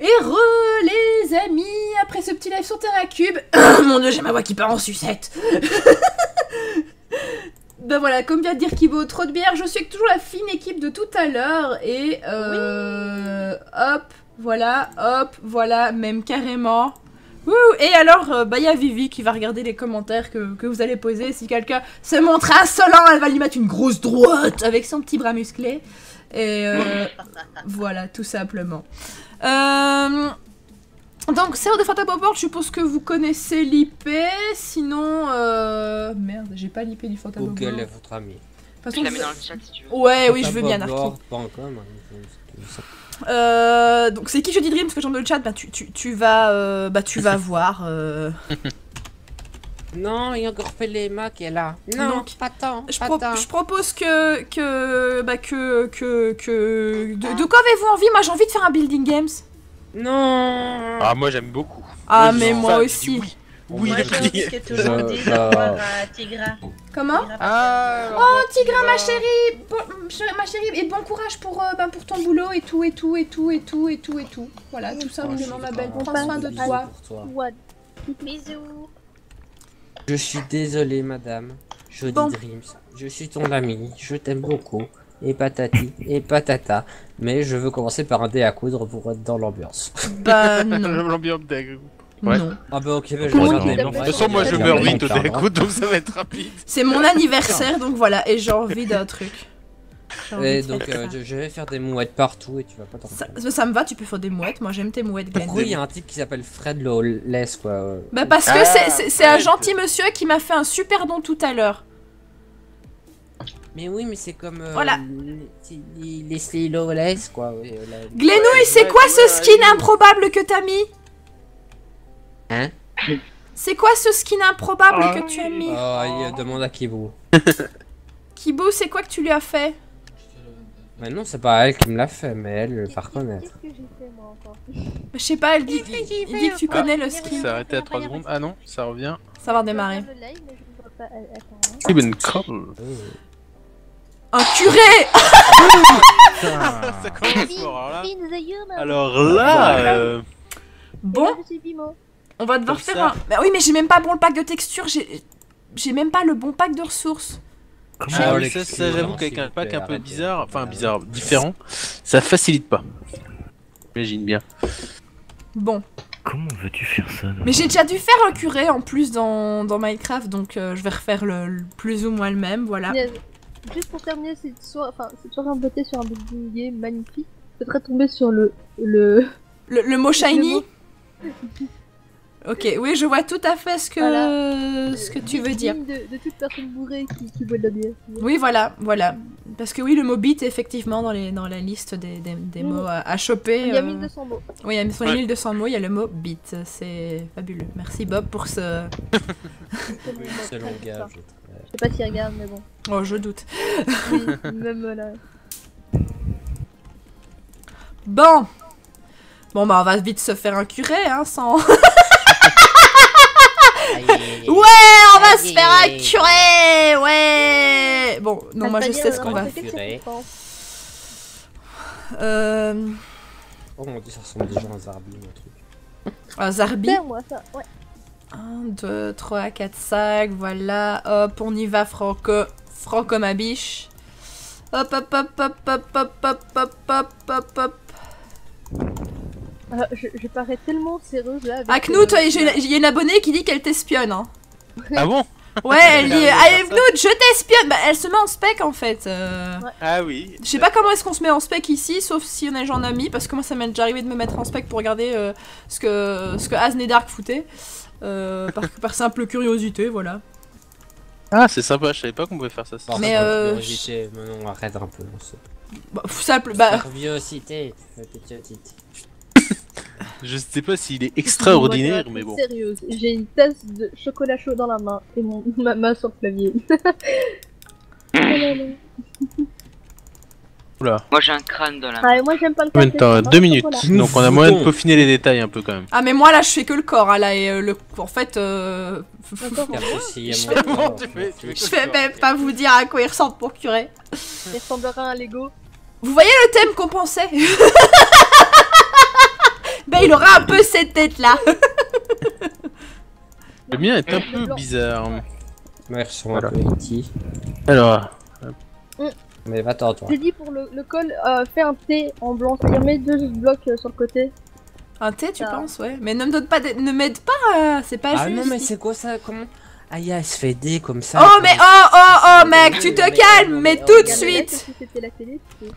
Les amis, après ce petit live sur TerraCube, mon dieu, j'ai ma voix qui part en sucette. Ben voilà, comme vient de dire Kibo, trop de bière, je suis avec toujours la fine équipe de tout à l'heure, et hop, voilà, même carrément. Ouh, et alors, bah il y a Vivi qui va regarder les commentaires que vous allez poser, si quelqu'un se montre insolent, elle va lui mettre une grosse droite avec son petit bras musclé, et voilà, tout simplement. Donc, serveur de Fantabobord, je suppose que vous connaissez l'IP, sinon... Merde, j'ai pas l'IP du Fantabobord. Google est votre ami. Je la mets dans le chat si tu veux. Ouais, oui, je veux bien, Narki. Donc, c'est qui Jeudi Dream, parce que dans le chat, bah, tu vas voir. Non, il y a encore Felema qui est là. Non, Donc, pas tant, je propose de quoi avez-vous envie? Moi, j'ai envie de faire un Building Games. Non. Ah, moi j'aime beaucoup. Ah, mais moi aussi. Oui, moi j'ai envie que tout le monde dise au revoir à Tigra. Comment? Oh, Tigra, ma chérie, et bon courage pour ton boulot et tout. Voilà, tout simplement, ma belle. Prends soin de toi. Bisous. Je suis désolé, madame. Jody Dreams. Je suis ton ami. Je t'aime beaucoup. Et patati et patata. Mais je veux commencer par un dé à coudre pour être dans l'ambiance. Bah non. L'ambiance dé. Ouais. Non. Ah bah ok, bah, je Oui. vais De toute façon, moi je meurs vite au dé à coudre, donc ça va être rapide. C'est mon anniversaire, donc voilà, et j'ai envie d'un truc. Et donc je vais faire des mouettes partout et tu vas pas t'en faire. Ça me va, tu peux faire des mouettes, moi j'aime tes mouettes. Pourquoi il y a un type qui s'appelle Fred Lawless quoi? Bah parce que c'est un gentil monsieur qui m'a fait un super don tout à l'heure. Mais oui, mais c'est comme voilà. Leslie Lawless quoi. Oui, Glenouille, c'est quoi ce skin improbable que t'as mis? Hein? C'est quoi ce skin improbable que tu as mis? Oh, demande à Kibo. Kibo, c'est quoi que tu lui as fait? Mais non, c'est pas elle qui me l'a fait, mais elle va reconnaître. Qu'est-ce que j'ai fait moi encore? Je sais pas, il dit que tu connais le skin. C'est arrêté à 3 secondes. Ah non, ça revient. Ça va redémarrer. Cuban Call. Un curé. Ça commence fort, alors là. Bon, on va devoir faire un... Bah oui, mais j'ai même pas bon le pack de texture, j'ai même pas le bon pack de ressources. Ah oui, ça j'avoue qu'avec un pack un peu bizarre, enfin bizarre, différent, ça facilite pas. J'imagine bien. Bon. Comment veux-tu faire ça? Mais j'ai déjà dû faire un curé en plus dans Minecraft, donc je vais refaire le plus ou moins le même, voilà. Juste pour terminer cette soirée en beauté sur un building game magnifique, je voudrais tomber sur le mot shiny. Ok, oui, je vois tout à fait ce que tu veux dire. De toute personne bourrée qui boit de la bière. Oui, voilà. Parce que oui, le mot beat est effectivement dans la liste des mots à choper. Il y a 1200 mots. Oui, il y a 1200 mots, il y a le mot beat. C'est fabuleux. Merci Bob pour ce... ce langage. Je sais pas s'il regarde, mais bon. Oh, je doute. Oui, même là. Bon, bah on va vite se faire un curé, hein, sans... Ouais, on va se faire un curé, ouais. Bon, non, moi je sais ce qu'on va faire. Oh mon dieu, ça ressemble déjà à un Zarbi, mon truc. Un Zarbi. Moi, ça, ouais. 1, 2, 3, 4, 5, voilà, hop, on y va franco ma biche. Hop. Je parais tellement sérieuse là. Ah, Knut, il y a une abonnée qui dit qu'elle t'espionne, hein. Ah bon? Ouais, elle dit, allez Knut, je t'espionne. Bah, elle se met en spec en fait. Ouais. Ah oui. Je sais pas comment est-ce qu'on se met en spec ici, sauf si on a genre ami, parce que moi ça m'est déjà arrivé de me mettre en spec pour regarder ce que Asne Dark foutait. Par simple curiosité, voilà. Ah, c'est sympa, je savais pas qu'on pouvait faire ça. Mais non, arrête un peu. Bah, simple, bah... Curiosité, petite. Je sais pas s'il est extraordinaire, mais bon. Sérieuse, j'ai une tasse de chocolat chaud dans la main et ma main sur le clavier. Oula. Moi j'ai un crâne dans la main. Ah, et moi j'aime pas le Combien de café. temps? 2 minutes. Donc on a moyen de peaufiner les détails un peu quand même. Ah mais moi là je fais que le corps, hein, là, et en fait... Je vais même pas vous dire à quoi il ressemble pour curé. Il ressemblera à un Lego. Vous voyez le thème qu'on pensait? Ben il aura un peu cette tête-là. Le mien est un Le peu blanc. bizarre. Ouais, ils sont Voilà. un peu petits. Alors, Mais va-t'en, toi. J'ai dit pour le col, fais un T en blanc, c'est-à-dire mets 2 blocs sur le côté. Un thé, tu Ça. penses, ouais. Mais ne me donne pas, ne m'aide pas, c'est pas Ah juste. non, mais c'est quoi ça? Comment? Aïe, elle se fait D comme ça. Oh mais oh mec, Non, tu te mais- calmes, non, mais mais- tout de Regardez là, suite. si c'était la télé, c'était...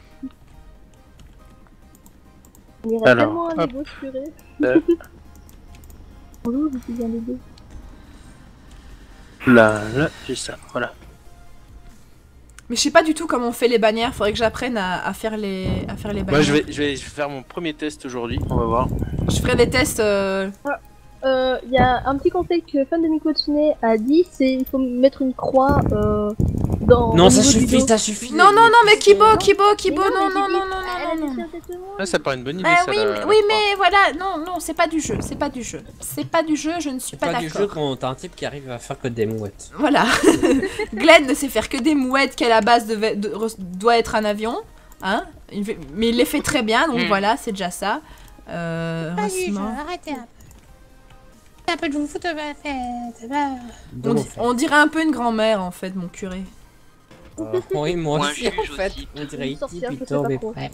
On dirait Alors, tellement un hop. Lego curé. Euh. Bonjour, je suis un Lego. là, j'ai ça, voilà. Mais je sais pas du tout comment on fait les bannières, faudrait que j'apprenne à faire les bannières. Moi, je vais faire mon premier test aujourd'hui, on va voir. Je ferai des tests. Il y a un petit conseil que Fan de Mikotsune a dit, c'est il faut mettre une croix dans Non, au ça niveau du suffit, dos. ça suffit. Non non non mais Kibo, non. Kibo, Mais Kibo, mais non j'ai non dit, non non elle a non dit non. exactement. Ah, ça paraît une bonne idée, Ah ça. oui, la oui croix. mais voilà, non c'est pas du jeu, c'est pas du jeu, c'est pas du jeu, je ne suis C'est pas pas du jeu d'accord. quand t'as un type qui arrive à faire que des mouettes. Voilà. Glenn ne sait faire que des mouettes qui à la base doit être un avion, hein. Mais il les fait très bien, donc voilà, c'est déjà ça. Heureusement. Arrêtez un peu de vous foutre, On dirait un peu une grand-mère en fait, mon curé. Oui, moi Ou un aussi, en juge fait. aussi. On dirait Une E.T. sorcière, je sais plutôt, pas mais trop. près.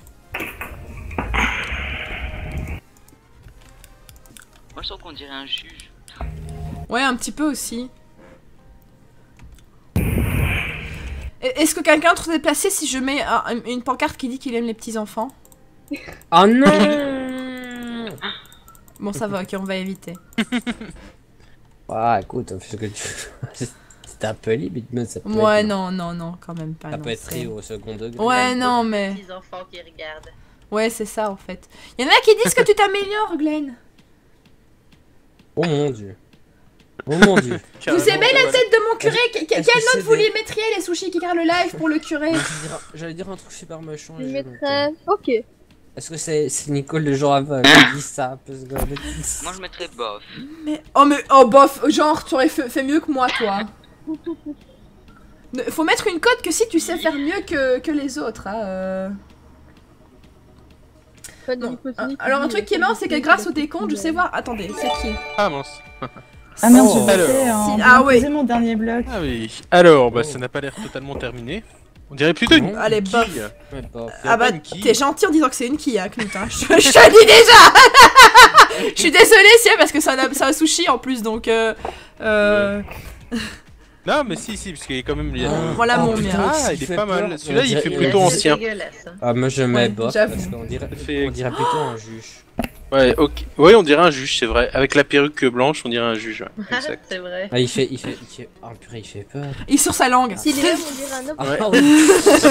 Moi, je trouve qu'on dirait un juge. Ouais, un petit peu aussi. Est-ce que quelqu'un trouve déplacé si je mets une pancarte qui dit qu'il aime les petits enfants? Oh non! Bon, ça va, ok, on va éviter. Ah, écoute, on fait ce que tu veux. C'est un peu limite, mais ça peut Ouais, être... non, quand même pas. Ça non, peut être c'est- pris au second degré. Ouais, non, mais. petits enfants qui regardent. Ouais, c'est ça en fait. Y'en a qui disent que tu t'améliores, Glenn. Oh mon dieu. Oh mon dieu. Vous aimez la tête de mon curé? est-ce Quelle que note c'est vous des- lui mettriez, les sushis qui regardent le live pour le curé? J'allais dire un truc super méchant. Je et j'ai mettrais... noté. Ok. Est-ce que c'est Nicole le jour avant qui dit ça? Parce que... Moi, je mettrais bof. Mais oh bof, genre tu aurais fait mieux que moi, toi. Faut mettre une cote que si tu sais faire mieux que les autres. Hein, Fan de Non. Mikotsune qui Alors un dit, truc qui est marrant, c'est que grâce au décompte, je sais voir. Attendez, c'est qui? Ah, mince. Ah merde, Oh. j'ai passé en Si- ah ouais. mon dernier bloc. Ah oui. Alors, bah, ça n'a pas l'air totalement terminé. On dirait plutôt une Allez, bof. quille. Ouais, bof. Ah bah, une quille. t'es gentil en disant que c'est une quille, hein, Knut. Hein. Je te le dis déjà. Je suis désolée, si, parce que c'est un sushi en plus, donc. Non, mais si, parce qu'il est quand même. Voilà mon putain, mien. Ah, ce il qui est fait pas mal. peur, Celui-là, on il fait dirait- plutôt ancien. dégueulasse. Hein. Ah, moi je mets Ouais, bof j'avoue. parce qu'on dirait, Fait- on dirait plutôt un juge. Ouais, ok. Ouais, on dirait un juge, c'est vrai. Avec la perruque blanche, on dirait un juge. Ouais. Exact. C'est vrai. Ah, il fait. Oh purée, il fait peur. Il est sur sa langue. S'il est là, on dirait un homme. Ah, Ouais. oui.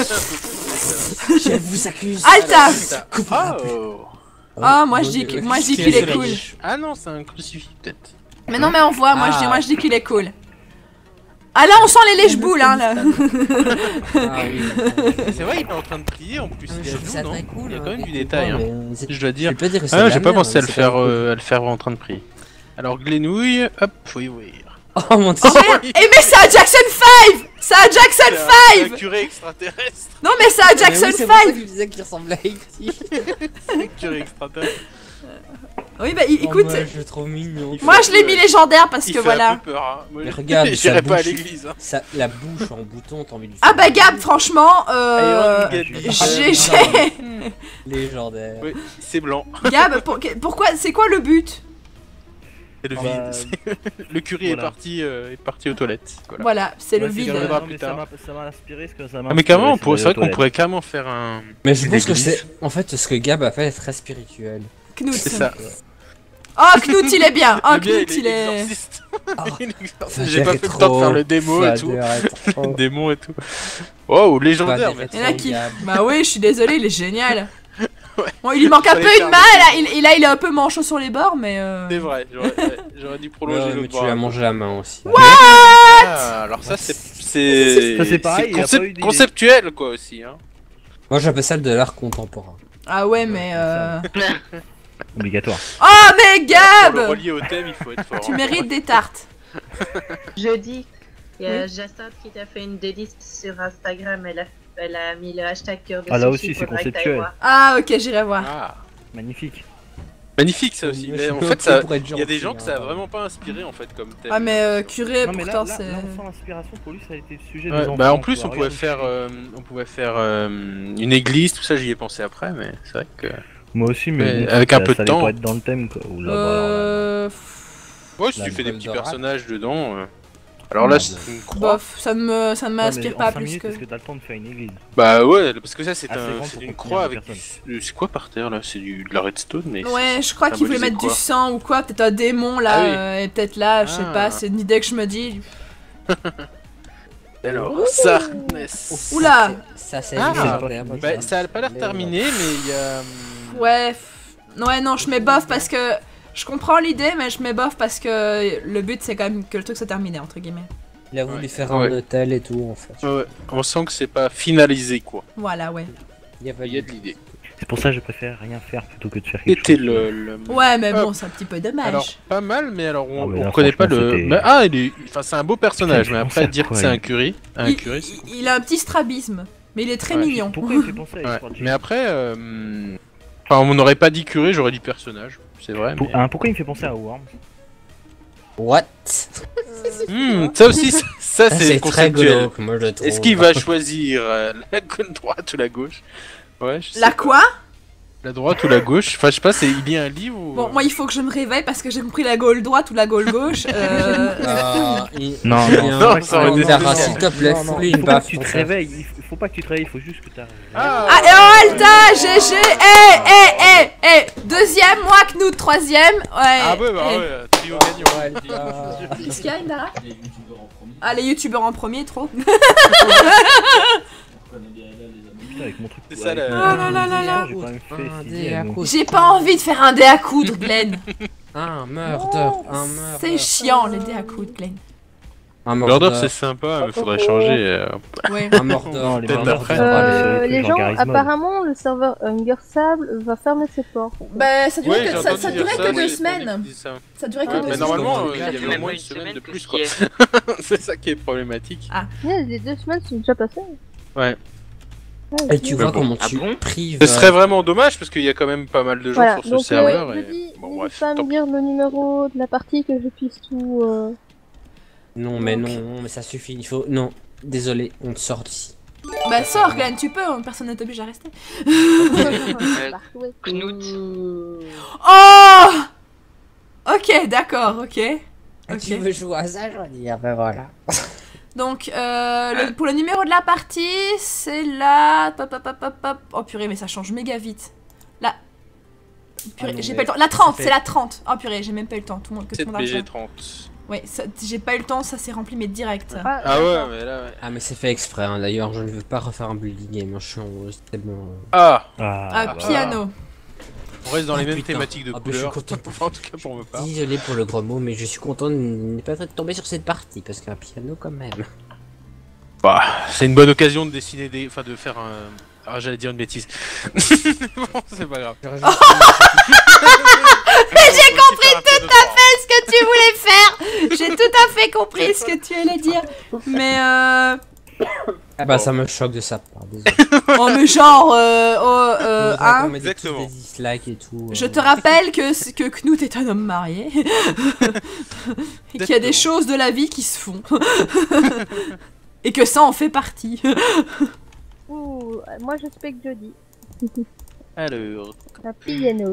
Je vous accuse. Alta. Ah, oh. Ah, moi je dis qu'il est cool. Ah non, c'est un crucifix peut-être. Mais non, mais on voit, moi Ah. je dis qu'il est cool. Ah là, on sent les lèche-boules, hein, là. Ah oui. C'est vrai, il est en train de prier en plus. Je Il est à trouve ça genoux, non très cool. Il y a quand même hein, du détail, hein. mais c'est- Je dois Je dire. vais pas dire que c'est Ah, de j'ai la pas merde, pensé à le c'est faire, quand même à le faire en train de prier. Alors Glenouille, hop, faut y ouvrir. cool. Oh mon dieu. Eh mais c'est à Jackson 5. C'est à Jackson C'est un 5. curé extraterrestre. Non mais c'est à Jackson Mais oui, c'est pour ça 5. que je disais qu'il ressemblait à E.T. C'est un curé extraterrestre. Oui bah Oh, écoute, moi, je le trouve mignon. moi je l'ai mis légendaire parce Il que fait voilà. un peu peur, hein. Moi, Mais regarde, j'irai sa pas à bouche. l'église. Hein. La bouche en bouton, t'as envie de lui Ah faire bah Gab, franchement, Iron Gate. GG. légendaire. Oui, c'est blanc. Gab, pourquoi, c'est quoi le but? C'est le Bah, vide. Le curé voilà. est parti aux toilettes. Voilà. Voilà, c'est le Ouais, vide. carrément. non, mais plus tard. ça m'a inspiré ce que ça m'a Ah mais carrément, inspiré, c'est vrai qu'on toilettes. pourrait carrément faire un... Mais je pense que L'église. c'est. En fait, ce que Gab a fait est très spirituel. Knut. C'est ça. Oh Knut, il est bien. Oh Le bien, Knut, il est. exorciste. Ah, Il est exorciste. ça J'ai pas dirait fait le temps de trop. faire le démo Ça et tout. dirait trop. Démon et tout. Oh, légendaire, Pas mais... des Il y en a qui. Gab. Bah oui, je suis désolée, il est génial. Ouais. Bon, il lui manque un Fallait peu faire une main, là, il est un peu manchot sur les bords, mais. C'est vrai, j'aurais dû Ouais, prolonger mais l'autre tu lui as bras. mangé la main aussi. Ah, alors ça c'est... Ça, c'est pareil, y a pas eu d'idée. conceptuel quoi aussi. Hein. Moi j'appelle ça de l'art contemporain. Ah ouais, mais. Obligatoire. Oh, mais Pour le Gab! relier au thème, il faut être fort. Tu hein. mérites des tartes. Jeudi, il y a Oui. Jacinthe qui t'a fait une délice sur Instagram. Elle a mis le hashtag cœur de Ah, là sushi, aussi, c'est faudrait que t'ailles conceptuel. voir. Ah, ok, j'irai voir. Ah, Magnifique. Magnifique ça aussi. Mais en fait, il y a des gens que ça a hein. vraiment pas inspiré en fait comme thème. Ah mais curé, Non mais pourtant là, c'est... l'enfant inspiration pour lui ça a été le sujet Ouais, des enfants. bah en plus quoi. on pouvait faire une église, tout ça j'y ai pensé après, mais c'est vrai que... Moi aussi mais Mais bon, avec ça- un peu de ça allait temps. pas être dans le thème quoi. Ou là, bah, alors là, Ouais, si La tu fais des petits Goldorak. personnages dedans... Alors là c'est une croix. Bof, ça ne m'inspire non, mais pas en 5 plus minutes, que... est-ce que t'as le temps de faire une église? Bah ouais, parce que ça c'est Assez grand c'est pour une contenir croix deux avec personnes. c'est quoi par terre là? C'est de la redstone mais... Ouais, je crois qu'il voulait symboliser mettre quoi du sang ou quoi, peut-être un démon là, Ah oui. et peut-être là, je sais Ah. pas, c'est une idée que je me dis. Alors, ça... Oula. Ça c'est Ah, légendaire, moi, Bah, ça a pas l'air terminé, mais il y a... Ouais, ouais, non, je mets bof parce que... Je comprends l'idée, mais je mets bof parce que le but c'est quand même que le truc soit terminé, entre guillemets. Il a voulu Ouais. faire Ouais. un hôtel et tout en fait. Ouais, on sent que c'est pas finalisé quoi. Voilà, ouais. Il y a pas Il y a de l'idée. C'est pour ça que je préfère rien faire plutôt que de faire quelque C'était chose. le... Ouais, mais Hop. bon, c'est un petit peu dommage. Alors, pas mal, mais alors on, Ah, mais on là, connaît pas franchement, le... c'était- Mais, ah, il est... Enfin, c'est un beau personnage, Putain, mais il après fait dire que penser c'est à un curé... Un il, curé, il a un petit strabisme, mais il est très Ouais. mignon. Pourquoi il fait penser à Ouais. l'histoire de Mais Jésus après... Enfin, on n'aurait pas dit curé, j'aurais dit personnage. C'est vrai, mais... Pourquoi il me fait penser à Worms? What? Ça aussi, ça c'est C'est très conceptuel. glauque, moi je trouve. Est-ce qu'il va choisir la droite ou la gauche? Ouais, je sais La pas. quoi? La droite ou la gauche? Enfin, je sais pas, il lit un livre ou... Bon, moi il faut que je me réveille parce que j'ai compris la gaule droite ou la gaule gauche. Ah, Non, Julien, non, ça aurait été Sarah, spécial. s'il te plaît, Non, non, fous-lui il une faut pas baffe. que tu pour te ça. réveilles, il faut pas que tu te réveilles, il faut juste que tu arrives. Ah, Ah, et oh, Alta, GG, deuxième, moi, Knut, troisième, ouais. Ah ouais, bah eh. ouais, trio gagnant. Qu'est-ce qu'il y a, Indara? Ah, les youtubeurs en premier, trop. Putain, avec mon truc. C'est ça, avec la- mon Ah là là là là. j'ai quand même fait Un dé sixième, à donc. coudre. J'ai pas envie de faire un dé à coudre, Glenn. Un murder, un murder. C'est chiant, les dés à coudre, Glenn. Un Murder, murder. c'est sympa, mais faudrait changer. Ouais. Un murder. Non, les Peut-être murders, après. c'est pas Les trucs gens, genre Garry's Mod. apparemment, le serveur Hungersable va fermer ses portes. Bah, ça durait Ouais, que, j'ai ça, entendu ça dire durait ça, que j'ai 2 pas semaines. dit ça. Ça durait que Ouais, 2 mais semaines. normalement, Parce il y que avait même au moins pas une une semaine semaine de que plus, j'y quoi. ai. C'est ça qui est problématique. Les 2 semaines sont déjà passées. Ouais. Ouais, Et tu Mais vois bon. comment Ah tu bon prives. Ce serait vraiment dommage parce qu'il y a quand même pas mal de gens Voilà, sur ce donc serveur. je Et... dis, Bon, n'hésite bref. pas à tant me dire le numéro de la partie que je puisse tout... Non, mais non, mais ça suffit. Il faut. Non, désolé, on te sort d'ici. Bah, sors, Glenn, tu peux, personne ne t'oblige à rester. Knut. Oh! Ok, d'accord, ok. Tu Ok. veux jouer à ça, je vais dire, ben voilà. Donc, pour le numéro de la partie, c'est la... Pop, pop, pop, pop, pop. Oh purée, mais ça change méga vite. La... Purée, Ah non, j'ai mais pas eu le temps. La 30, ça fait- c'est la 30. Oh purée, j'ai même pas eu le temps. Tout le monde, que tout le monde a le 7 temps. BG30. Ouais, j'ai pas eu le temps, ça s'est rempli, mais direct. Ah ouais, mais là, ouais. Ah, mais c'est fait exprès, hein. D'ailleurs, je ne veux pas refaire un building game, hein. Je suis en. C'est tellement. Ah, Ah, voilà. piano. on reste dans les Ah, mêmes putain. thématiques de Ah, bah, je suis couleurs. content. En tout cas pour ma part. Désolé pour le gros mot, mais je suis content de ne pas être tombé sur cette partie parce qu'un piano quand même. Bah, c'est une bonne occasion de dessiner des. Enfin, de faire un. Ah, j'allais dire une bêtise. Bon, c'est pas grave. J'ai J'ai compris tout à fait. Ce que tu voulais faire, j'ai tout à fait compris ce que tu allais dire. Mais Ah bah ça me choque de sa part, désolé. oh mais genre, On met des Exactement. petits dislikes et tout. je te rappelle que Knut est un homme marié et qu'il y a des Exactement. choses de la vie qui se font et que ça en fait partie. Ouh, moi je spec jeudi. Alors. La piano.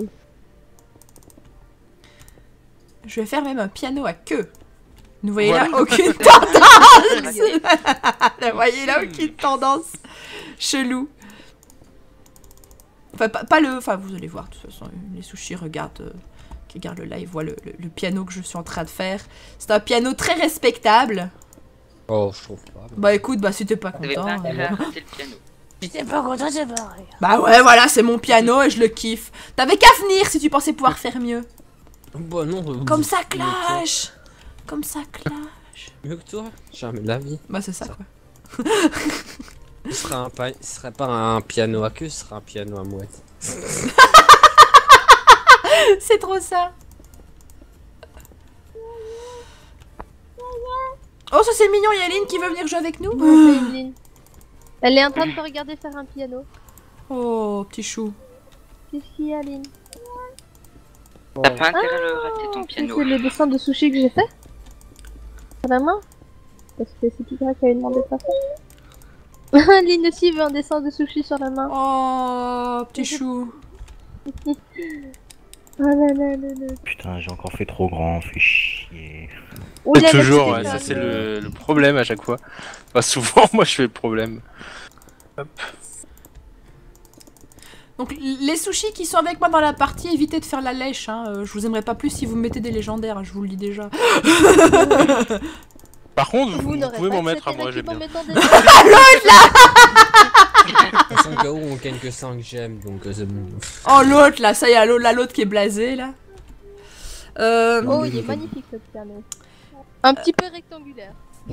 Je vais faire même un piano à queue. Ne voyez Voilà. là aucune tendance. Ne voyez là aucune tendance chelou. Enfin, pas le... Enfin, vous allez voir, de toute façon, les sushis regardent... qui regardent le live, voient le piano que je suis en train de faire. C'est un piano très respectable. Oh, je trouve pas. Bah écoute, bah si t'es pas Vous avez pas content... intérêt à arrêter le piano. J'étais pas content, c'est pareil. Bah ouais, voilà, c'est mon piano et je le kiffe. T'avais qu'à venir si tu pensais pouvoir faire mieux. Bah non. Comme ça clash. Comme ça clash. Mieux que toi. Jamais de la vie. Bah c'est ça quoi. Ce serait pas un piano à queue, ce serait un piano à mouette. C'est trop ça. Oh, ça c'est mignon, Yaline qui veut venir jouer avec nous. Non, c'est Evelyne. Elle est en train de te regarder faire un piano. Oh, petit chou. Qu'est-ce qu'il y a, Aline? T'as pas intérêt à le rater ton piano. C'est le dessin de sushi que j'ai fait sur la main. Parce que c'est Kikra qui avait demandé ça. Lynn aussi veut un dessin de sushi sur la main. Oh, petit chou. Oh là là là là. Putain, j'ai encore fait trop grand, fait chier. Oh là là, Toujours, tu ouais, t'es ça fait c'est un peu. le problème à chaque fois. Enfin, souvent, moi je fais le problème. Hop. Donc les sushis qui sont avec moi dans la partie, évitez de faire la lèche. Hein. Je vous aimerais pas plus si vous mettez des légendaires, je vous le dis déjà. Par contre, vous n'aurez pouvez pas m'en mettre à accepté moi, j'aime bien. d'équipement mettant des- De toute façon, KO on gagne que 5 gemmes, donc c'est bon. Oh l'autre là, ça y est, l'autre qui est blasé là. Oh, il est magnifique ce piano. Un petit peu rectangulaire.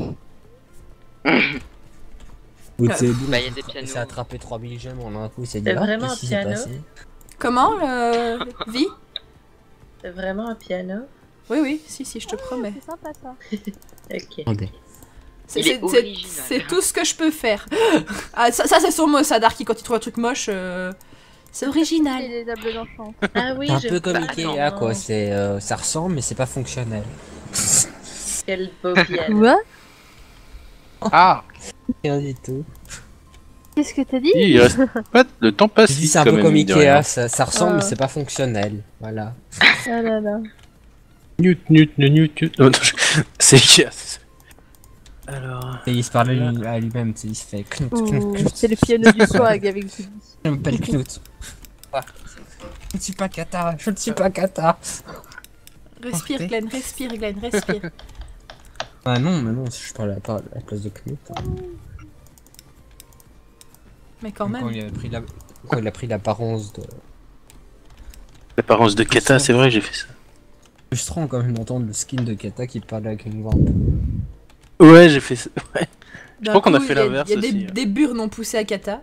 Ou c'est bon, Bah, y a des pianos. c'est attrapé 3000 gemmes en un coup, c'est C'est dit, ah, vraiment qu'est-ce qui un s'est piano passé? Comment Vie? C'est vraiment un piano. Oui, oui, si, je te promets. C'est sympa ça. Ok. Attendez. Il est original. C'est tout ce que je peux faire. Ah, ça c'est son mot, ça, Darky, quand il trouve un truc moche. C'est C'est original. les tables d'enchant. Ah oui, C'est un je peu comme Attends, Ikea quoi, c'est ça ressemble mais c'est pas fonctionnel. Quel beau piano. Quoi? Ah, Rien du tout. Qu'est-ce que t'as dit? il reste pas le temps passe. Je dis c'est un quand peu même, comme mine de rien. Ikea, ça ressemble mais Ah. c'est pas fonctionnel. Voilà. Ah là là. Newt. Non, non, c'est Ikea. c'est ça. Alors. Et il se parle à lui-même, tu sais, il se fait Knut, Oh, Knut, Knut. c'est le piano du swag avec Ziggy. Je m'appelle Knut. Ouais. Je ne suis pas Kata, je ne suis pas Kata. Respire, Parfait. Glenn, respire. Ah non, mais non, je parle à la place de Knut. Mais quand Quand même. il a pris l'apparence de... L'apparence de Kata, c'est vrai, j'ai fait ça. Frustrant quand même d'entendre le skin de Kata qui parle avec une voix. Ouais, j'ai fait ça. Ouais. D'un crois qu'on a coup, fait il y l'inverse Il y a aussi, des, hein. des burnes ont poussé à Kata.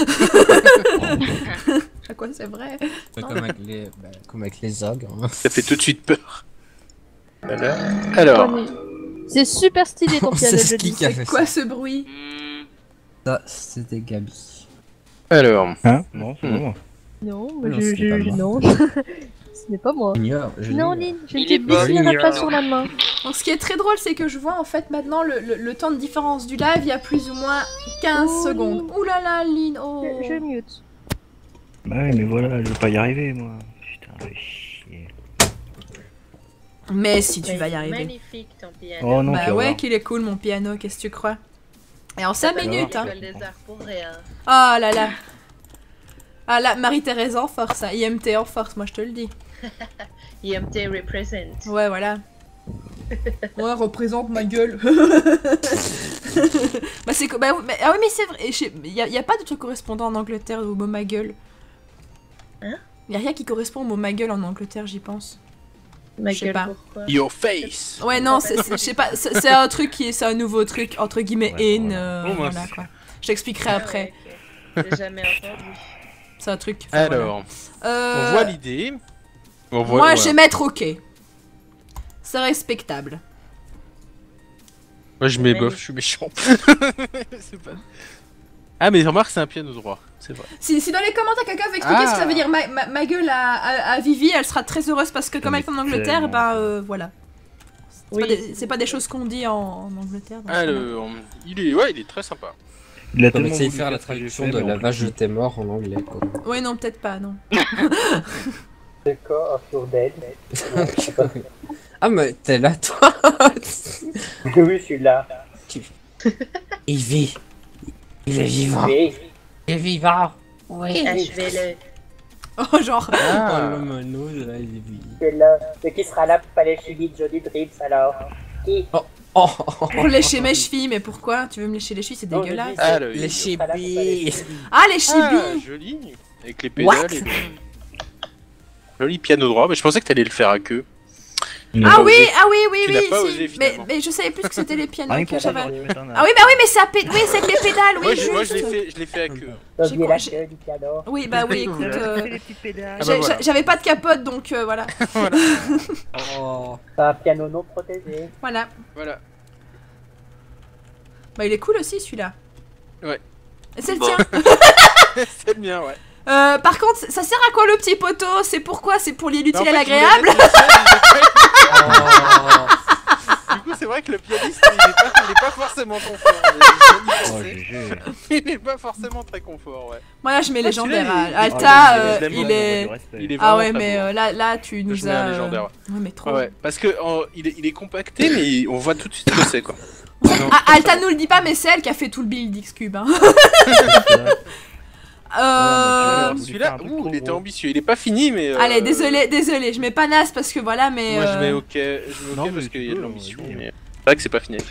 À quoi c'est vrai? Comme avec les ogres. Hein. Ça fait tout de suite peur. Voilà. Alors, C'est super stylé ton piano, C'est je qui dis. qui a C'est fait quoi ça? ce bruit? Ça, c'était Gabi. alors. Hein? Non, c'est moi. Non, Non, ce n'est pas moi. non. Ce n'est pas moi. Je Non, l'ignore. Lynn, je ne Il te est beau, dessinerai pas Lynn. sur la main. Donc ce qui est très drôle, c'est que je vois en fait maintenant le temps de différence du live, il y a plus ou moins 15 Oh, secondes. Ouh là là, Lynn, oh. Je mute. Bah ouais, mais voilà, je vais pas y arriver, moi. Putain, fais chier. Mais si tu Mais vas y c'est arriver. Magnifique ton piano. Oh non, tu Bah vas ouais voir. qu'il est cool mon piano, qu'est-ce que tu crois? Et en 5 T'as pas minutes, fait hein. l'école des arts pour rien. Oh là là. Ah là, Marie-Thérèse en force, hein. IMT en force, moi je te le dis. IMT represent. Ouais, voilà. Ouais, représente ma gueule. Bah c'est bah, ah oui mais c'est vrai, y a pas de truc correspondant en Angleterre au mot ma gueule. Hein? Y a rien qui correspond au mot ma gueule en Angleterre, j'y pense. Ma Je sais gueule, pas. pourquoi? Your face. Ouais non, je sais pas, c'est un truc c'est un nouveau truc entre guillemets Ouais, in, voilà. Bon, bah, voilà quoi. Je t'expliquerai Ah après. ouais, ok. J'ai jamais entendu. C'est un truc. enfin, Alors, voilà. on voit l'idée. On voit, Moi voilà. je vais mettre OK. C'est respectable. Moi je mets Mais- bof, je suis méchant. C'est pas... Ah mais remarque c'est un piano droit, c'est vrai. Si dans les commentaires quelqu'un veut expliquer ce que ça Ah. veut dire ma gueule à Vivi, elle sera très heureuse parce que comme elle est en Angleterre, tellement. ben voilà. Oui, C'est pas des choses qu'on dit en Angleterre. donc voilà. Alors, il est très sympa. Il a Comme tellement essayer de voulu faire la ce que j'ai traduction fait, de mais la en vache plus, de tes morts en anglais quoi. Ouais non peut-être pas non. The core of your dead. Ah mais t'es là toi. Oui, je suis là. Il vit. Il est vivant. Oui. Il est vivant. Oui. achevez-le. Oh genre. Oh, le mono, là, il est vivant. Je suis là. Mais qui sera là pour pas les chubis de Johnny Dreams alors? Qui? Oh, Pour lécher mes chevilles, mais pourquoi? Tu veux me lécher les chevilles, c'est Non, dégueulasse. je dis, Ah, le- les qui sera là pour pas les chibis. chubis. Ah les Ah, chevilles. joli. Avec les pédales et tout. Joli piano droit, mais je pensais que t'allais le faire à queue. il Ah a- oui, ah oui, oui, Tu oui. n'as pas si. osé, finalement. Mais je savais plus que c'était les pianos Rien que que ça, j'avais. j'aurais dû mettre un Ah oui, bah oui, mais ça oui, c'est avec les pédales, oui, Moi, juste. je l'ai fait à queue. T'as J'ai oublié quoi- la queue du piano. Oui, bah oui, écoute. Fais les petites pédales. Ah bah voilà. J'avais pas de capote, donc voilà. Oh. C'est un piano non protégé. Voilà. Voilà. Bah il est cool aussi celui-là. Ouais. Et c'est le Bon. tien. C'est le mien, ouais. Par contre, ça sert à quoi le petit poteau? C'est pourquoi? C'est pour lier l'utile à Mais en fait, l'agréable? je voulais mettre le seul, Du coup, c'est vrai que le pianiste, il est pas forcément confort. Oh, GG. Il est pas forcément très confort, ouais. Moi là, je mets légendaire. celui-là, Alta, je l'aime il beaucoup, est. Il est Ah vraiment ouais, très mais bon. là, tu nous Je mets as. un légendaire. Ouais, mais trop. Ouais, parce que il est compacté, mais on voit tout de suite ce que c'est, quoi. Ah, Alta nous le dit pas, mais c'est elle qui a fait tout le build X-Cube. Hein. Celui-là, il était ambitieux. Il est pas fini, mais. Allez, désolé, je mets pas Nas parce que voilà, mais. Moi, je mets OK, Non, mais parce tu qu'il y a de peux, l'ambition. vas-y. Mais... C'est vrai que c'est pas fini.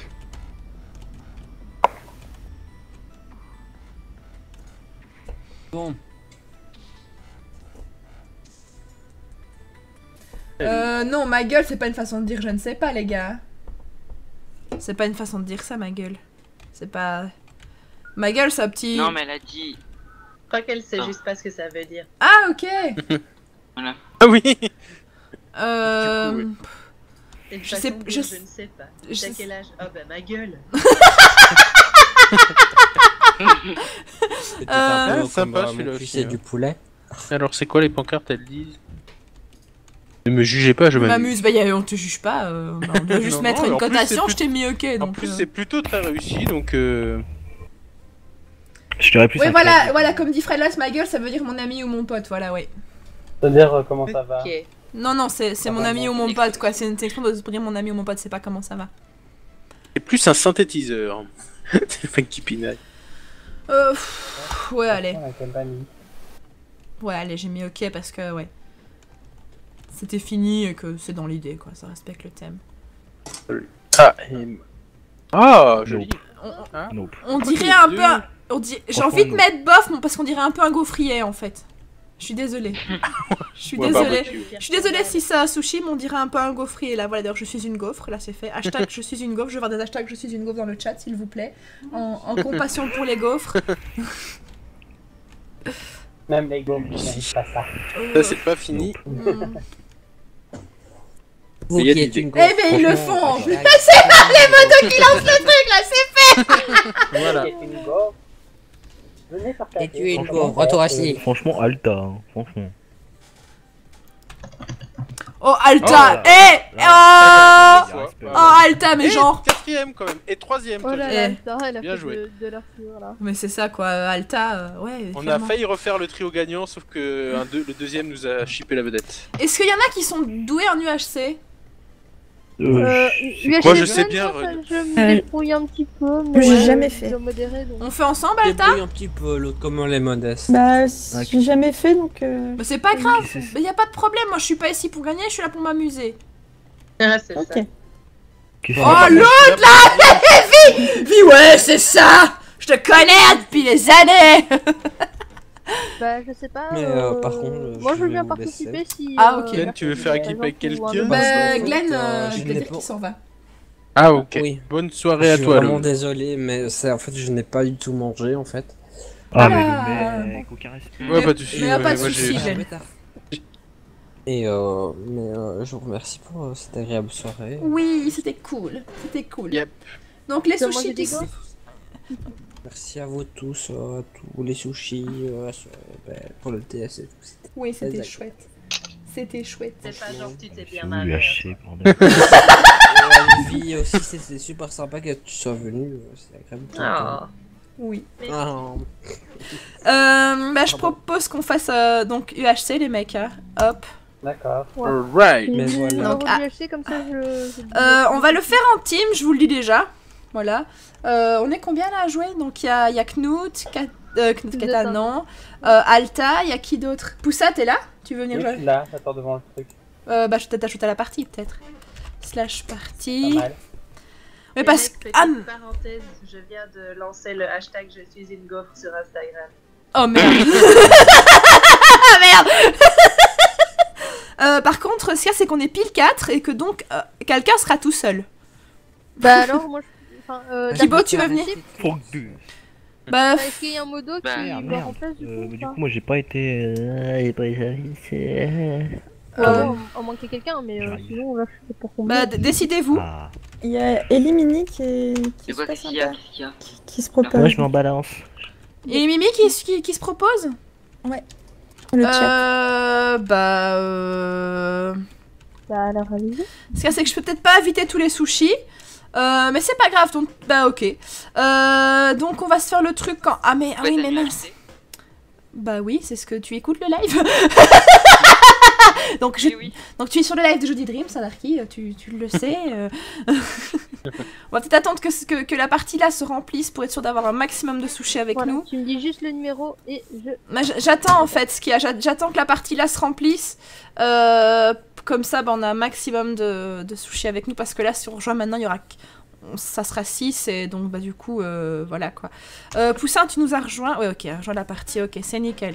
Bon. Non, ma gueule, c'est pas une façon de dire je ne sais pas, les gars. C'est pas une façon de dire ça, ma gueule. C'est pas. Ma gueule, c'est un petit. Non, mais elle a dit. Je crois qu'elle sait juste pas ce que ça veut dire. Ah, ok. Voilà. Ah oui. Euh. C'est une Je façon sais- de je dire, sais- je ne sais pas. je T'as sais- quel âge? Oh bah ma gueule. C'était un peu sympa, comme celui-là mon aussi, fils et hein. du poulet. Alors, c'est quoi les pancartes? Elles disent. Ne me jugez pas, je Je m'amuse. m'amuse, bah on te juge pas, bah, on doit juste Non, mettre non, une en plus, cotation, c'est je t'ai mis ok donc. En plus, c'est plutôt très réussi, donc. Je dirais plus Oui, un voilà, clavier. voilà, comme dit Fredlas, ma gueule, ça veut dire mon ami ou mon pote, voilà, ouais. C'est-à-dire comment ça va? Ok. Non, non, c'est mon va, ami bon. ou mon pote, quoi, c'est une expression de se dire mon ami ou mon pote, c'est pas comment ça va. C'est plus un synthétiseur. C'est Funky Peanut. Ouais, allez. On a quelle famille? Ouais, allez, j'ai mis ok parce que, ouais. C'était fini et que c'est dans l'idée, quoi, ça respecte le thème. Ah, ah, joli. Nope. On crois qu'il dirait y un a peu. deux. J'ai Franchement, envie de non. mettre bof parce qu'on dirait un peu un gaufrier en fait. Je suis désolée. Je suis Ouais, désolée. barbecue. Je suis désolée si ça a sushi, mais on dirait un peu un gaufrier. Là, voilà, d'ailleurs, je suis une gaufre, là c'est fait. Hashtag je suis une gaufre, je veux voir des hashtags je suis une gaufre dans le chat, s'il vous plaît. En compassion pour les gaufres. Même les gars, ils n'arrivent pas ça. Ça, c'est pas fini. Hmm. Vous Il y a qui de êtes l'idée. une Eh ben, ils le franchement, font en je- plus. C'est pas les motos qui lancent le truc là, c'est Voilà. C'est une go. Venez partager. Et tu es une Franchement, go, retour assis. Franchement, Alta, hein, franchement. Oh, Alta. Oh là Eh là. Oh Respect. Oh, Alta, mais Et genre. quatrième quand même. Et troisième. Oh toi, là j'ai- là, Eh. putain, elle a Bien fait joué. de leur figure là. Mais c'est ça quoi, Alta, ouais. On a clairement. failli refaire le trio gagnant, sauf que le deuxième nous a chippé la vedette. Est-ce qu'il y en a qui sont doués en UHC? UHC, Moi, je sais bien, Je me débrouille un petit peu, mais. J'ai jamais fait. je dois modérer, donc. On fait ensemble, Alta? Débrouille un petit peu, l'autre, comment les modestes. Bah, Ok. j'ai jamais fait donc. Mais c'est pas grave, Qu'est-ce que c'est mais y a pas de problème, moi je suis pas ici pour gagner, je suis là pour m'amuser. Ah, c'est Ok. ça. Qu'est-ce Oh, que l'autre là! Vie, ouais, c'est ça! Je te connais depuis des années! Bah, je sais pas. Mais, par contre, moi, je je veux vais bien me participer baisser. si. Ah, ok. Glenn, tu veux faire équipe avec quelqu'un Bah, que, Glenn, je je n'ai vais dire pas- qu'il s'en va. Ah, ok. Oui. Bonne Je soirée à suis toi, vraiment le. désolé, mais c'est en fait, je n'ai pas du tout mangé en fait. Ah, Ah. mais le mec, aucun respect. Ouais, pas de soucis. Mais y a ouais, pas de moi, soucis, j'ai- Glenn. Et je vous remercie pour cette agréable soirée. Oui, c'était cool, c'était cool. Yep. Donc les T'as mangé sushis des qui... gaufres Merci à vous tous, à tous les sushis, pour le TS et tout. C'était Oui, c'était Exact. chouette. C'était chouette. C'est pas gentil, t'es bien C'est où marré. UHC, bordel. Vie aussi, c'était super sympa que tu sois venu. C'est agréable. Ah. Oui. Ah, Bah je propose qu'on fasse donc UHC les mecs, hein. Hop. D'accord. Alright. Mais voilà. Donc, ah. UHC, comme ça, On va le faire en team, je vous le dis déjà. Voilà. On est combien là à jouer? Donc il y a Knut, Knut Kata, Attends. non. Alta, il y a qui d'autre? Poussa, t'es là? Tu veux venir Oui, jouer? je suis là, j'attends devant le truc. Bah je t'ajoute à la partie peut-être. Slash Pas partie. mal. Mais Et parce mec, que... petite Ah, parenthèse, je viens de lancer le hashtag je suis une gaufre sur Instagram. oh merde. Merde. Par contre, ce qu'il y a, c'est qu'on est pile 4 et que donc quelqu'un sera tout seul. Bah, alors, moi, je. Enfin, Thibaut, tu veux venir? Fuck deux. Bah, Est-ce qu'il y a un modo qui Bah, me Merde. remplace du coup, ou Du pas coup, moi, j'ai pas été. J'ai pas été. Ouais, on manquait quelqu'un, mais J'arrive. sinon, là, je sais pas pour bah décidez-vous. Ah. Il y a Elimini qui C'est se quoi, passe qu'est-ce qu'il y a? sympa, Qu'est-ce qu'il y a qui se propose. Moi, je m'en balance. Et Mimi qui se propose? Le chat. Bah alors allez-y. Ce qu'il y a, c'est que je peux peut-être pas éviter tous les sushis. Mais c'est pas grave, donc bah ok. Donc on va se faire le truc quand... Ah mais, ah oui mais mince. Bah oui, c'est ce que tu écoutes le live. Donc, donc tu es sur le live de Jody Dreams, Anarchy, tu le sais. On va peut-être attendre que la partie là se remplisse pour être sûr d'avoir un maximum de sushis avec nous. Tu me dis juste le numéro et je... J'attends en fait, j'attends que la partie là se remplisse. Comme ça, bah, on a un maximum de sushis avec nous parce que là, si on rejoint maintenant, il y aura... Ça sera 6 et donc bah du coup voilà quoi. Poussin, tu nous as rejoint. Ouais ok, rejoint la partie, ok, c'est nickel.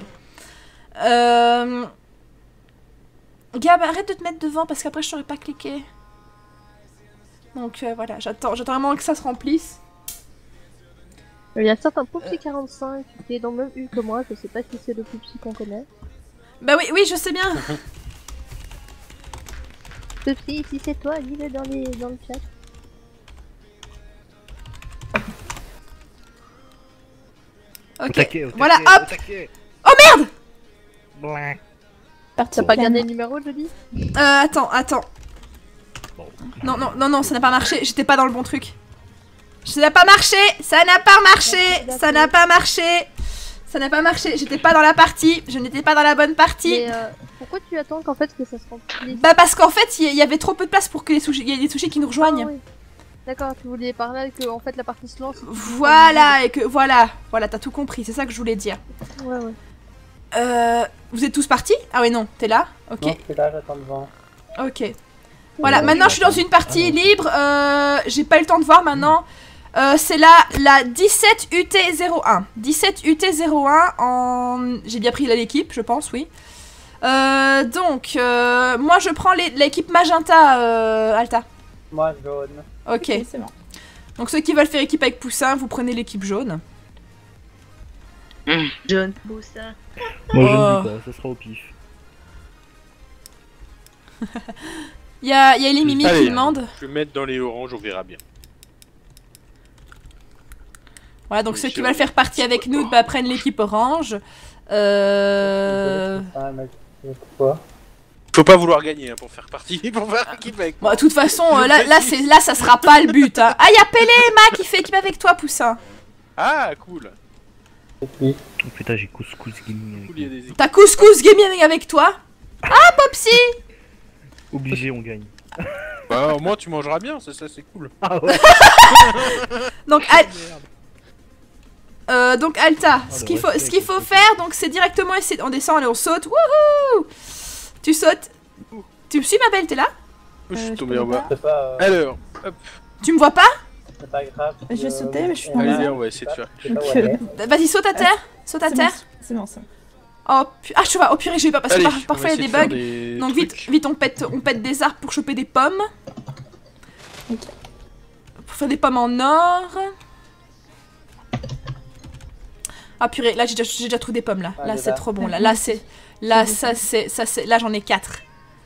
Gab, arrête de te mettre devant parce qu'après je t'aurais pas cliqué. Donc voilà, j'attends vraiment que ça se remplisse. Il y a certains Poupsi 45 qui est dans le même U que moi, je sais pas si c'est le Poupsi qu'on connaît. Bah oui, je sais bien. Poupsi, si c'est toi, dis-le dans le chat. Ok, Au taquet, voilà, au hop. taquet. Oh merde. Blanc. T'as pas gardé le numéro, Jody? Attends. Bon. Non, ça n'a pas marché, j'étais pas dans le bon truc. Ça n'a pas marché, j'étais pas dans la partie, je n'étais pas dans la bonne partie. Mais pourquoi tu attends qu'en fait que ça se remplisse? Bah parce qu'en fait, il y avait trop peu de place pour que il y ait des sushis qui nous rejoignent. Ah, oui. D'accord, tu voulais par là que en fait la partie se lance. Voilà, et que voilà, t'as tout compris, c'est ça que je voulais dire. Ouais. Vous êtes tous partis? Ah oui, non, t'es là? Ok. Non, c'est là, j'attends devant. Ok. Voilà, maintenant je suis dans une partie libre, j'ai pas eu le temps de voir maintenant. C'est la 17 UT01. 17 UT01 en... J'ai bien pris l'équipe, je pense, oui. Donc, moi je prends l'équipe magenta, Alta. Moi, jaune. Ok. C'est bon. Donc ceux qui veulent faire équipe avec Poussin, vous prenez l'équipe jaune. Jaune Poussin. Moi, je Oh. ne dis pas, ça sera au pif. Il y a Ellie Mimi Allez, qui demande. Je vais mettre dans les oranges, on verra bien. Voilà, donc Oui, ceux qui je- veulent faire partie avec nous, bah, prennent l'équipe orange. Ah, mais pourquoi? Faut pas vouloir gagner hein, pour faire partie, pour faire équipe avec Bon, de toute façon, là, ça sera pas le but. Hein. Ah, il y a Pelema qui fait équipe avec toi, Poussin. Ah, cool. Oui. Oh putain, j'ai couscous gaming avec Cool, il y a moi. des équipes. T'as Couscous Gaming avec toi. Ah, Popsy. Obligé, on gagne. Bah, au moins tu mangeras bien, ça c'est cool. Ah ouais. Donc, donc Alta, ce qu'il faut faire, donc c'est directement essayer. On descend, allez, on saute. Wouhou. Tu sautes. Tu me suis, ma belle, t'es là? Je suis je tombé peux en bas. C'est pas, Alors, hop. Tu me vois pas? c'est pas grave. Je sautais, mais je suis on tombée. va- Allez, on va essayer de faire. Je sais pas où elle est. Vas-y, saute à terre. Saute à C'est terre. bon, c'est bon, c'est bon. Oh, ah, je vois. Oh purée, j'ai eu peur parce que Allez, parfois on il y va a essayer des de bugs. faire des Donc trucs. vite, on pète des arbres pour choper des pommes. Ok. Pour faire des pommes en or. Ah purée, là j'ai déjà trouvé des pommes là. Ah, Là les c'est va. trop bon là. Là c'est là ça c'est là j'en ai 4.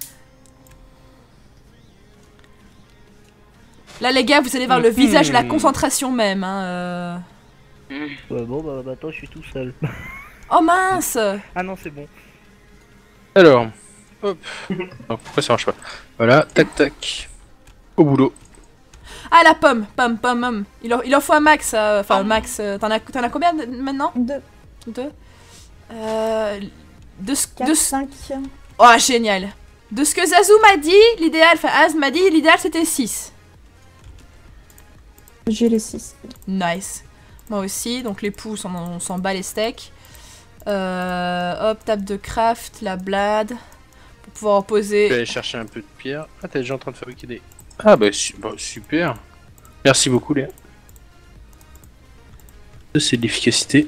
Là les gars, vous allez voir le visage et la concentration même hein. Ouais, bon, bah attends, je suis tout seul. Oh mince. Ah non, c'est bon. Alors, hop. Non, pourquoi ça marche pas? Voilà, tac tac. Au boulot. Ah la pomme. Il en faut un max, enfin max. T'en as combien maintenant? 2, 2 4, 5. Oh génial. De ce que Zazu m'a dit, l'idéal, enfin Az m'a dit, l'idéal c'était 6. J'ai les 6. Nice. Moi aussi, donc les pouces, on s'en bat les steaks. Hop, table de craft, la blade. Pour pouvoir en Je vais poser. aller chercher un peu de pierre. Ah, t'es déjà en train de fabriquer des... Ah bah, super. Merci beaucoup Léa. Ça c'est de l'efficacité.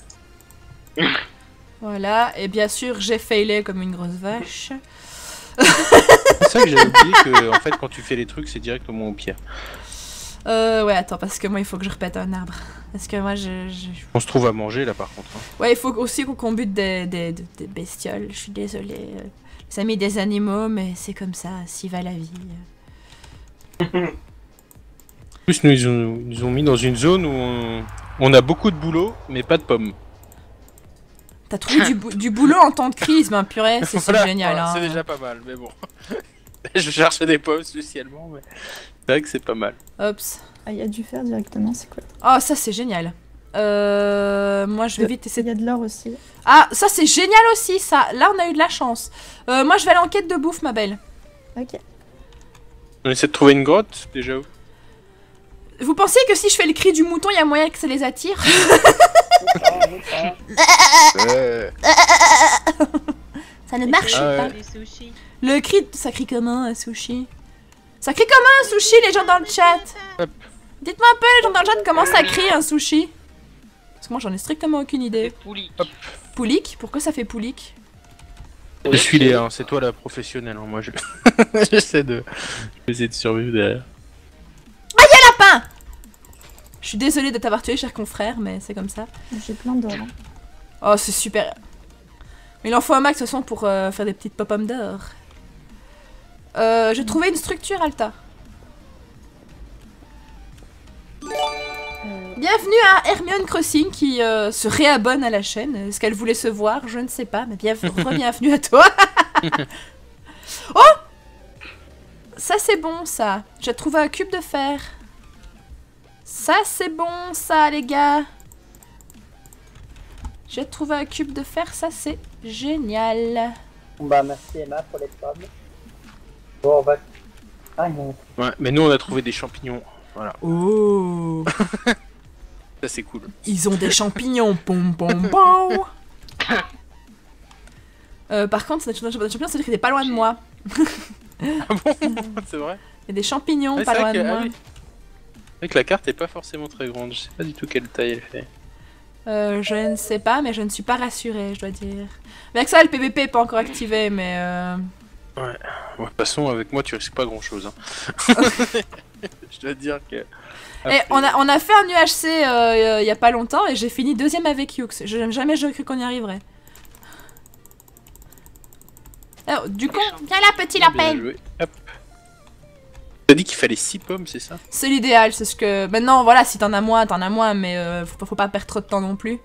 Voilà, et bien sûr, j'ai failé comme une grosse vache. C'est ça que j'avais oublié que en fait quand tu fais les trucs c'est directement aux pierres. Ouais, attends, parce que moi il faut que je repète un arbre. Parce que moi On se trouve à manger là par contre. Hein. Ouais, il faut aussi qu'on bute des bestioles. Je suis désolée. Les amis des animaux, mais c'est comme ça, s'y va la vie. En plus nous ils nous ont mis dans une zone où on a beaucoup de boulot mais pas de pommes. T'as trouvé du boulot en temps de crise, ben purée, c'est Voilà, génial. voilà, Hein. c'est déjà pas mal, mais bon. Je cherchais des pommes spécialement, mais c'est vrai que c'est pas mal. Ops. Ah, il y a du fer directement, c'est cool. Oh, ça c'est génial. Moi je vais vite Il essayer. y a de l'or aussi. Ah, ça c'est génial aussi, ça. Là on a eu de la chance. Moi je vais aller en quête de bouffe, ma belle. Ok. On essaie de trouver une grotte, déjà où? Vous pensez que si je fais le cri du mouton, il y a moyen que ça les attire? Ça ne marche pas. Des sushis. Le cri, ça crie comment un sushi? Ça crie comment un sushi, les gens dans le chat? Hop. Dites-moi un peu, les gens dans le chat, comment ça crie un sushi? Parce que moi j'en ai strictement aucune idée. Poulique. Poulique? Pourquoi ça fait poulique? Je suis Léa, hein, c'est toi la professionnelle, hein, moi je... j'essaie de survivre derrière. Lapin! Je suis désolée de t'avoir tué, cher confrère, mais c'est comme ça. J'ai plein d'or. Hein. Oh, c'est super. Mais il en faut un max de toute façon pour faire des petites pop-pommes d'or. J'ai trouvé une structure, Alta. Bienvenue à Hermione Crossing qui se réabonne à la chaîne. Est-ce qu'elle voulait se voir? Je ne sais pas, mais bienvenue à toi. Oh! Ça c'est bon ça. J'ai trouvé un cube de fer. Ça c'est bon ça les gars. J'ai trouvé un cube de fer, ça c'est génial. Bah merci Emma pour les pommes. Bon on va... Ah non. Ouais, mais nous on a trouvé des champignons, voilà. Oh! Ça c'est cool. Ils ont des champignons, pom pom pom. Par contre, des champignons, c'est-à-dire qu'il est pas loin de moi. Ah bon? C'est vrai? Il y a des champignons Ouais, pas c'est loin vrai de que- moi. ah oui. C'est vrai que la carte est pas forcément très grande, je sais pas du tout quelle taille elle fait. Je ne sais pas, mais je ne suis pas rassurée, je dois dire. Mais avec ça, le PVP est pas encore activé, mais Ouais, de toute façon avec moi tu risques pas grand chose. Hein. Je dois dire que... Et on a fait un UHC il y a pas longtemps et j'ai fini deuxième avec Yux. Jamais j'aurais cru qu'on y arriverait. Alors, du coup, viens là, petit Bien lapin. joué. Hop. T'as dit qu'il fallait 6 pommes, c'est ça? C'est l'idéal, c'est ce que... Maintenant, voilà, si t'en as moins, mais faut pas perdre trop de temps non plus.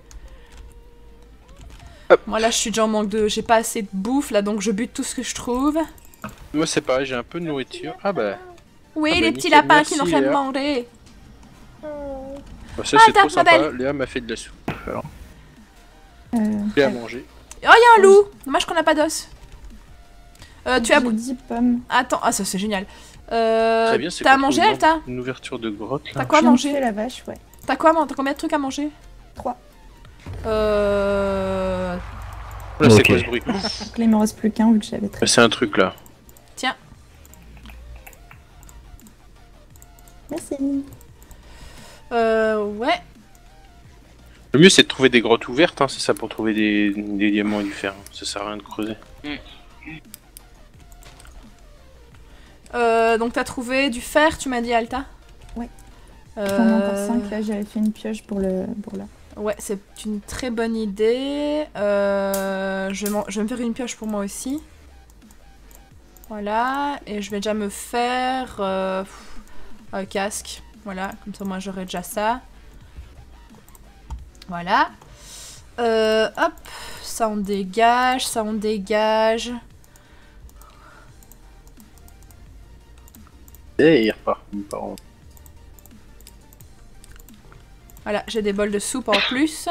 Hop. Moi là, je suis déjà en manque de... J'ai pas assez de bouffe, là, donc je bute tout ce que je trouve. Moi c'est pareil, j'ai un peu de nourriture. Ah bah... Oui, Ah bah, les petits nickel, lapins qui merci, n'ont rien Léa. demandé. Bah, ça Ah, c'est trop tape, ma sympa, belle. Léa m'a fait de la soupe. Alors, Euh, j'ai à manger. Oh, il y a un loup. Dommage qu'on n'a pas d'os. Tu as... J'ai 10 pommes. Attends, ah ça c'est génial. Très bien, c'est T'as à pour manger, trouver Alta? une ouverture de grotte T'as là. quoi à J'ai tué manger? la vache, ouais. T'as quoi? T'as combien de trucs à manger? 3. Là c'est Ok. quoi ce bruit? Donc là, il m'en reste plus qu'un vu que j'avais très. C'est un truc là. Tiens. Merci. Ouais. Le mieux c'est de trouver des grottes ouvertes, hein, c'est ça pour trouver des diamants et du fer. Ça sert à rien de creuser. Donc t'as trouvé du fer, tu m'as dit, Alta? Ouais. J'en ai encore 5 là, j'avais fait une pioche pour là. Ouais, c'est une très bonne idée. Je vais me faire une pioche pour moi aussi. Voilà, et je vais déjà me faire un casque. Voilà, comme ça moi j'aurai déjà ça. Voilà. Hop, ça on dégage, ça on dégage. Et il repart. Il part en- Voilà, j'ai des bols de soupe en plus.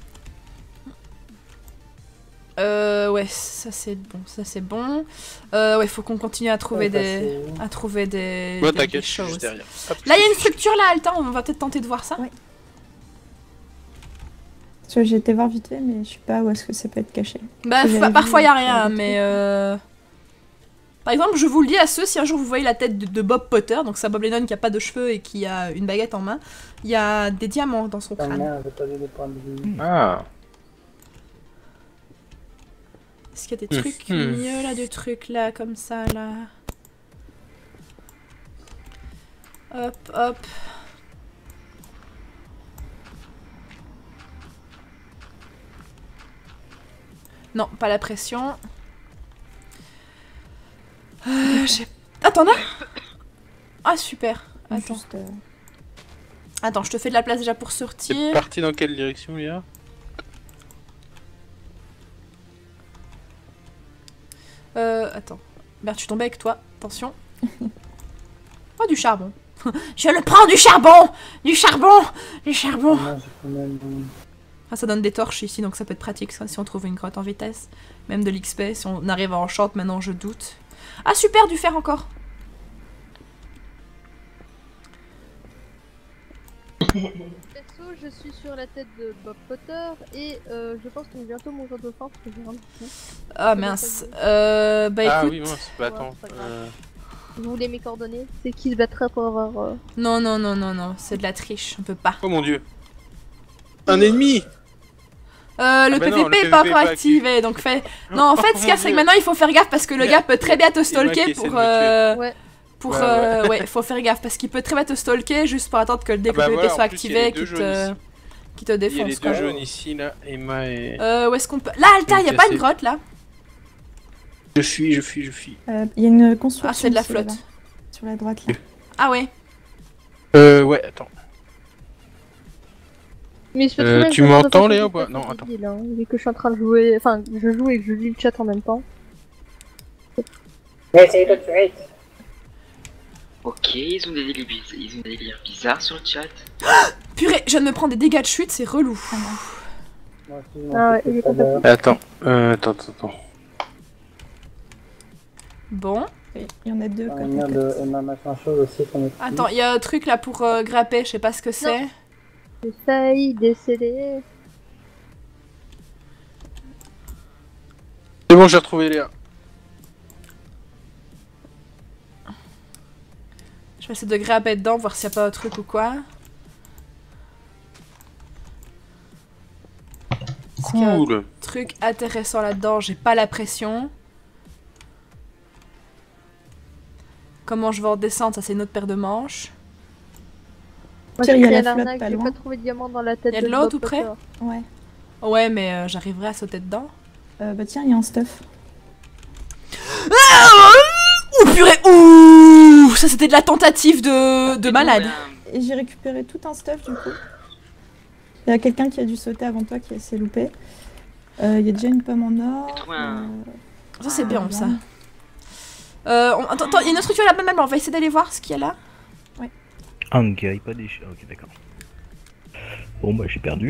Ouais, ça c'est bon, ça c'est bon. Ouais, faut qu'on continue à trouver des... À trouver des... Ouais, des t'inquiète, je suis choses. juste derrière. Hop, Là, il y a une structure là, Alta, on va peut-être tenter de voir ça. Ouais. Parce que j'ai été voir vite fait, mais je sais pas où est-ce que ça peut être caché. Bah, J'avais parfois vu, il y a rien, des mais trucs. par exemple, je vous le dis à ceux, si un jour vous voyez la tête de Bob Potter, donc c'est Bob Lennon qui a pas de cheveux et qui a une baguette en main, il y a des diamants dans son Ta crâne. mère veut pas donner des points de vie. Ah. Est-ce qu'il y a des trucs mieux là, des trucs là, comme ça, là? Hop, hop. Non, pas la pression. Ah, t'en as? Ah, super. Attends. Juste, Attends, je te fais de la place déjà pour C'est sortir. parti dans quelle direction, Léa? Attends. Merde, je suis tombée avec toi. Attention. Oh, du charbon. Je le prends, du charbon. Du charbon. Du charbon. Moi, j'ai quand même... Ah, ça donne des torches ici, donc ça peut être pratique ça, si on trouve une grotte en vitesse. Même de l'XP, si on arrive à enchant, maintenant je doute. Ah super, du fer encore. Perso, je suis sur la tête de Bob Potter et je pense que je vais bientôt mourir de faim parce que j'ai rien du tout. Ah mince. Bah Ah écoute... oui, moi, c'est pas attends. c'est pas grave. Vous voulez mes coordonnées? C'est qui se battrait pour avoir... Non, non, non, non, non, c'est de la triche, on peut pas. Oh mon dieu. Un ennemi. Le bah PVP non, le est pas PVP encore pas activé, donc fait... Non, en fait, ce qu'il y a, c'est que maintenant il faut faire gaffe parce que le gars peut très bien te stalker pour... Ouais. Pour... Ouais, ouais, faut faire gaffe parce qu'il peut très bien te stalker juste pour attendre que le bah PVP voilà, soit en plus, il y a activé les et deux qu'il jaunes te Il y a les défonce, deux quoi. jaunes ici, là, Emma et... Où est-ce qu'on peut... Là, Alta, y a pas une grotte, là? Je fuis. Il y a une construction. Ah, c'est de la aussi, flotte. là-bas, sur la droite là. Ah ouais. Ouais, attends. Mais je peux très bien tu que je m'entends, fasse Léa, un ou pas peu Non, plus attends. débile, hein, vu que je suis en train de jouer... Enfin, je joue et que je lis le chat en même temps. Mais essayez de tuer. Ok, ils ont des délires bizarres sur le chat. Purée, je viens de me prendre des dégâts de chute, c'est relou. Moi aussi, je Ah m'en ouais, fous il est tout à l'heure. Attends. Bon. Et il y en a deux côté à Merde, côte. Emma machin chose aussi qu'on est. Attends, il y a un truc là pour grapper, je sais pas ce que c'est. J'essaye d'essayer. C'est bon, j'ai retrouvé Léa. Je vais essayer de grapper dedans, voir s'il y a pas un truc ou quoi. Est-ce qu'il y a un Cool. truc intéressant là-dedans? J'ai pas la pression. Comment je vais en descendre? Ça, c'est une autre paire de manches. Moi, Tiens, j'ai il y a créé la flotte l'arnaque, pas j'ai loin. pas trouvé de diamant dans la tête Y a de l'eau Bob tout près? Potter. Ouais. Ouais, mais j'arriverai à sauter dedans. Bah tiens, il y a un stuff. Ouh, purée! Ouh! Ça, c'était de la tentative de malade. Et j'ai récupéré tout un stuff du coup. Il y a quelqu'un qui a dû sauter avant toi qui s'est loupé. Il y a déjà une pomme en or. J'ai trouvé un- Ça, c'est bien, ça. bien. Attends, il y a une autre structure là-bas, on va essayer d'aller voir ce qu'il y a là. Ah, donc il n'y avait pas des... Ok, d'accord. Bon, bah j'ai perdu.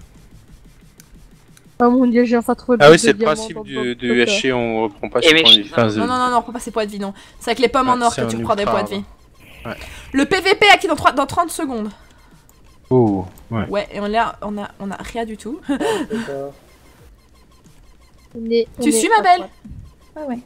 Oh mon dieu, j'ai enfin trouvé Ah oui, plus de c'est le diamants principe dans du Bob Potter. haché, on reprend pas Eh, ses mais points de je- vie. Enfin, Non, non, non, non, on prend pas ses points de vie, non. C'est avec les pommes en Ouais, or c'est que un tu reprends des points de ultra, vie. ouais. Le PVP acquis dans 30 secondes. Oh, ouais. Ouais, et on a rien du tout. D'accord. Tu suis, ma belle? Ah ouais.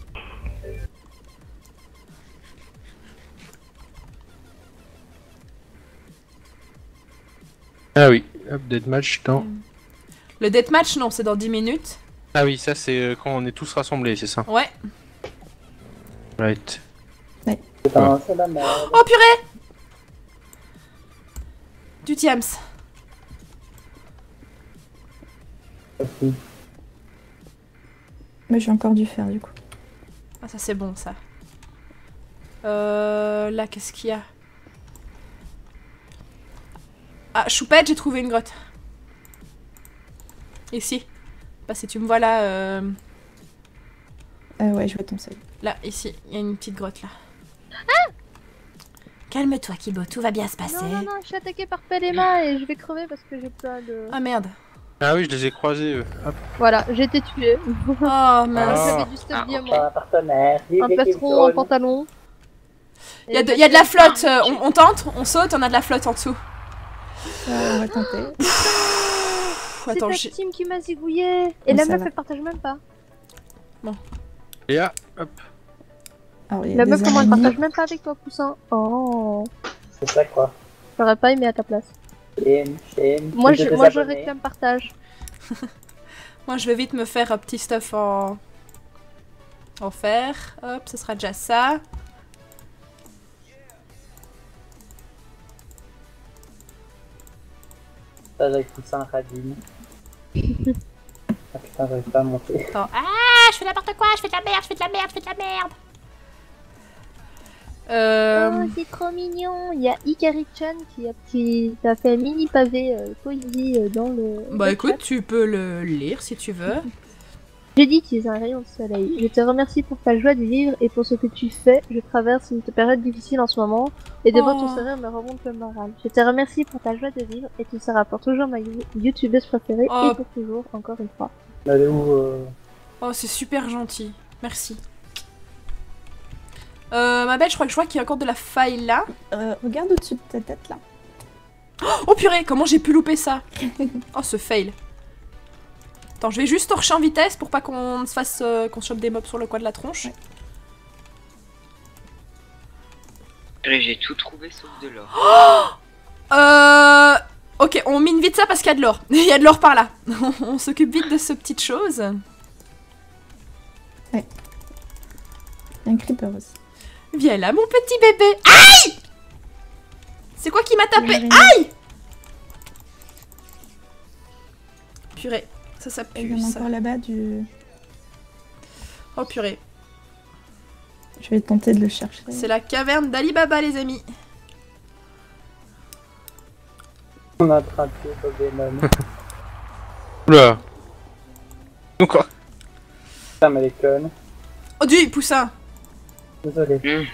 Ah oui, hop, deathmatch dans... Le deathmatch, non, c'est dans 10 minutes. Ah oui, ça c'est quand on est tous rassemblés, c'est ça. Ouais. Right. Putain, c'est la merde. Oh purée! Du Tiams. Aussi. Mais j'ai encore dû faire du coup. Ah, ça c'est bon, ça. Là, qu'est-ce qu'il y a? Ah, choupette, j'ai trouvé une grotte. Ici. Bah, si tu me vois là, Ouais, je vois ton seuil. là, ici, il y a une petite grotte là. Ah! Calme-toi, Kibo, tout va bien se passer. Non, je suis attaquée par Pelema et je vais crever parce que j'ai plein de... Ah merde. Ah oui, je les ai croisés. Hop. Voilà, j'ai été tuée. Oh mince. J'avais du stuff diamant. Pas un partenaire. Un plastron, un pantalon. Il y a de la flotte, on tente, on saute, on a de la flotte en dessous. On va tenter. C'est Attends, ta j'ai... team qui m'a zigouillé. Et Oh, la ça meuf, va. elle partage même pas. Léa, hop. Alors, il y a La des meuf, comment elle araignées. partage même pas avec toi, poussin. Oh. C'est ça quoi. J'aurais pas aimé à ta place. Shame. Moi, Je je désabonner. réclame partage. Moi, je vais vite me faire un petit stuff en fer. Hop, ce sera déjà ça. Ça, avec Poussin Radine. Ah putain, j'arrive pas à monter. Attends. Ah, je fais n'importe quoi, je fais de la merde, je fais de la merde, je fais de la merde. Oh, c'est trop mignon. Il y a Ikari-chan qui a fait un mini pavé poésie dans le... Bah le écoute, chat. tu peux le lire si tu veux. J'ai dit tu es un rayon de soleil. Je te remercie pour ta joie de vivre et pour ce que tu fais. Je traverse une période difficile en ce moment et de voir ton sourire me remonte le moral. Je te remercie pour ta joie de vivre et tu seras pour toujours ma youtubeuse préférée et pour toujours, encore une fois. Elle est où Oh, c'est super gentil. Merci. Ma belle, je crois qu'il y a encore de la faille là. Regarde au-dessus de ta tête là. Oh purée, comment j'ai pu louper ça? Oh, ce fail. Attends, je vais juste torcher en vitesse pour pas qu'on se fasse qu'on se chope des mobs sur le coin de la tronche. Ouais. J'ai tout trouvé sauf de l'or. Ok, on mine vite ça parce qu'il y a de l'or. Il y a de l'or par là. On s'occupe vite de ce petite chose. Ouais. Il y a un creeper aussi. Viens là, mon petit bébé. Aïe! C'est quoi qui m'a tapé? Aïe! Purée, ça pue. Il y en a ça. encore là-bas du... Oh purée. Je vais tenter de le chercher. C'est la caverne d'Ali Baba, les amis. On a attrapé Pokémon. Oula. Quoi? Putain, mais elle est conne. Oh du poussin. Désolé.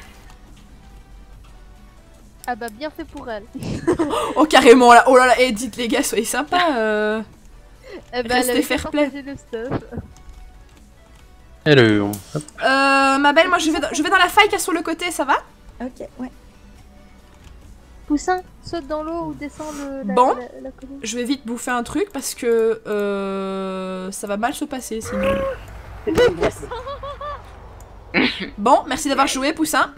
Ah bah bien fait pour elle. Oh carrément là. Oh là là. Et dites les gars, soyez sympas. Eh bah, Restez fair play. Le stuff. Hello. Ma belle, moi je vais dans la faille qu'il y a sur le côté, ça va? Ok, ouais. Poussin, saute dans l'eau ou descends la colline. Je vais vite bouffer un truc parce que ça va mal se passer sinon. Bon, merci d'avoir joué, Poussin.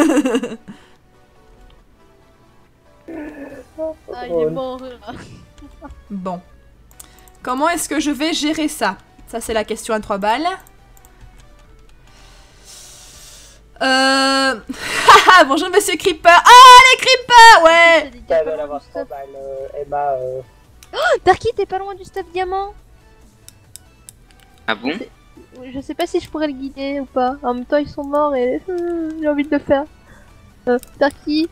Ah, il est mort là. Bon. Comment est-ce que je vais gérer ça? Ça, c'est la question à 3 balles. Bonjour, monsieur Creeper. Ah, les Creepers, ouais. Elle va l'avoir 3 balles, Emma. Darky, t'es pas loin du stuff diamant. Ah bon? Je sais pas si je pourrais le guider ou pas. En même temps, ils sont morts et j'ai envie de le faire. Darky,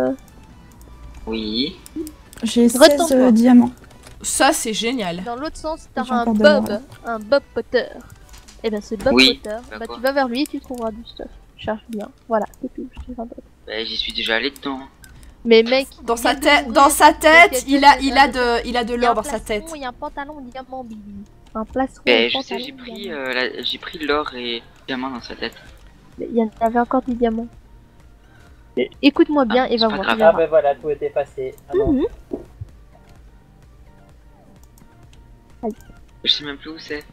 Oui. J'ai 16 diamants. Ça, c'est génial. Dans l'autre sens, t'as J'ai un encore de Bob. l'or. Un Bob Potter. Et ben, ce Bob Oui, Potter, bah d'accord. tu vas vers lui et tu trouveras du stuff. Cherche bien. Voilà, c'est tout. Je te rappelle. Bah, j'y suis déjà allé dedans. Mais mec, Dans sa tête, il a de l'or dans sa tête. Il y a un pantalon diamant, Billy. Un plastron. Bah, je sais, j'ai pris l'or et diamant dans sa tête. Il y en avait encore des diamants. Écoute-moi bien et va c'est pas voir. grave. tu Ah verras. ben voilà, tout est effacé. Ah non. Mhm. Je sais même plus où c'est.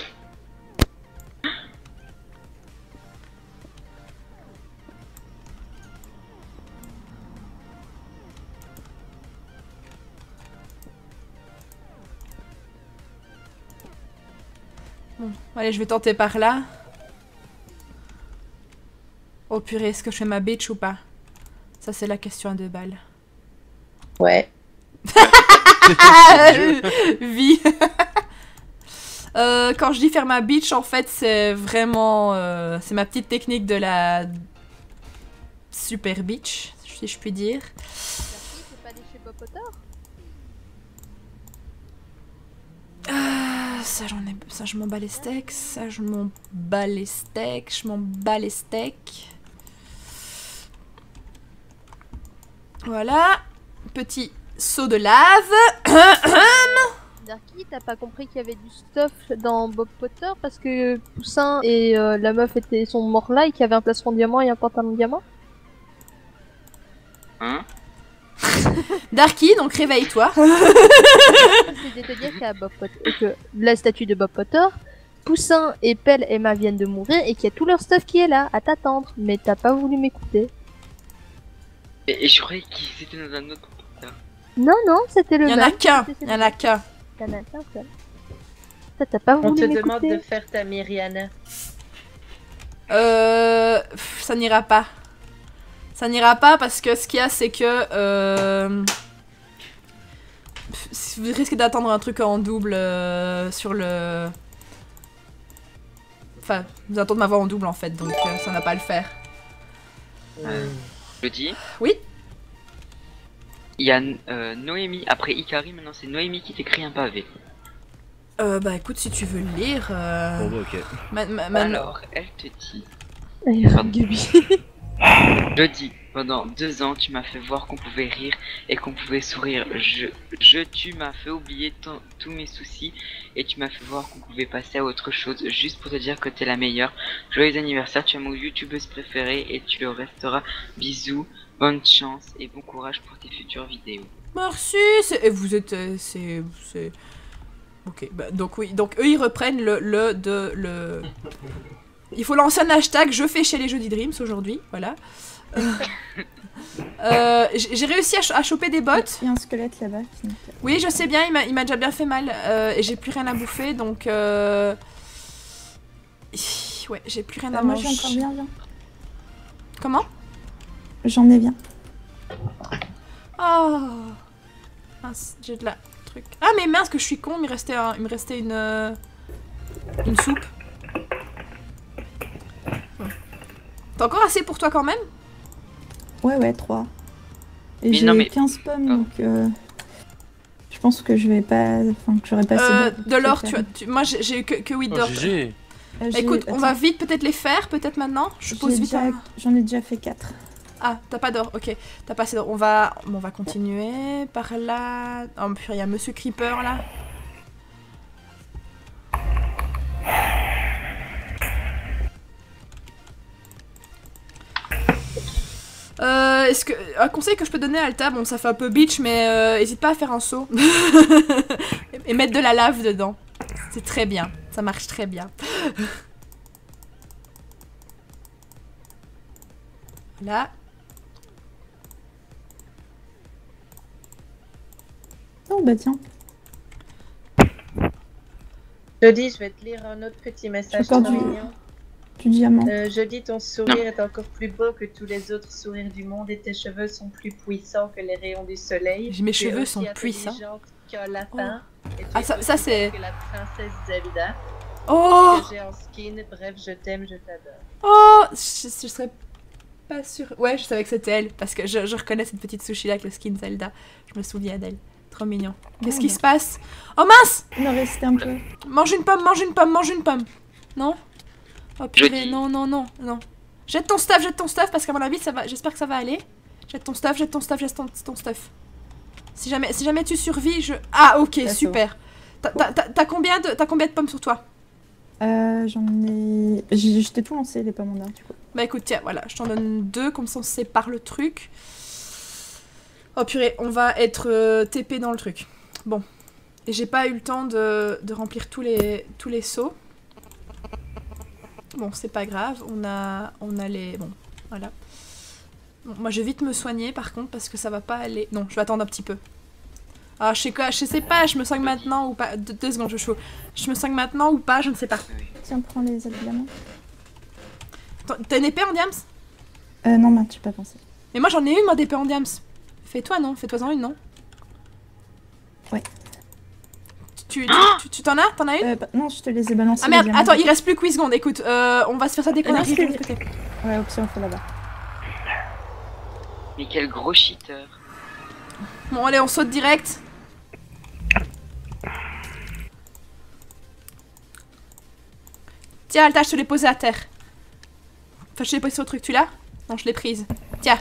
Bon, allez, je vais tenter par là. Oh purée, est-ce que je fais ma bitch ou pas? Ça, c'est la question à 2 balles. Ouais. Vie. Quand je dis faire ma bitch, en fait, c'est vraiment... c'est ma petite technique de la... super bitch, si je puis dire. T'es pas allé chez Bob Potter? Ça, je m'en bats les steaks. Ça, je m'en bats les steaks. Je m'en bats les steaks. Voilà. Petit seau de lave. Darky, t'as pas compris qu'il y avait du stuff dans Bob Potter parce que Poussin et la meuf sont morts là et qu'il y avait un plastron diamant et un pantalon diamant? Hein? Darky, donc réveille-toi. C'est de te dire qu'à Bob Potter, que la statue de Bob Potter, Poussin et Pelle et Emma viennent de mourir et qu'il y a tout leur stuff qui est là, à t'attendre. Mais t'as pas voulu m'écouter. Et je croyais qu'ils étaient dans un autre. Non, non, c'était le Il y en même. a qu'un. Il y en a qu'un. T'en as qu'un seul. Ça, t'as pas On voulu te m'écouter. demande de faire ta Myriana. Ça n'ira pas. Ça n'ira pas parce que ce qu'il y a, c'est que... vous risquez d'attendre un truc en double sur le... Enfin, vous attendez ma voix en double en fait, donc ça n'a pas à le faire. Je dis. Oui. Il y a Noémie, après Ikari, maintenant c'est Noémie qui t'écrit un pavé. Bah écoute, si tu veux le lire... Bon bah ok. Alors, elle te dit... Gabi. Je dis, pendant 2 ans, tu m'as fait voir qu'on pouvait rire et qu'on pouvait sourire. Tu m'as fait oublier tous mes soucis et tu m'as fait voir qu'on pouvait passer à autre chose juste pour te dire que t'es la meilleure. Joyeux anniversaire, tu es mon youtubeuse préférée et tu le resteras. Bisous, bonne chance et bon courage pour tes futures vidéos. Merci. Et vous êtes... c'est... Ok, bah, donc oui, donc eux ils reprennent le... Il faut lancer un hashtag je fais chez les Jody Dreams aujourd'hui, voilà. J'ai réussi à choper des bottes. Il y a un squelette là-bas. Oui, je sais bien, il m'a déjà bien fait mal et j'ai plus rien à bouffer donc... Ouais, j'ai plus rien à moi manger. j'ai encore bien, bien. Comment? J'en ai bien. Oh mince, j'ai de la truc. Ah mais mince que je suis con, il me restait une soupe. T'as encore assez pour toi quand même? Ouais, 3. Et Mais j'ai non, mais- 15 pommes, donc je pense que je vais pas... Enfin, que j'aurai pas assez De l'or, moi j'ai eu que 8 d'or. GG. Écoute, on va vite peut-être les faire, peut-être maintenant. Je pose vite. J'en ai déjà fait 4. Ah, t'as pas d'or, ok. T'as pas assez d'or. On va continuer par là. Oh purée, il y a Monsieur Creeper là. Est-ce que... Un conseil que je peux donner à Alta, bon ça fait un peu bitch, mais hésite pas à faire un saut. Et mettre de la lave dedans. C'est très bien, ça marche très bien. Voilà. Oh bah tiens. Jody, je vais te lire un autre petit message. Encore du diamant. Jody, ton sourire est encore plus beau que tous les autres sourires du monde et tes cheveux sont plus puissants que les rayons du soleil. Mes Tu es cheveux aussi sont puissants. intelligente qu'un lapin. Et tu Ah, es ça aussi c'est... belle que la princesse Zelda. Oh Que j'ai en skin. Bref, je t'aime, je t'adore. Oh, je serais pas sûre. Ouais, je savais que c'était elle, parce que je reconnais cette petite sushi là avec le skin Zelda. Je me souviens d'elle. Trop mignon. Qu'est-ce qui se passe? Oh mince! Il en restait un peu. Mange une pomme, mange une pomme, mange une pomme. Non? Oh purée, Jody. non. Jette ton stuff, parce qu'à mon avis, ça va. J'espère que ça va aller. Jette ton stuff. Si jamais tu survis, je... Ah, ok, Ça, super. T'as combien de pommes sur toi? J'en ai... Je t'ai tout lancé, les pommes en or, du coup. Bah écoute, tiens, voilà, je t'en donne 2, comme ça on sépare le truc. Oh purée, on va être TP dans le truc. Bon. Et j'ai pas eu le temps de remplir tous les seaux. Bon, c'est pas grave, on a les... Bon, voilà. Bon, moi je vais vite me soigner par contre, parce que ça va pas aller... Non, je vais attendre un petit peu. Ah, je sais pas, je me soigne maintenant ou pas. 2 secondes, je chaud. Je me soigne maintenant ou pas, je ne sais pas. Tiens, prends les diamants. T'as une épée en diams? Non, Matt, j'ai pas pensé. Mais moi j'en ai une, moi, d'épée en diams. Fais-toi, non? Fais-toi-en une, non? Ouais. Tu t'en as? T'en as une? Non, je te les ai balancés. Ah merde, attends, il reste plus que 8 secondes. Écoute, on va se faire ça dès qu'on arrive de l'autre côté. Ouais, option, faut là-bas. Mais quel gros cheater. Bon, allez, on saute direct. Tiens, Alta, je te l'ai posé à terre. Enfin, je te l'ai posé sur le truc, tu l'as? Non, je l'ai prise. Tiens.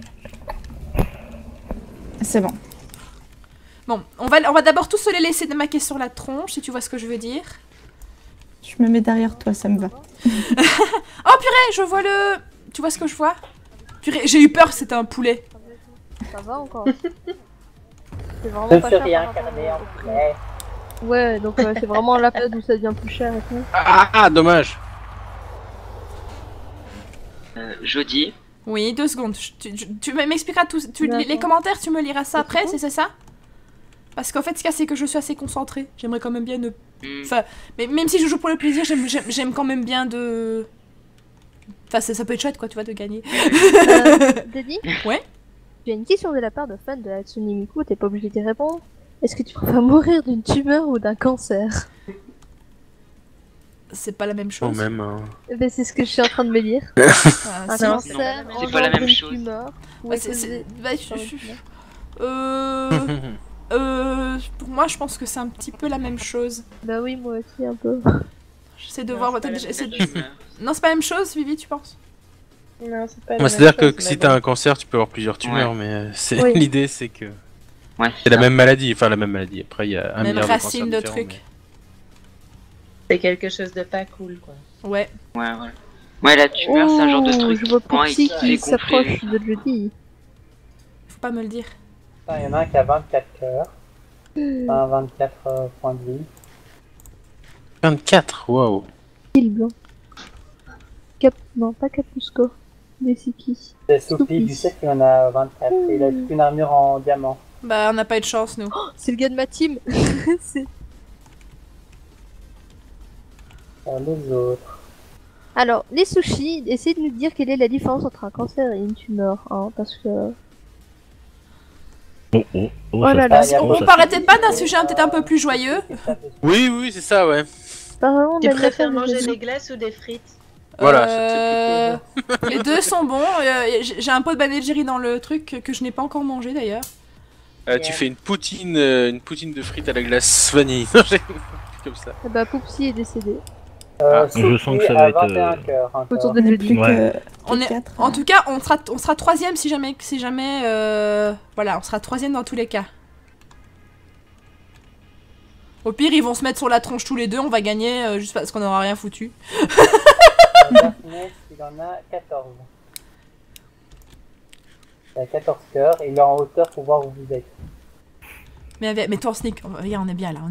C'est bon. Bon, on va d'abord tous se les laisser démaquer sur la tronche, si tu vois ce que je veux dire. Je me mets derrière toi, ça me va. Oh purée, je vois le... Tu vois ce que je vois? Purée, j'ai eu peur, c'était un poulet. Ça va encore. C'est vraiment Je pas suis cher rien par rapport incarné en au prix. poulet. Ouais, donc c'est vraiment la période où ça devient plus cher et tout. Ah, dommage. Jody. Oui, 2 secondes. Tu m'expliqueras tout. Les commentaires, tu me liras ça après, c'est ça? Parce qu'en fait, ce qu'il y a, c'est que je suis assez concentrée. J'aimerais quand même bien de... Enfin, mais même si je joue pour le plaisir, j'aime quand même bien de... Enfin, ça peut être chouette, quoi, tu vois, de gagner. Daddy? Ouais? J'ai une question de la part de fans de Hatsune Miku, t'es pas obligé d'y répondre. Est-ce que tu préfères mourir d'une tumeur ou d'un cancer? C'est pas la même chose. Quand même. Hein. Ben, c'est ce que je suis en train de me dire. Un Non, cancer c'est pas la même engendre une chose. tumeur. Ouais, bah, Pour moi, je pense que c'est un petit peu la même chose. Bah oui, moi aussi un peu. J'essaie de Non, voir c'est votre... pas la j'essaie de- même chose. Non, c'est pas la même chose, Vivi, tu penses? Non, c'est pas la Moi, même c'est-à-dire que chose, mais si bon. t'as un cancer, tu peux avoir plusieurs tumeurs, Ouais. mais Oui. l'idée c'est que Ouais, c'est la ça. même maladie. Enfin, la même maladie. Après, il y a un Même milliard racine de cancers différents, trucs. C'est quelque chose de pas cool, quoi. Ouais. Ouais, voilà. Ouais, la tumeur, c'est un genre de truc Je vois qui prend et Poupsy qui qui fait gonfler. s'approche de jeudi. Faut pas me le dire. Il y en a un qui a 24 cœurs. Enfin, 24 points de vie. mais 24, waouh. Il blanc. Non, pas Capusco. Mais c'est qui? C'est Soupy, tu sais qu'il en a 24. Et il a toute une armure en diamant. Bah, on n'a pas eu de chance, nous. C'est le gars de ma team. C'est- Les autres. Alors, les sushis, essayez de nous dire quelle est la différence entre un cancer et une tumeur, hein, parce que... Oh là là, on parlait peut-être pas d'un sujet peut-être un peu plus joyeux. Oui, oui, c'est ça, ouais. Apparemment, Tu on a préfères bien fait manger de- des glaces ou des frites? Voilà, Les deux sont bons. J'ai un pot de banégérie dans le truc que je n'ai pas encore mangé d'ailleurs. Tu fais une poutine de frites à la glace vanille. Non, j'ai- comme ça. Ah bah, Poupsy est décédé. Je sens que ça va être, 21 cœurs. Autour encore. de On est jeudi. plus Ouais. On est, quatre, en tout cas, on sera troisième si jamais, voilà, on sera troisième dans tous les cas. Au pire, ils vont se mettre sur la tronche tous les deux, on va gagner juste parce qu'on n'aura rien foutu. Darkness, il en a 14. Il a 14 cœurs et il est en hauteur pour voir où vous êtes. Mais toi, Sneak, regarde, on est bien là.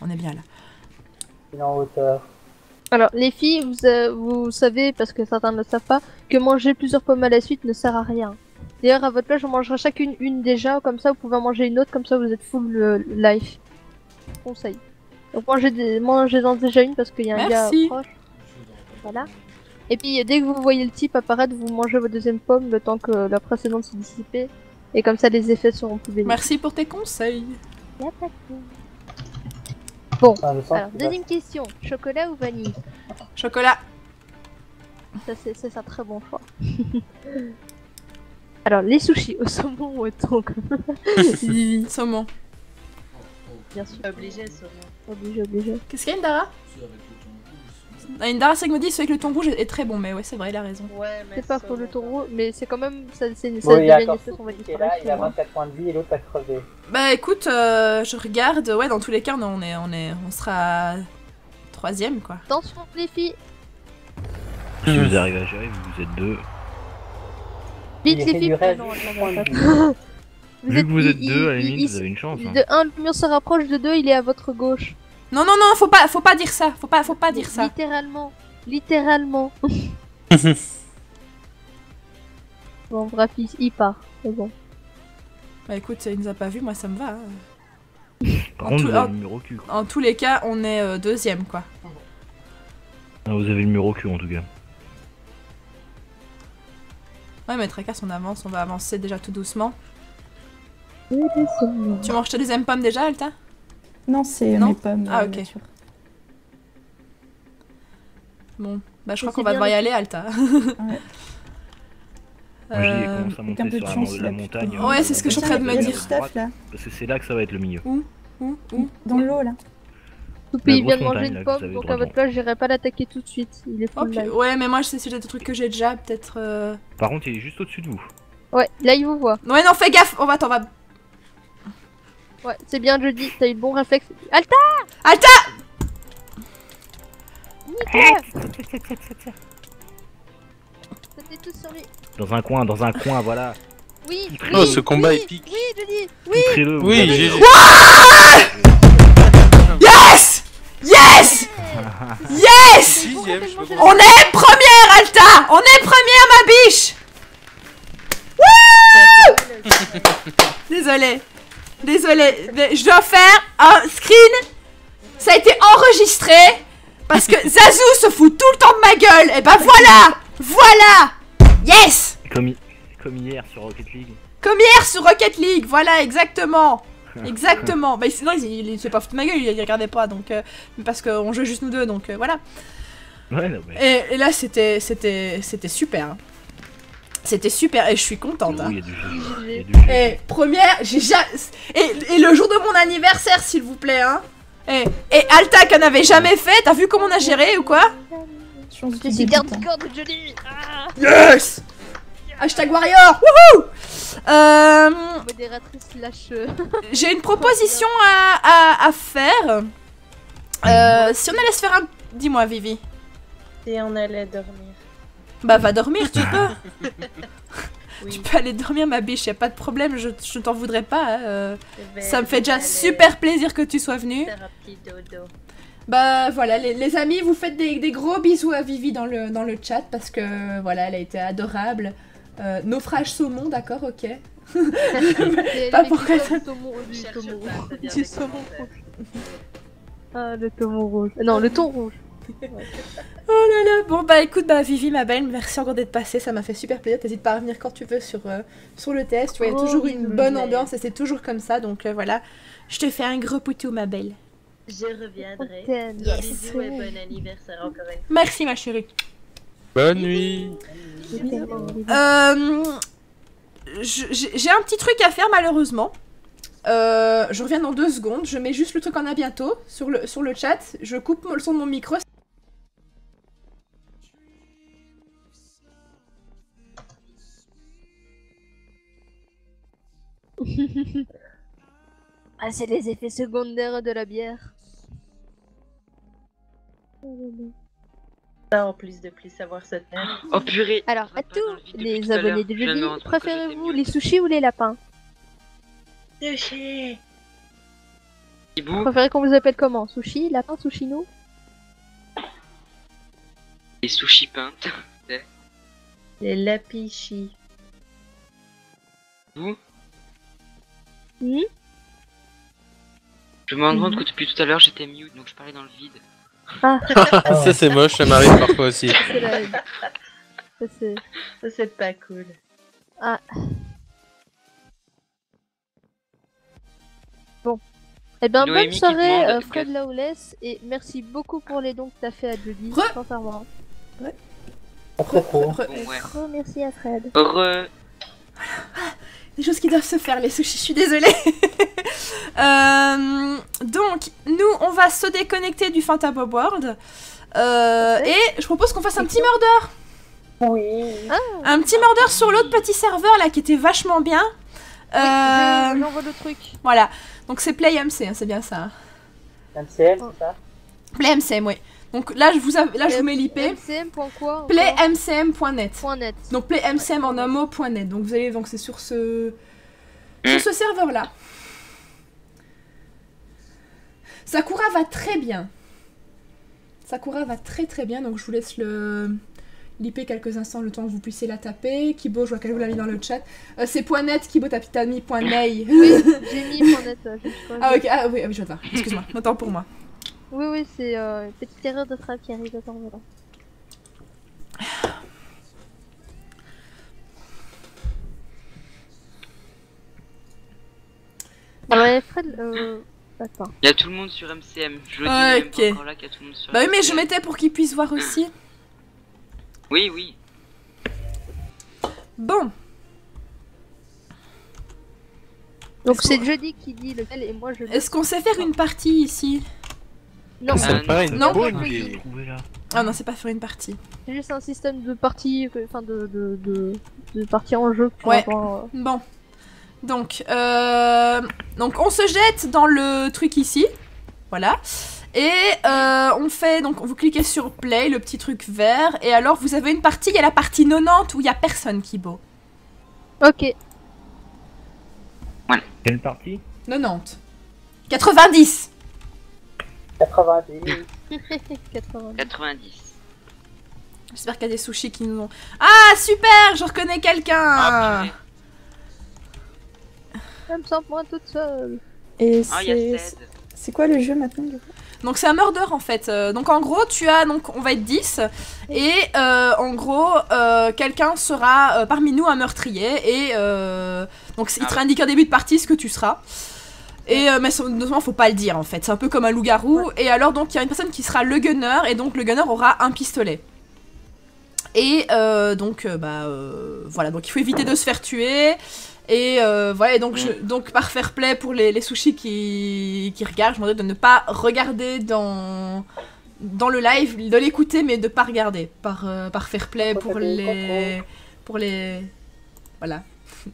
Il est en hauteur. Alors, les filles, vous savez, parce que certains ne le savent pas, que manger plusieurs pommes à la suite ne sert à rien. D'ailleurs, à votre place, on mangera chacune une déjà, comme ça vous pouvez en manger une autre, comme ça vous êtes full life. Conseil. Donc mangez-en déjà une parce qu'il y a un Merci. gars proche. Voilà. Et puis dès que vous voyez le type apparaître, vous mangez votre deuxième pomme le temps que la précédente s'est dissipée. Et comme ça les effets seront plus bénéfiques. Merci pour tes conseils. Y a pas de quoi. Bon, Enfin, je sens alors qu'il va- deuxième question, chocolat ou vanille? Chocolat. Ça c'est un très bon choix. Alors les sushis au saumon ou au thon Vivi, Saumon. bien sûr. Obligé, ça. Obligé. Qu'est-ce qu'il y a, Indara? Indara, c'est que me dit celui avec le thon rouge est très bon, mais ouais, c'est vrai, il a raison. Ouais, mais C'est pas ça, pour le taureau, mais c'est quand même ça Bon, il y a devient une encore espèce, on va Soupy dire, qui est là, il a par 24 points de vie et l'autre a crevé. Bah écoute, je regarde, ouais, dans tous les cas, on sera troisième, quoi. Attention les filles, Si vous arrivez à gérer, vous êtes deux. vite Il les filles. réduirait Non, juste non, point non, de pas. Vu que vous êtes il- deux, à la il- limite, il- vous avez une chance. Hein. De 1, le mur se rapproche, de 2, il est à votre gauche. Non, faut pas dire ça, faut pas dire ça. Littéralement. Bon, bref, il part. C'est bon. Bah écoute, il nous a pas vu, moi ça me va. Par en contre, tout- vous avez en- le mur au cul. Quoi. En tous les cas, on est deuxième, quoi. Ah, vous avez le mur au cul en tout cas. Ouais, mais tracasse, on va avancer déjà tout doucement. Oui, descends. Tu manges ta deuxième pomme déjà, Alta? Non, c'est Non mes pommes. Ah, ok. nature. Bon, bah je Mais crois qu'on c'est va bien devoir y les aller, Alta. Moi, j'ai commencé à avec un monter peu de sur chance, la il a montagne. pu- Ouais, c'est ce que je suis en train de me Il y a dire. du stuff là, Parce que c'est là que ça va être le milieu. Où dans l'eau là. Soupy, il grosse vient de manger montagne, là, une que vous pomme, avez donc droit à votre devant. place, j'irai pas l'attaquer tout de suite. Il est Oh, full puis- life. ouais, mais moi, c'est des trucs que j'ai déjà, peut-être... Par contre, il est juste au-dessus de vous. Ouais, là, il vous voit. Ouais, non, fais gaffe. Attends, on va... Ouais, c'est bien, jeudi, t'as eu le bon réflexe. Alta Alta! C'était tous sur lui. Dans un coin, voilà. Oui, Oh, oui, ce combat oui, épique. Oui, jeudi, oui. Poutrez-le. vous Oui, avez- j'ai. Yes! Yes! Yes! Sixième, je peux On est première, Alta! On est première, ma biche! Désolée, mais je dois faire un screen. Ça a été enregistré parce que Zazu se fout tout le temps de ma gueule. Et bah voilà! Yes! Comme hier sur Rocket League. Comme hier sur Rocket League, voilà, exactement. Exactement. Bah sinon, il s'est pas foutu de ma gueule, il regardait pas, donc parce qu'on jouait juste nous deux, donc voilà. Ouais, non, mais. Et là, c'était super. C'était super et je suis contente. Oh, Hein. il y a du jeu. Il y a du jeu. Et première, j'ai jamais... Et le jour de mon anniversaire, s'il vous plaît, hein. Et Alta qui en avait jamais fait, t'as vu comment on a géré ou quoi? Je suis garde-corps de Johnny. Yes. Hashtag Warrior. Wouhou. Modératrice slash... J'ai une proposition à faire. Si on allait se faire un... Dis-moi, Vivi. Si on allait dormir. Bah va dormir, tu peux. Oui. Tu peux aller dormir, ma biche, y a pas de problème, je t'en voudrais pas. Hein. Je vais Ça me fait déjà aller super plaisir que tu sois venue. faire un petit dodo. Bah voilà, les amis, vous faites des gros bisous à Vivi dans le chat parce que voilà, elle a été adorable. Naufrage saumon, d'accord, ok. Pas pour que ça... Du saumon rouge. Ah, le saumon rouge. Non, le thon rouge. Oh là là, bon bah écoute, bah Vivi ma belle, merci encore d'être passée, ça m'a fait super plaisir, t'hésites pas à revenir quand tu veux sur le test, tu vois, il y a toujours une bonne ambiance et c'est toujours comme ça, donc voilà, je te fais un gros poutou ma belle. Je reviendrai. Yes. Bisous et bon anniversaire encore une fois. Merci ma chérie. Bonne nuit. J'ai un petit truc à faire malheureusement. Je reviens dans 2 secondes, je mets juste le truc en à bientôt sur le chat, je coupe le son de mon micro. Ah, c'est les effets secondaires de la bière. Ça, en plus de plus savoir se taire. Oh purée. Alors, à Pas dans le tous vide depuis les tout à abonnés l'heure. de Je viens de me Jeudi, rendre compte que préférez-vous j'étais les sushis ou les lapins? Sushi. Hibou. Vous préférez qu'on vous appelle comment? Sushi, lapin, sushino? Les sushis peintes. Les lapichis. Vous. Hmm. Je me rends compte que depuis tout à l'heure j'étais mute donc je parlais dans le vide. Ah, Ça c'est moche, ça m'arrive parfois aussi. c'est la... Ça, c'est... Ça, c'est pas cool. Ah. Bon. Eh ben, Noémie bonne qui soirée, demande Fred que- Lawless, et merci beaucoup pour les dons que t'as fait à Jeudi, sincèrement. Très cool. Bon ouais. Gros merci à Fred. Heureux. Des choses qui doivent se faire, les sushis, je suis désolée. Donc, nous, on va se déconnecter du Fanta Bob World. Et je propose qu'on fasse un petit murder. Oui. Un petit murder sur l'autre petit serveur là qui était vachement bien. J'envoie le truc. Voilà. Donc c'est Play MC, hein, c'est bien ça. MCM, c'est ça? Play MCM, oui. Donc là, je vous mets l'IP. mcm.quoi playmcm.net. .net. Donc playmcm en un mot.net. Donc vous allez, donc c'est sur ce serveur là. Sakura va très bien. Sakura va très très bien. Donc je vous laisse l'IP quelques instants, le temps que vous puissiez la taper. Kibo, je vois qu'elle vous l'a mis dans le chat. C'est .net, Kibo t'as mis .ney. Oui, j'ai mis .net. Ah ok, ah oui, je vais te voir. Excuse-moi, attends pour moi. Oui, oui, c'est une petite erreur de frappe qui arrive. Attends, voilà. Ouais, Fred, attends. Il y a tout le monde sur MCM. Je le dis même Ok. pas encore là qu'il y a tout le monde sur Bah oui, mais je MCM. mettais pour qu'ils puissent voir aussi. Oui, oui. Bon. Donc Est-ce c'est qu'on- Jeudi qui dit lequel et moi je... Est-ce qu'on sait faire une partie ici? Non, Ça me paraît une Non. bonne Non. idée. Trouvé là. Ah non, c'est pas faire une partie. c'est juste un système de partie, enfin de partie en jeu pour Ouais. avoir... Bon. Donc on se jette dans le truc ici. Voilà. Et on fait, donc vous cliquez sur play, le petit truc vert. Et alors vous avez une partie, il y a la partie 90 où il y a personne qui beau. Ok. Quelle partie? 90. 90. 90. 80. 90. J'espère qu'il y a des sushis qui nous ont... Ah super, je reconnais quelqu'un. Ah, purée. Je me sens moins toute seule. Et Ah, il y a c'est... Ced. C'est quoi le jeu maintenant du coup? Donc c'est un murder en fait. Donc en gros tu as, donc on va être 10 et en gros quelqu'un sera parmi nous un meurtrier et donc il sera indiqué au début de partie ce que tu seras. Et mais notamment faut pas le dire en fait, c'est un peu comme un loup-garou. Et alors donc il y a une personne qui sera le gunner et donc le gunner aura un pistolet. Et donc, voilà, donc il faut éviter de se faire tuer. Et voilà, et donc par fair play pour les sushis qui regardent, je me demande de ne pas regarder dans le live, de l'écouter mais de pas regarder. Par fair play pour les... Voilà.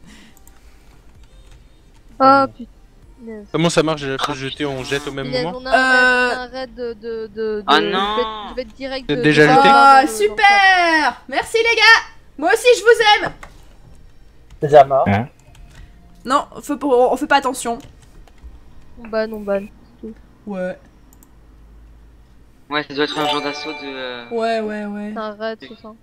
Oh putain. Comment ça marche? J'ai jeté, on jette au même moment? On a un raid de... Oh non. Je vais être direct T'as de... déjà de- jeté? Oh, super! Merci les gars! Moi aussi je vous aime! C'est déjà mort. Hein? Non, on fait pas attention. On banne. Ouais. Ouais, ça doit être un genre d'assaut de... Ouais. C'est un raid, c'est ça.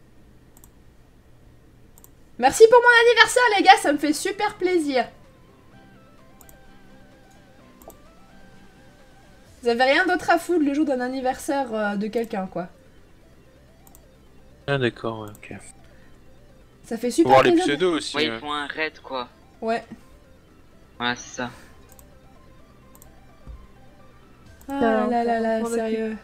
Merci pour mon anniversaire les gars, ça me fait super plaisir. Vous avez rien d'autre à foutre le jour d'un anniversaire de quelqu'un quoi. Ah d'accord, ouais, ok. Ça fait Faut super voir les plaisir. pseudos aussi. Ouais, ouais. ils font un raid, quoi. Ouais. Voilà, c'est ça. Ah là, sérieux.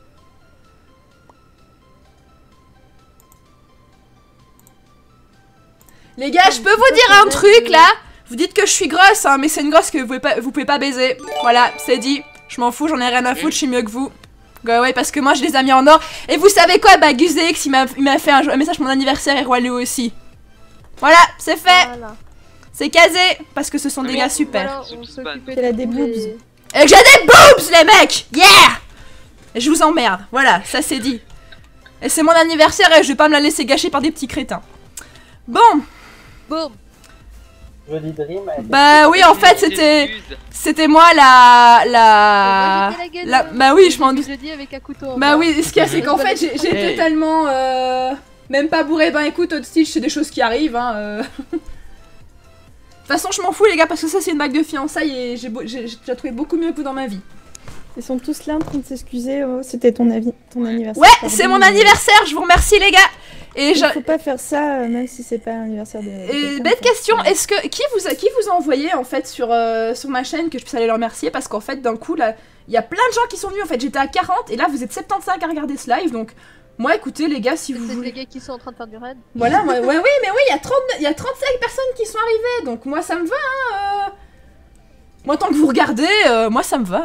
Les gars, je peux vous dire un truc là? Vous dites que je suis grosse, hein, mais c'est une grosse que vous pouvez pas baiser. Voilà, c'est dit. Je m'en fous, j'en ai rien à foutre, je suis mieux que vous. Ouais, parce que moi j'ai des amis en or. Et vous savez quoi? Bah, Guzix, il m'a fait un message pour mon anniversaire et Roi Léo aussi. Voilà, c'est fait. Voilà. C'est casé, parce que ce sont des gars super. Voilà, on s'occupait Elle a de des tous boobs. les- Et que j'ai des boobs, les mecs! Yeah! Et je vous emmerde. Voilà, ça c'est dit. Et c'est mon anniversaire et je vais pas me la laisser gâcher par des petits crétins. Bon. Boum. Joli Dream. Bah oui, en fait, c'était moi la... Bah oui, je m'en doute. Je dis avec un couteau. en Bah bas. oui, ce qu'il y a, c'est qu'en fait, j'ai Hey. totalement... Même pas bourré. Ben écoute, Hot-Stitch, c'est des choses qui arrivent, hein. De toute façon, je m'en fous, les gars, parce que ça, c'est une bague de fiançailles et j'ai déjà trouvé beaucoup mieux que vous dans ma vie. Ils sont tous là en train de s'excuser. Oh, c'était ton anniversaire. Ouais, pardon, c'est mon mais- anniversaire, je vous remercie, les gars. Et Il faut pas faire ça, même si c'est pas l'anniversaire de... Et bête question, est-ce que qui vous a envoyé en fait sur ma chaîne que je puisse aller le remercier parce qu'en fait d'un coup là il y a plein de gens qui sont venus en fait, j'étais à 40 et là vous êtes 75 à regarder ce live donc moi écoutez les gars si vous C'est voulez. les gars qui sont en train de faire du raid. Voilà, oui mais oui, il y a 35 personnes qui sont arrivées donc moi ça me va hein. Moi tant que vous regardez, moi ça me va.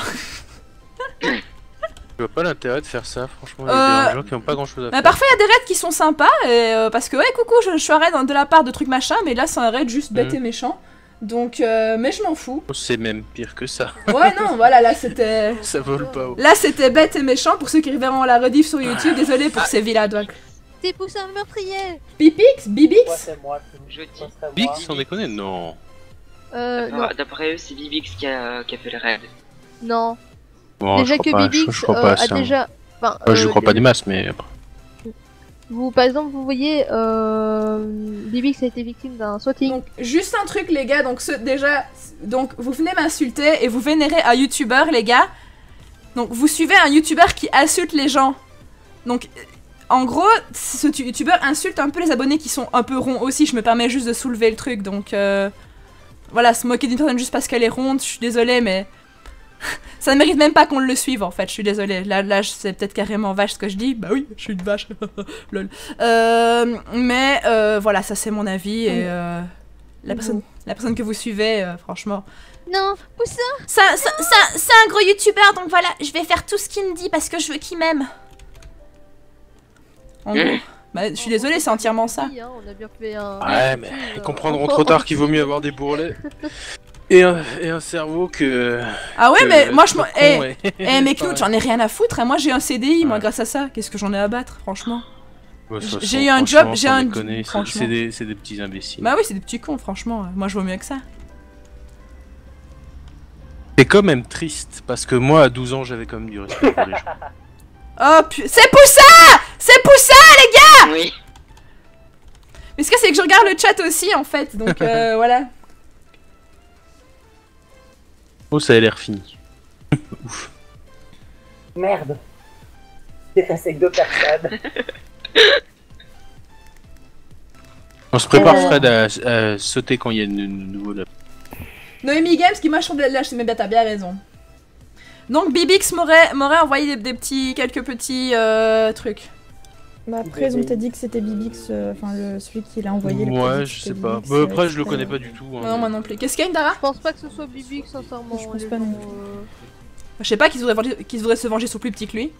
Je vois pas l'intérêt de faire ça, franchement. Il y a des gens qui ont pas grand chose à Mais faire. parfois il y a des raids qui sont sympas et parce que ouais coucou je suis un raid de la part de trucs machin mais là c'est un raid juste bête et méchant donc mais je m'en fous. C'est même pire que ça. Ouais non voilà là c'était... Ça vole pas haut. Là c'était bête et méchant pour ceux qui verront la rediff sur YouTube, désolé pour ces villageois. T'es poussé un meurtrier. Bibix? Bibix? Moi, c'est moi. Je dis. Big, sans déconner, non. Non. D'après eux, c'est Bibix qui a fait le raid. Non. Bon, Déjà je que crois pas, Bibix je crois pas à a ça. déjà... Enfin, Je crois pas des masses, mais... Vous, par exemple, vous voyez, Bibix a été victime d'un swatting. Donc juste un truc les gars, donc donc vous venez m'insulter et vous vénérez un youtubeur les gars. Donc vous suivez un youtubeur qui insulte les gens. Donc en gros, ce youtubeur insulte un peu les abonnés qui sont un peu ronds aussi, je me permets juste de soulever le truc donc voilà, se moquer d'une personne juste parce qu'elle est ronde, je suis désolée mais ça ne mérite même pas qu'on le suive en fait, je suis désolée. Là c'est peut-être carrément vache ce que je dis, bah oui, je suis une vache, lol. Mais voilà, ça c'est mon avis et la personne que vous suivez, franchement... Non, Poussin. C'est un gros youtubeur donc voilà, je vais faire tout ce qu'il me dit parce que je veux qu'il m'aime. En gros. Bah, je suis désolée, c'est entièrement ça. Oui, hein, on a bien fait un... Ouais, mais ils comprendront trop tard qu'il vaut mieux avoir des bourrelets et un cerveau que... Ah ouais, mais moi je m'en... ouais. mais Claude, j'en ai rien à foutre, hein. Moi j'ai un CDI, moi grâce à ça. Qu'est-ce que j'en ai à battre, franchement. Ouais, de toute façon, j'ai eu un job, franchement, j'ai sans un... déconner, franchement. c'est des petits imbéciles. Bah oui, c'est des petits cons, franchement. Moi je vaux mieux que ça. C'est quand même triste, parce que moi, à 12 ans, j'avais quand même du respect pour les gens. Oh putain, c'est Poussin! C'est Poussin, les gars! Oui. Mais ce que c'est que je regarde le chat aussi, en fait, donc voilà. Oh, ça a l'air fini. Ouf. Merde. C'est resté que 2 personnes. On se prépare, Fred, à sauter quand il y a de nouveau là. Noémie Games qui m'a changé de là, je sais même bien, t'as bien raison. Donc Bibix m'aurait envoyé quelques petits trucs. Bah après, ils ont peut-être dit que c'était Bibix, enfin celui qui l'a envoyé. Ouais, je sais pas. Bah, après, je le connais pas du tout. Hein, Non, moi non plus. Qu'est-ce qu'il y a, Indara? Je pense pas que ce soit Bibix, sincèrement. Je pense les pas gens, non Je sais pas qu'ils voudraient se venger sur plus petit que lui.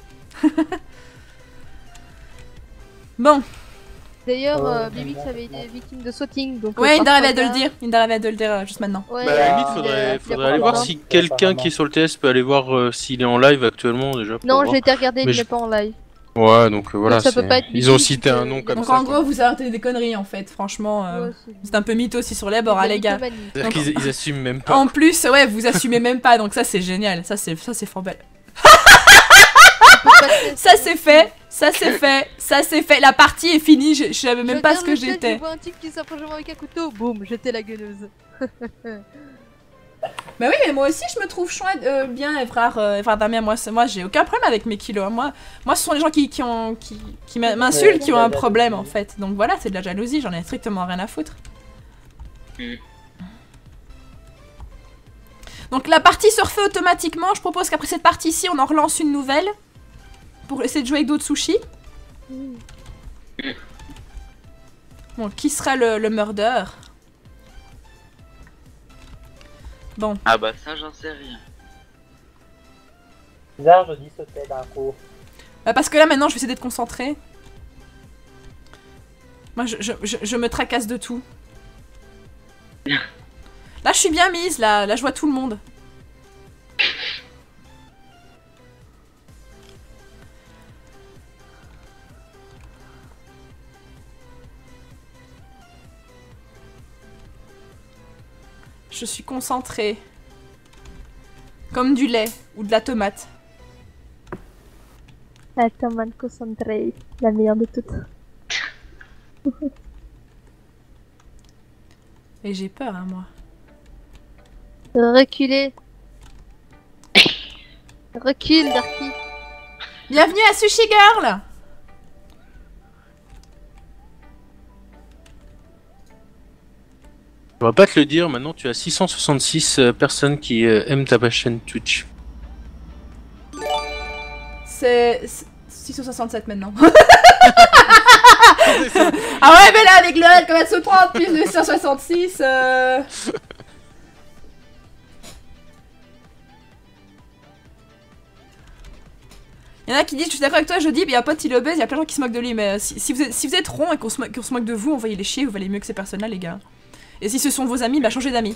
Bon. D'ailleurs, Bibix avait été victime de swatting, donc... Ouais, Indara parfois, vient de le dire. Indara vient de le dire juste maintenant. Ouais, Bah, à la limite, faudrait aller voir si quelqu'un qui est sur le TS peut aller voir s'il est en live actuellement déjà. pour Non, voir. j'ai été regarder, Mais il n'est pas en live. Ouais, donc voilà. ça peut pas être Ils ont Bibix, cité un nom comme Donc ça. en gros, vous arrêtez des conneries en fait, franchement. Ouais, C'est un peu mytho aussi sur les bords, hein, les gars. C'est-à-dire qu'ils ils assument même pas. En plus, ouais, vous assumez même pas, donc ça c'est génial. Ça c'est fort belle. Ça c'est fait, ça c'est fait, ça c'est fait. La partie est finie, je savais même pas ce que j'étais. Je vois un type qui s'approche de moi avec un couteau, boum, j'étais la gueuleuse. Bah oui, mais moi aussi je me trouve chouette, bien, et frère Damien, moi j'ai aucun problème avec mes kilos. Moi ce sont les gens qui m'insultent qui ont un problème en fait. Donc voilà, c'est de la jalousie, j'en ai strictement rien à foutre. Donc la partie se refait automatiquement, je propose qu'après cette partie-ci, on en relance une nouvelle. Pour essayer de jouer avec d'autres sushis. Bon, qui sera le murder? Bon. Ah bah ça j'en sais rien. Bizarre, je dis sauter d'un coup. Parce que là maintenant je vais essayer d'être concentrée. Moi je me tracasse de tout. Là je suis bien mise, là je vois tout le monde. Je suis concentrée. Comme du lait ou de la tomate. La tomate concentrée, la meilleure de toutes. Et j'ai peur, hein, moi. Reculez. Recule, Darky. Bienvenue à Sushi Girl. On va pas te le dire, maintenant tu as 666 personnes qui aiment ta chaîne Twitch. C'est 667 maintenant. Ah ouais, mais là, avec le raid qu'on va se prendre, plus de 166. Il y en a qui disent, je suis d'accord avec toi, je dis, il y a un pote, il est obèse, il y a plein de gens qui se moquent de lui, mais si vous êtes rond et qu'on se moque de vous, envoyez les chier, vous valez mieux que ces personnes-là, les gars. Et si ce sont vos amis, bah changez d'amis.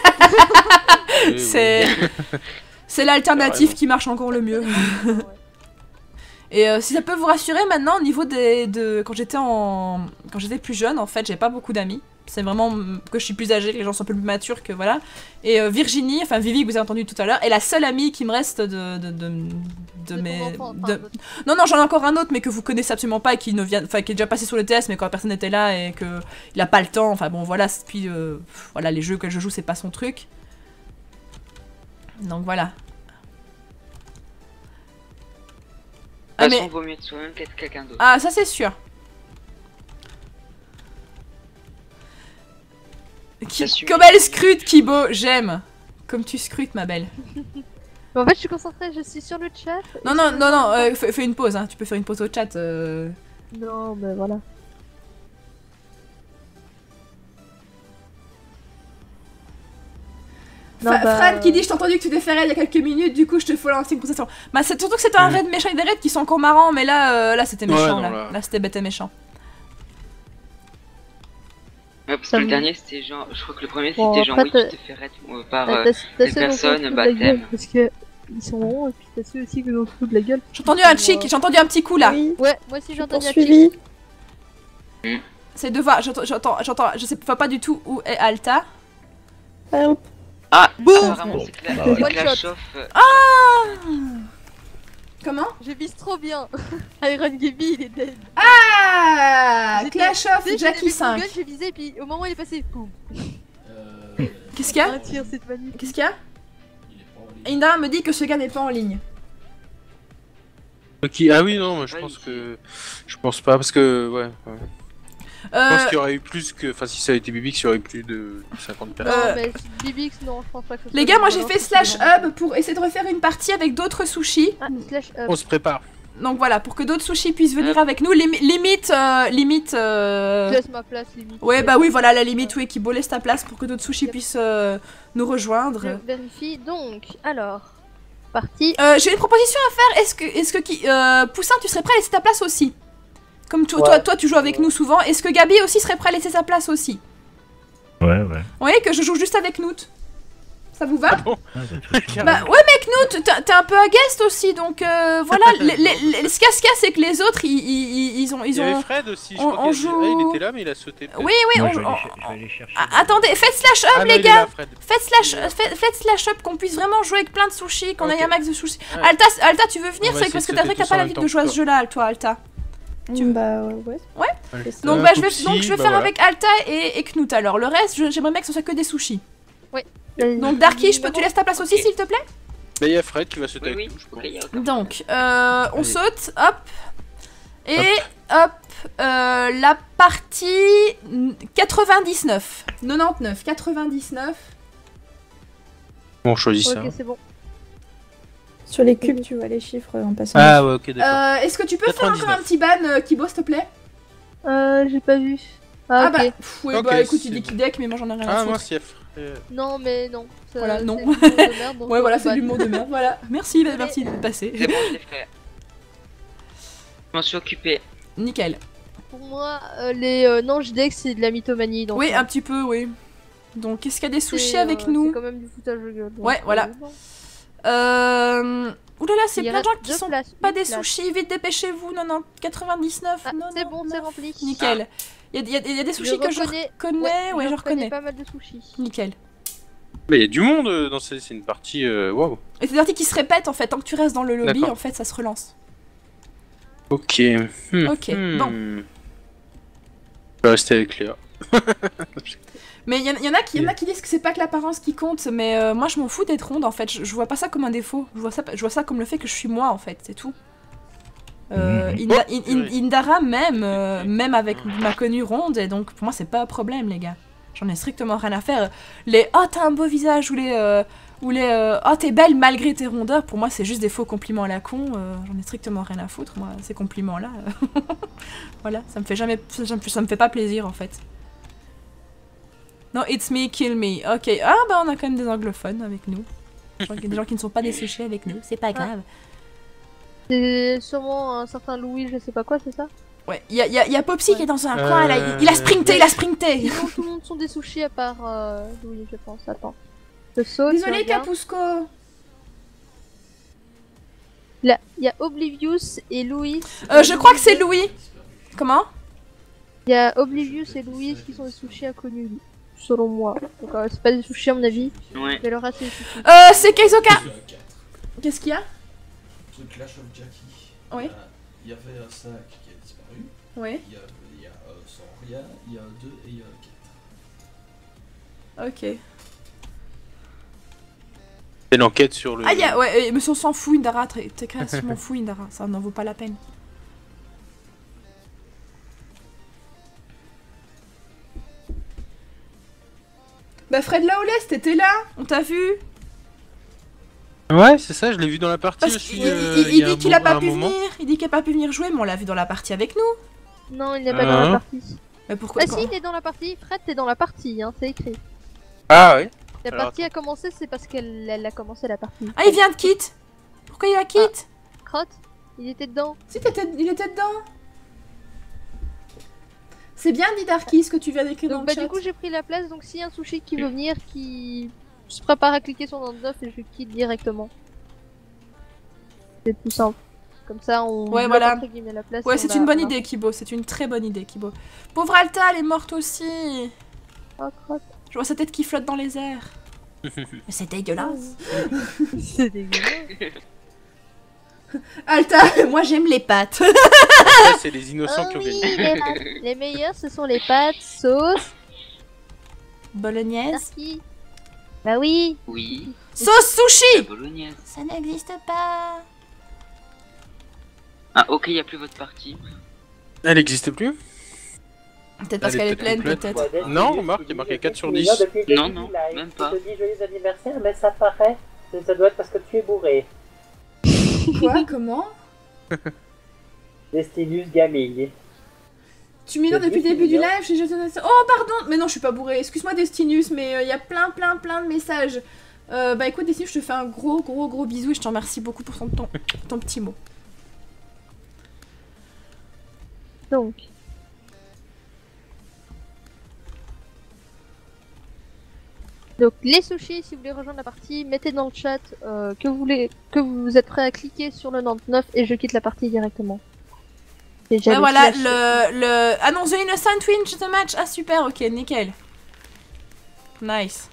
C'est l'alternative qui marche encore le mieux. Et si ça peut vous rassurer maintenant au niveau quand j'étais plus jeune, en fait, j'avais pas beaucoup d'amis. C'est vraiment que je suis plus âgée, que les gens sont un peu plus matures, que voilà. Et Virginie, enfin Vivi que vous avez entendu tout à l'heure, est la seule amie qui me reste de mes... Non, j'en ai encore un autre, mais que vous connaissez absolument pas et qui est déjà passé sur le TS, mais quand personne n'était là et que il a pas le temps, enfin bon voilà, puis voilà, les jeux que je joue, c'est pas son truc. Donc voilà. De toute façon, vaut mieux être soi-même qu'être quelqu'un d'autre. Ah, ça c'est sûr. Comme elle scrute, Kibo, j'aime. Comme tu scrutes, ma belle. En fait, je suis concentrée, je suis sur le chat. Non, fais une pause, hein. Tu peux faire une pause au chat. Non, mais voilà. Fran qui dit, je t'ai entendu que tu t'es fait raid il y a quelques minutes, du coup je te faut lancer une conversation. Bah c'est surtout que c'était un raid méchant et des raids qui sont encore marrants, mais là c'était méchant, là c'était bête et méchant. Ouais, parce que le dernier c'était genre, je crois que le premier c'était genre oui tu t'es fait raid par des personnes, baptême. Parce que ils sont ronds et puis t'as ceux aussi que l'on se fout de la gueule. J'ai entendu un chic, j'ai entendu un petit coup là. Oui. Ouais, moi aussi j'ai entendu un chic. C'est de voir, j'entends, je sais pas du tout où est Alta. Ah, boum. C'est Clash of... Ah. Comment? J'ai vise trop bien. Iron Gaby il est dead. Ah, Clash of Jackie 5. J'ai visé et puis au moment où il est passé, boum. Qu'est-ce qu'il y a? Qu'est-ce qu'il y a? Inda me dit que ce gars n'est pas en ligne. Okay. Ah oui, non, moi je pense que... Je pense pas, parce que... Ouais. Je pense qu'il y aurait eu plus que... Enfin, si ça avait été Bibix, il y aurait eu plus de 50 personnes. Non, mais Bibix, non, je pense pas que les gars, moi j'ai fait slash hub pour essayer de refaire une partie avec d'autres sushis. Ah, slash hub. On se prépare. Donc voilà, pour que d'autres sushis puissent venir avec nous, limite... Je laisse ma place, limite. Ouais, bah oui, voilà, la limite, oui, Kibo laisse ta place pour que d'autres sushis puissent nous rejoindre. Je vérifie, donc, alors, parti. J'ai une proposition à faire, Poussin, tu serais prêt à laisser ta place aussi? Comme toi, tu joues avec nous souvent, est-ce que Gabi aussi serait prêt à laisser sa place aussi? Ouais. Oui, que je joue juste avec Noot. Ça vous va? bon Ah, Bah ouais mec, Noot, t'es un peu à guest aussi, donc voilà, ce qu'il y a, c'est que les autres, ils ont... Il y avait Fred aussi, je crois qu'il était là, mais il a sauté. Oui, je vais aller chercher. Attendez, faites slash up les gars. Faites slash up, qu'on puisse vraiment jouer avec plein de sushis, qu'on ait un max de sushis. Ouais. Alta, tu veux venir? C'est parce que t'as vrai que t'as pas l'habitude de jouer à ce jeu-là, toi, Alta. Bah ouais. Donc je vais faire avec Alta et Knut alors. Le reste, j'aimerais bien que ce soit que des sushis. Oui. Donc Darky, tu laisses ta place aussi, s'il te plaît? Bah il y a Fred qui va sauter avec nous, je pense. Donc, on saute, hop. Et hop, la partie 99. 99. Bon, on choisit ça. Ok, c'est bon. Sur les cubes, tu vois les chiffres en passant. Ah ouais, ok, d'accord. Est-ce que tu peux faire encore un petit ban, Kibo, s'il te plaît? J'ai pas vu. Ah ok. bah, ouais, bah écoute, il dit qu'il deck, mais moi j'en ai rien à foutre. Mince, Non, mais non. Ça, Voilà, non. c'est de merde, donc Ouais, voilà, on c'est va- de l'humour de merde. Voilà, merci de passer. C'est bon, je l'ai fait. Je m'en suis occupé. Nickel. Pour moi, les Nange Deck, c'est de la mythomanie. Donc, Oui, un petit peu, oui. Donc, est-ce qu'il y a des sushis c'est, avec nous? C'est quand même du foutage de gueule. donc, Ouais, voilà. Oulala, c'est il plein de gens reste qui deux sont places, pas une des place. sushis. Vite, dépêchez-vous. Non, 99. Ah, non, c'est bon, c'est rempli. Nickel. Il y a des sushis que je reconnais. Ouais, je reconnais. pas mal de sushis. Nickel. Mais il y a du monde dans c'est une partie. Waouh. Et c'est des parties qui se répètent en fait. Tant que tu restes dans le lobby, D'accord. en fait, ça se relance. Ok. Ok, bon. Je vais rester avec Léa. Mais il y en a qui disent que c'est pas que l'apparence qui compte, mais moi je m'en fous d'être ronde en fait, je vois pas ça comme un défaut, je vois ça comme le fait que je suis moi en fait, c'est tout. Indara même avec ma connue ronde, et donc pour moi c'est pas un problème les gars. J'en ai strictement rien à faire. Les oh t'as un beau visage ou les oh t'es belle malgré tes rondeurs, pour moi c'est juste des faux compliments à la con, j'en ai strictement rien à foutre moi, ces compliments là. Voilà, ça me fait pas plaisir en fait. Non, it's me, kill me. Ok, ah bah on a quand même des anglophones avec nous. Je crois qu'il y a des gens qui ne sont pas des sushis avec nous, c'est pas grave. C'est sûrement un certain Louis, je sais pas quoi, c'est ça? Ouais, il y a Popsy qui est dans un coin là, il a sprinté, il a sprinté. Sinon, tout le monde sont des sushis à part Louis, je pense. Attends. Je saute. Désolé je regarde. Capusco. Là, il y a Oblivious et Louis. Je crois que c'est Louis. Comment? Il y a Oblivious et Louis qui sont des sushis inconnus, selon moi. Donc c'est pas des sushis à mon avis. Ouais. Mais le reste c'est des sushis. C'est Keizoka. Qu'est-ce qu'il y a? Truc Clash of Jackie. Oui. Il y avait un 5 qui a disparu. Oui. Il y a Soria, il y a un 2 et il y a un 4. Ok. C'est l'enquête sur le. Ah ouais, mais on s'en fout Indara, t'es créatif, je m'en fous Indara, ça n'en vaut pas la peine. Bah Fred Lawless, t'étais là, on t'a vu. Ouais, c'est ça, je l'ai vu dans la partie Parce aussi. il dit qu'il a pas pu venir, il dit qu'il a pas pu venir jouer, mais on l'a vu dans la partie avec nous. Non, il n'est pas dans la partie. Mais pourquoi Ah si, il est dans la partie. Fred, t'es dans la partie, hein, c'est écrit. Ah oui. La Alors, partie a commencé, c'est parce qu'elle a commencé la partie. Ah, il vient de quitte. Pourquoi il a quitte? Crotte, il était dedans. Si, il était dedans. C'est bien dit Darky ce que tu viens d'écrire dans Donc le bah chat. du coup j'ai pris la place, donc s'il y a un sushi qui veut venir, qui se prépare à cliquer sur Nandov et je quitte directement. C'est plus simple. Comme ça on Ouais, bloque, voilà. entre guillemets, la place. Ouais, et c'est on une la- bonne idée, Kibo. C'est une très bonne idée, Kibo. Pauvre Alta, elle est morte aussi. Oh, crotte. Je vois sa tête qui flotte dans les airs. C'est dégueulasse. C'est dégueulasse. Alta, moi j'aime les pâtes. Après, c'est les innocents qui ont oui, gagné. les meilleurs ce sont les pâtes, sauce, Bolognaise. Darky. Bah oui. Oui. Sauce La sushi. bolognaise. Ça n'existe pas. Ah, ok, il n'y a plus votre partie. Elle n'existe plus? Peut-être parce Elle est qu'elle est peut-être pleine, complète. peut-être. Non, remarque, il y a marqué 4 sur 10. Non, non, même pas. Je te dis joyeux anniversaire, mais ça paraît. Ça doit être parce que tu es bourré. Quoi? Comment? Destinus Gaming. Tu m'ignores depuis le début du live, j'ai jeté un... Oh pardon. Mais non, je suis pas bourrée. Excuse-moi Destinus, mais il y a plein de messages. Bah écoute Destinus, je te fais un gros bisou et je te remercie beaucoup pour ton petit mot. Donc. Donc les sushis, si vous voulez rejoindre la partie, mettez dans le chat que vous êtes prêt à cliquer sur le 99 et je quitte la partie directement. Ouais, voilà, Ah non, The Innocent win the match. Ah super, ok, nickel. Nice.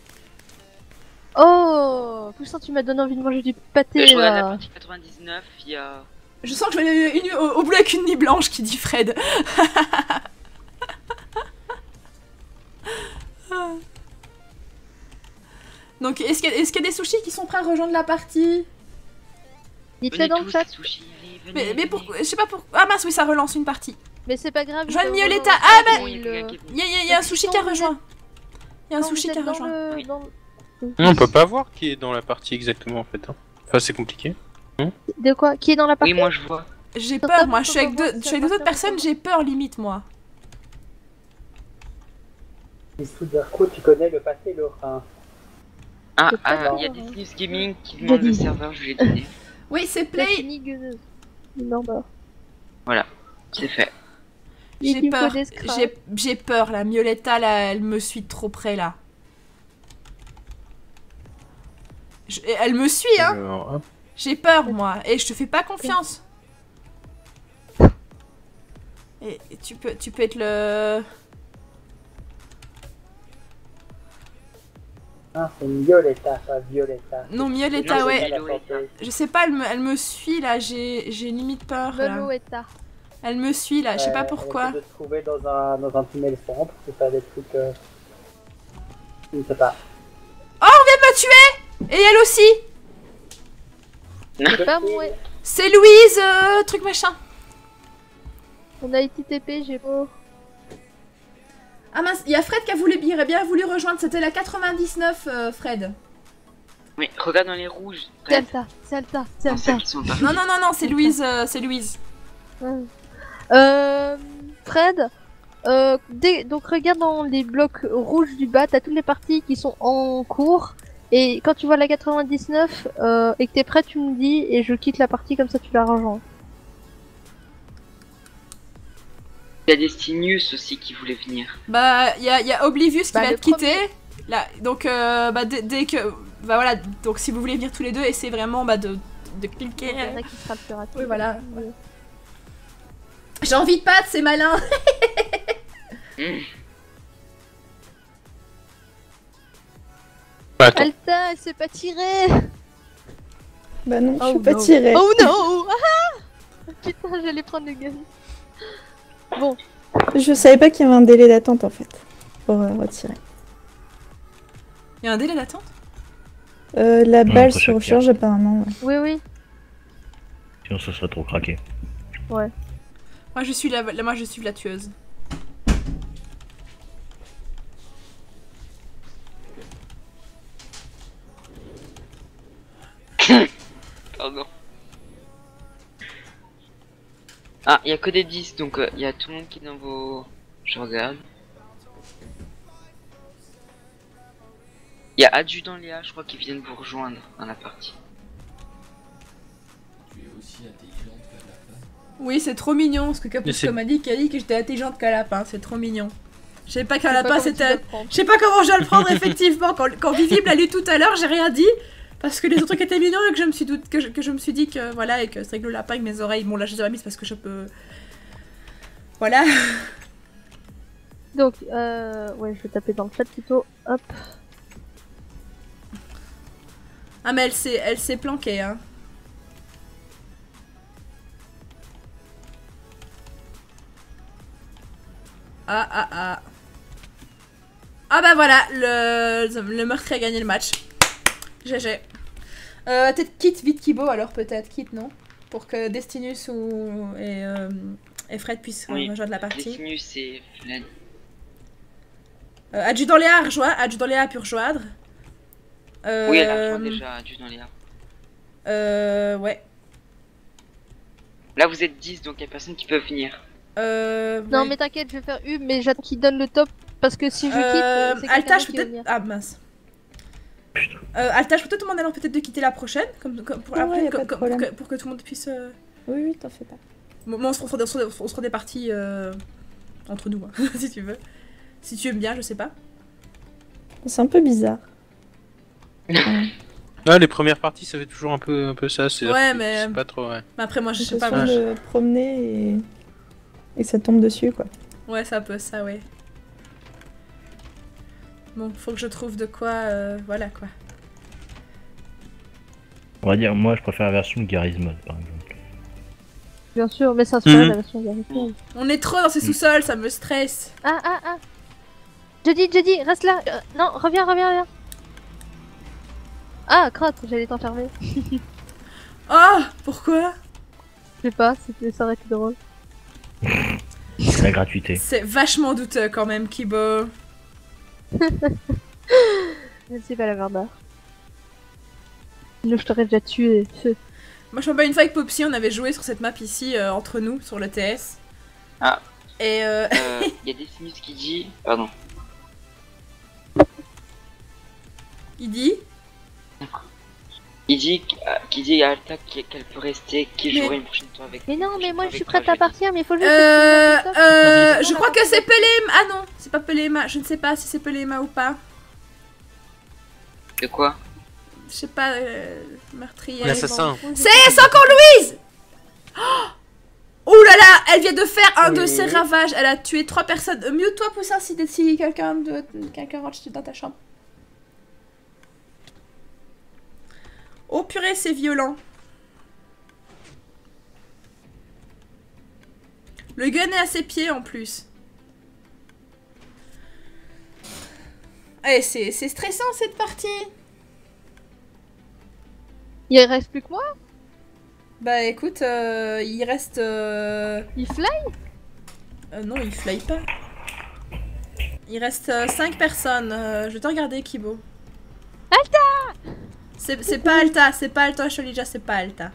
Oh, Poussin, tu m'as donné envie de manger du pâté Je regarde la là. partie 99, il y a... Je sens que je vais aller au bout avec une nuit blanche qui dit Fred. Donc, est-ce qu'il y a des sushis qui sont prêts à rejoindre la partie? Dites-le dans le chat. Mais pourquoi? Je sais pas pourquoi. Ah mince, oui, ça relance une partie. Mais c'est pas grave. Joanne Mioletta. Ah bah, il y a un sushi qui a rejoint. Il y a un sushi qui a rejoint. On peut pas voir qui est dans la partie exactement en fait. Hein. Enfin, c'est compliqué. De quoi? Qui est dans la partie? Oui, moi je vois. J'ai peur, moi. Je suis avec deux autres personnes, j'ai peur limite, moi. Soudarko, tu connais le passé, Laura? Il y a Destinus Gaming qui demande le serveur, je lui ai donné. Oui, c'est Play. Voilà, c'est fait. J'ai peur. J'ai peur, la Mioletta, là, elle me suit trop près, là. Elle me suit, hein. J'ai peur, moi. Et je te fais pas confiance. Et tu peux être le... Ah, c'est Mioletta, pas Violetta. Non, Mioletta, ouais. Je sais pas, elle me suit, là. J'ai limite peur, là. Elle me suit, là. Je sais pas pourquoi. Elle essaie de se trouver dans un tunnel sombre, pour faire des trucs... Je ne sais pas. Oh, on vient de me tuer! Et elle aussi! C'est pas moi. C'est Louise, truc machin. On a été TP, j'ai pas. Ah mince, il y a Fred qui aurait bien voulu rejoindre, c'était la 99, Fred. Oui, regarde dans les rouges. Salta. Non, c'est Louise, Fred, donc regarde dans les blocs rouges du bas, t'as toutes les parties qui sont en cours. Et quand tu vois la 99 et que t'es prêt, tu me dis et je quitte la partie comme ça tu la rejoins. Il y a Destinus aussi qui voulait venir. Bah, il y a Oblivious qui va être quitté. Là, donc, dès que... Bah voilà, donc si vous voulez venir tous les deux, essayez vraiment de cliquer. Il y en a qui sera le plus rapide. Oui, voilà. J'ai envie de pattes, c'est malin. Alta, elle s'est pas tirée. Bah non, je suis pas tirée. Oh non. Putain, j'allais prendre le gaz. Bon. Je savais pas qu'il y avait un délai d'attente en fait pour retirer. Il y a un délai d'attente? La balle se recharge apparemment. Ouais. Oui. Sinon ça serait trop craqué. Ouais. Moi je suis la tueuse. Pardon. Ah, il y a que des 10, donc il y a tout le monde qui est dans vos... Je regarde. Il y a Adjudant Léa, je crois, qui viennent vous rejoindre dans la partie. Tu es aussi intelligente que lapin. Oui, c'est trop mignon, ce que Capusco m'a dit, qui a dit que j'étais intelligente qu'un lapin, c'est trop mignon. Je sais pas qu'un lapin c'était... Je sais pas comment je dois le prendre effectivement, quand Visible a lu tout à l'heure, j'ai rien dit. Parce que les autres trucs étaient mignons et que je me suis dit que voilà, et que c'est que le lapin avec mes oreilles, bon là je les ai pas mises parce que je peux... Voilà. Donc, ouais, je vais taper dans le chat plutôt, hop. Ah mais elle s'est planquée, hein. Ah bah voilà, le meurtrier a gagné le match. GG. Peut-être quitte vite Kibo alors peut-être, quitte non? Pour que Destinus et Fred puissent rejoindre la partie. Destinus et Fred. Adjudant Léa a pu rejoindre. Oui, elle a rejoint déjà Adjudant Léa. Ouais. Là vous êtes 10 donc il y a personne qui peut venir. Non Ouais. mais t'inquiète, je vais faire U, mais j'attends qu'il donne le top parce que si je quitte, c'est Alta, quelqu'un je qui peux va peut-être. venir. Ah mince. Alta, je peux te demander alors peut-être de quitter la prochaine, pour, Ouais, après, y a pas de problème. pour que tout le monde puisse. Oui, oui, t'en fais pas. Bon, on se fera des parties entre nous, hein, si tu veux. Si tu aimes bien, je sais pas. C'est un peu bizarre. Ah, les premières parties, ça fait toujours un peu ça. C'est Ouais, mais. c'est pas trop, ouais. Mais après, moi, je sais pas. L'impression Moi, de promener et ça tombe dessus, quoi. Ouais, c'est un peu ça, ouais. Bon, faut que je trouve de quoi. Voilà quoi. On va dire, moi je préfère la version de Garry's Mod par exemple. Bien sûr, mais ça se fait la version Garry's. On est trop dans ces sous-sols, ça me stresse. Ah. Jeudi, reste là. Non, reviens. Ah, crotte, j'allais t'enfermer. Oh, pourquoi? Je sais pas, ça aurait été drôle. C'est la gratuité. C'est vachement douteux quand même, Kibo. Merci pas la Varda. Sinon je t'aurais déjà tué. Moi, je me rappelle une fois avec Popsy, on avait joué sur cette map ici, entre nous, sur le TS. Ah. Et Il y a Decimus qui dit... Pardon. il dit... Il dit à Alta qu'elle peut rester, qu'il jouera une prochaine fois avec. Mais non, mais moi je suis avec prête toi, à partir, mais il faut juste je crois que c'est Pelema. Ah non, c'est pas Pelema. Je ne sais pas si c'est Pelema ou pas. De quoi? Je sais pas, meurtrière. L'assassin. C'est encore Louise. Oh là là, elle vient de faire un de ses ravages. Elle a tué 3 personnes. Mute-toi, Poussin, si quelqu'un rentre dans ta chambre. Oh purée, c'est violent. Le gun est à ses pieds en plus. Eh, c'est stressant cette partie. Il reste plus que moi? Bah écoute, il reste... Il fly? Non, il fly pas. Il reste 5 personnes. Je vais te regarder, Kibo. Alta! C'est pas Alta, Sholija, c'est pas Alta.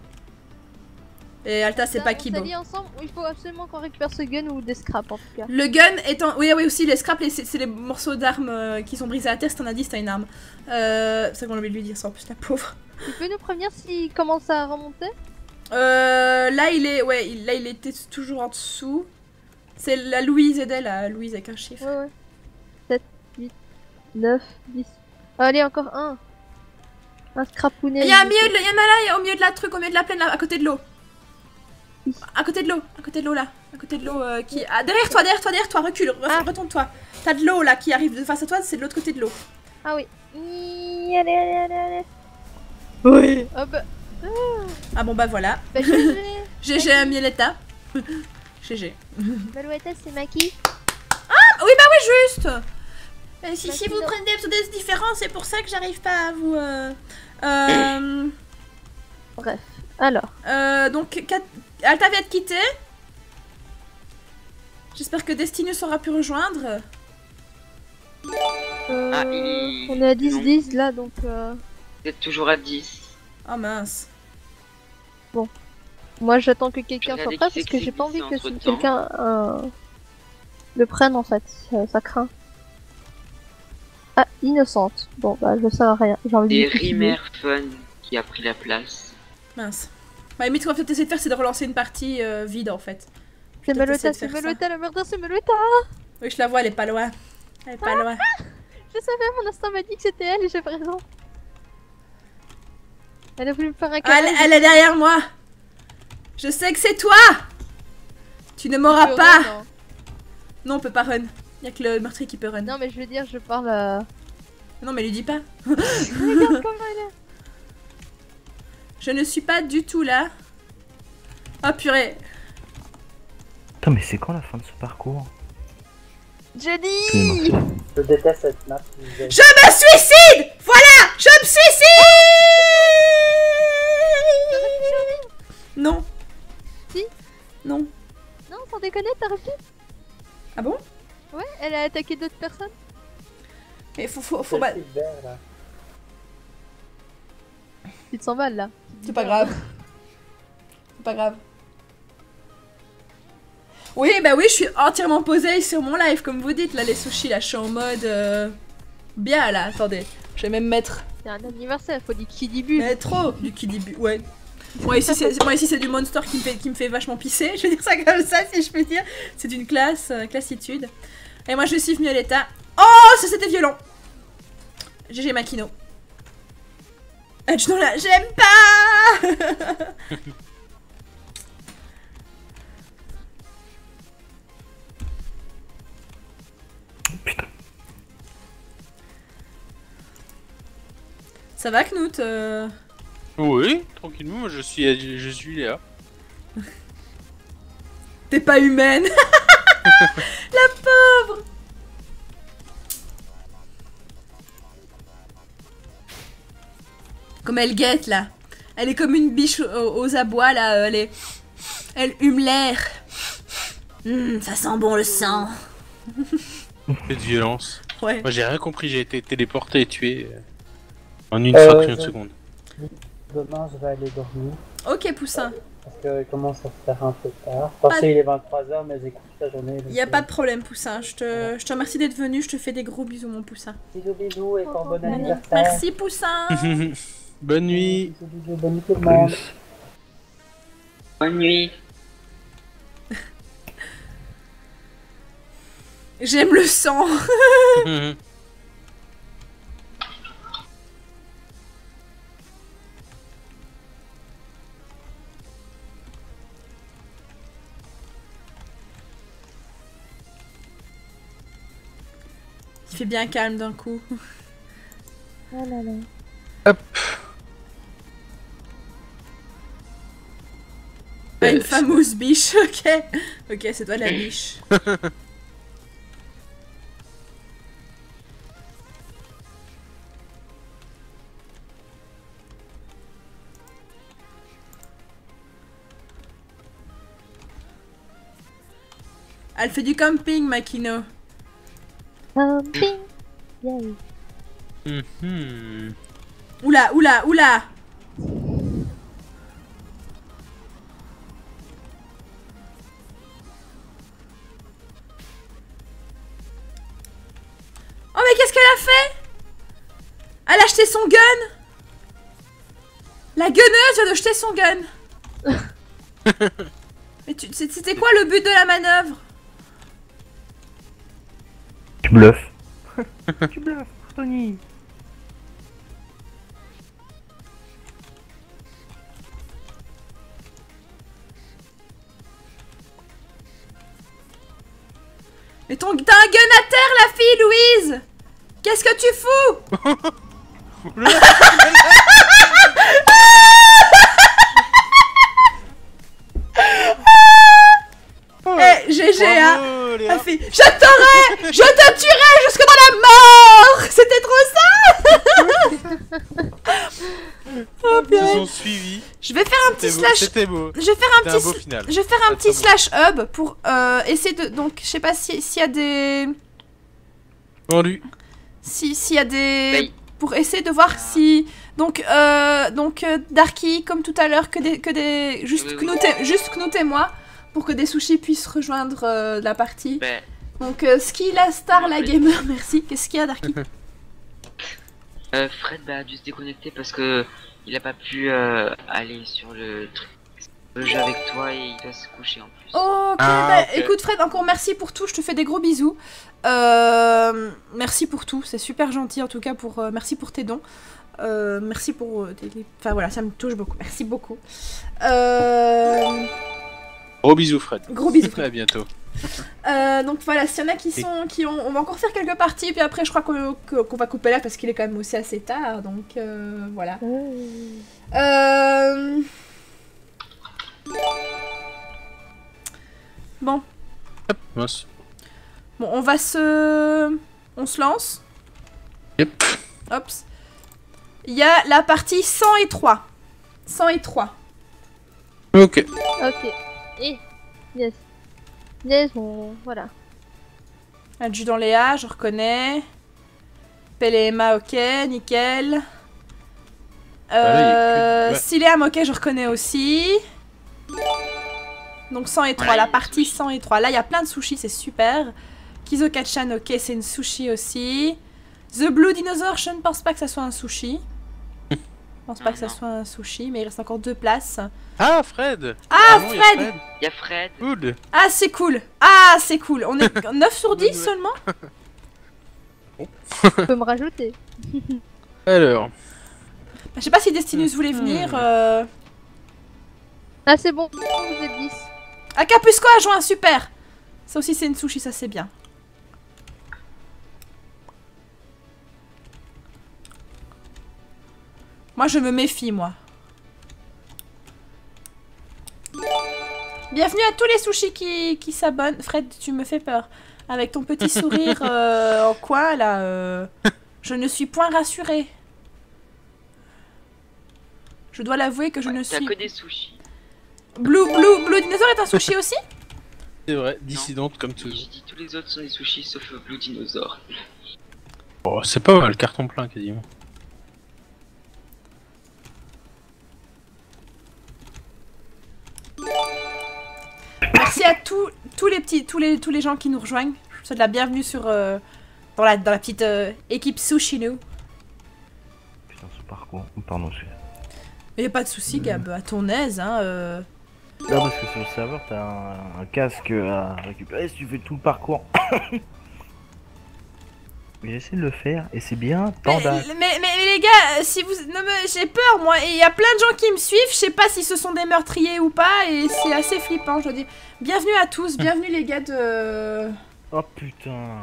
Et Alta, c'est pas Kibo. On s'est dit ensemble, il faut absolument qu'on récupère ce gun ou des scraps en tout cas. Le gun étant... Oui, aussi, les scraps, c'est les morceaux d'armes qui sont brisés à terre, si t'en as dit, c'est une arme. C'est ça qu'on a oublié de lui dire ça, en plus, la pauvre. Tu peux nous prévenir s'il commence à remonter? Là, il est... Ouais, là, il était toujours en dessous. C'est la Louise Edel, la Louise avec un chiffre. Ouais. 7, 8, 9, 10. Allez, encore un. Un scrapounet. Il y en a là, au milieu de la truc, au milieu de la plaine, là, à côté de l'eau. À côté de l'eau, là. À côté de l'eau qui... Ah, derrière toi, recule, retourne-toi. T'as de l'eau là qui arrive de face à toi, c'est de l'autre côté de l'eau. Ah oui. Allez. Oui. Oh bah... Ah bon bah voilà. Bah GG. GG Mieletta. GG. Malouetta, c'est Maki. Ah oui bah oui juste. Si vous prenez des pseudos différents, c'est pour ça que j'arrive pas à vous... Bref, alors. Donc Alta vient de quitter. J'espère que Destinus aura pu rejoindre. On est à 10-10 là, donc... Vous êtes toujours à 10. Oh mince. Bon. Moi j'attends que quelqu'un Je soit regardais prêt qui c'est parce que qui j'ai pas s'est envie que glissé si entre-temps. quelqu'un le prenne en fait. Ça craint. Ah, innocente. Bon bah je sais rien. J'ai envie Et de me suicider. Rimer Fun qui a pris la place. Mince. Bah limite ce qu'on va peut-être essayer de faire, c'est de relancer une partie vide en fait. C'est Peut-être essayer Malouetta, de c'est faire ça. Malouetta, le murder, c'est Malouetta. Oui, je la vois, elle est pas loin. Elle est pas loin. Je savais, mon instinct m'a dit que c'était elle et j'ai raison. Elle a voulu me faire un câlin. Elle est derrière moi. Je sais que c'est toi. Tu ne m'auras Je pas. run, hein. Non, on peut pas run. Y'a que le meurtrier qui peut run. Non mais je veux dire, je parle Non, mais lui dis pas. Regarde comment elle est. Je ne suis pas du tout là. Oh purée. Putain, mais c'est quand la fin de ce parcours? Jeudi. Je déteste cette map. Je me suicide. Voilà. Je me suicide. Non. Si. Non. Non, sans déconner, t'as revu? Ah bon? Ouais, elle a attaqué d'autres personnes. Mais faut C'est bah... le petit vert, là. Tu te sens mal là. C'est pas grave. C'est pas grave. Oui, bah oui, je suis entièrement posée sur mon live, comme vous dites. Là, les sushis, là, je suis en mode... bien, là, attendez. Je vais même mettre... C'est un anniversaire, faut du Kidibu. Mais trop du Kidibu, ouais. Moi ici c'est du Monster qui me fait vachement pisser, je vais dire ça comme ça si je peux dire. C'est d'une classitude. Et moi je siffle Violetta. Oh, ça c'était violent. GG Makino. Non là, j'aime pas. Putain. Ça va Knut Oui, tranquillement, moi je suis Léa. T'es pas humaine. La pauvre. Comme elle guette là. Elle est comme une biche aux abois là. Elle hume l'air. Ça sent bon le sang. Cette violence. Ouais. Moi j'ai rien compris, j'ai été téléporté et tué en une fraction de seconde. Demain, je vais aller dormir. Ok, Poussin. Parce qu'il commence à se faire un peu tard. Parce qu'il est 23h, mais j'ai couché la journée. Y a pas de problème, Poussin. Je te remercie d'être venu. Je te fais des gros bisous, mon Poussin. Bisous, bisous et bon anniversaire. Merci, Poussin. Bonne nuit. Bisous, bisous, bonne nuit tout le monde. Bonne nuit. J'aime le sang. Il fait bien calme d'un coup. Oh là là. Hop. Ah, une fameuse biche, ok. Ok, c'est toi la biche. Elle fait du camping, Makino. Camping. Yay. Oula, oula, oula. Oh mais qu'est-ce qu'elle a fait? Elle a acheté son gun. La gunneuse vient de jeter son gun. Mais c'était quoi le but de la manœuvre? Tu bluffes. Tu bluffes, Tony. Mais t'as un gun à terre, la fille, Louise. Qu'est-ce que tu fous? Eh, GG, hein. La fille, je t'aurais, je te tuerai jusque dans la mort. C'était trop ça. Oh, Ils se sont suivis. je vais faire un petit slash. C'était beau. Je vais faire un C'était petit. beau final. Je vais faire un petit slash hub pour essayer de. Donc, je sais pas s'il y a des. Vendu. S'il y a des. Oui. Pour essayer de voir si. Donc Darky, comme tout à l'heure, que des. Juste Oui, oui. Knut et moi, pour que des sushis puissent rejoindre la partie. Ben, Donc, Ski, la star, la gamer, merci. Qu'est-ce qu'il y a, Darky? Fred a dû se déconnecter parce que il a pas pu aller sur le jeu avec toi et il doit se coucher en plus. Ok, Ah, ok. écoute Fred, encore merci pour tout, je te fais des gros bisous. Merci pour tout, c'est super gentil en tout cas, merci pour tes dons. Merci pour enfin voilà, ça me touche beaucoup, merci beaucoup. Gros bisous, Fred. Gros bisous, Fred. À bientôt. Donc voilà, s'il y en a on va encore faire quelques parties, puis après je crois qu'on va couper là parce qu'il est quand même aussi assez tard, donc voilà. Bon, Mince. on se lance. Yep. Hops. Il y a la partie 103. 103. Ok. Ok. Et yes. Yes, bon, voilà. Adjudant Léa, je reconnais. Pelle et Emma, ok, nickel. Là, il y a que- ouais. Siléam, ok, je reconnais aussi. Donc 103, Voilà, la il y a partie sushi. 103. Là, il y a plein de sushis, c'est super. Kizokachan, ok, c'est une sushi aussi. The Blue Dinosaur, je ne pense pas que ça soit un sushi. Je pense pas que ça soit un sushi, mais il reste encore 2 places. Ah, Fred! Ah, bon, Fred! Il y a Fred. Good! Ah, c'est cool. Ah, c'est cool. On est 9 sur 10 seulement. Tu peux me rajouter. Alors. Je sais pas si Destinus voulait venir. Ah, c'est bon, vous êtes 10. Ah, Capusco a joint, super. Ça aussi, c'est une sushi, ça c'est bien. Moi, je me méfie, moi. Bienvenue à tous les sushis qui s'abonnent. Fred, tu me fais peur. Avec ton petit sourire en coin, là. Je ne suis point rassurée. Je dois l'avouer que je ne T'as suis... que des sushis. Blue Dinosaur est un sushi aussi? C'est vrai, dissidente comme J'ai toujours. dit tous les autres sont des sushis sauf le Blue Dinosaur. Oh, c'est pas mal, carton plein quasiment. Merci à tous les gens qui nous rejoignent. Je vous souhaite la bienvenue sur dans la petite équipe Sushino. Putain, ce parcours. Pardon, je... Y a pas de souci, Gab, à ton aise, hein. Non, parce que sur le serveur, t'as un casque à récupérer si tu fais tout le parcours. Mais j'essaie de le faire et c'est bien tendace. Mais les gars, si vous... Non mais j'ai peur, moi. Et il y a plein de gens qui me suivent. Je sais pas si ce sont des meurtriers ou pas. Et c'est assez flippant, je dois dire. Bienvenue à tous. Bienvenue les gars de... Oh putain.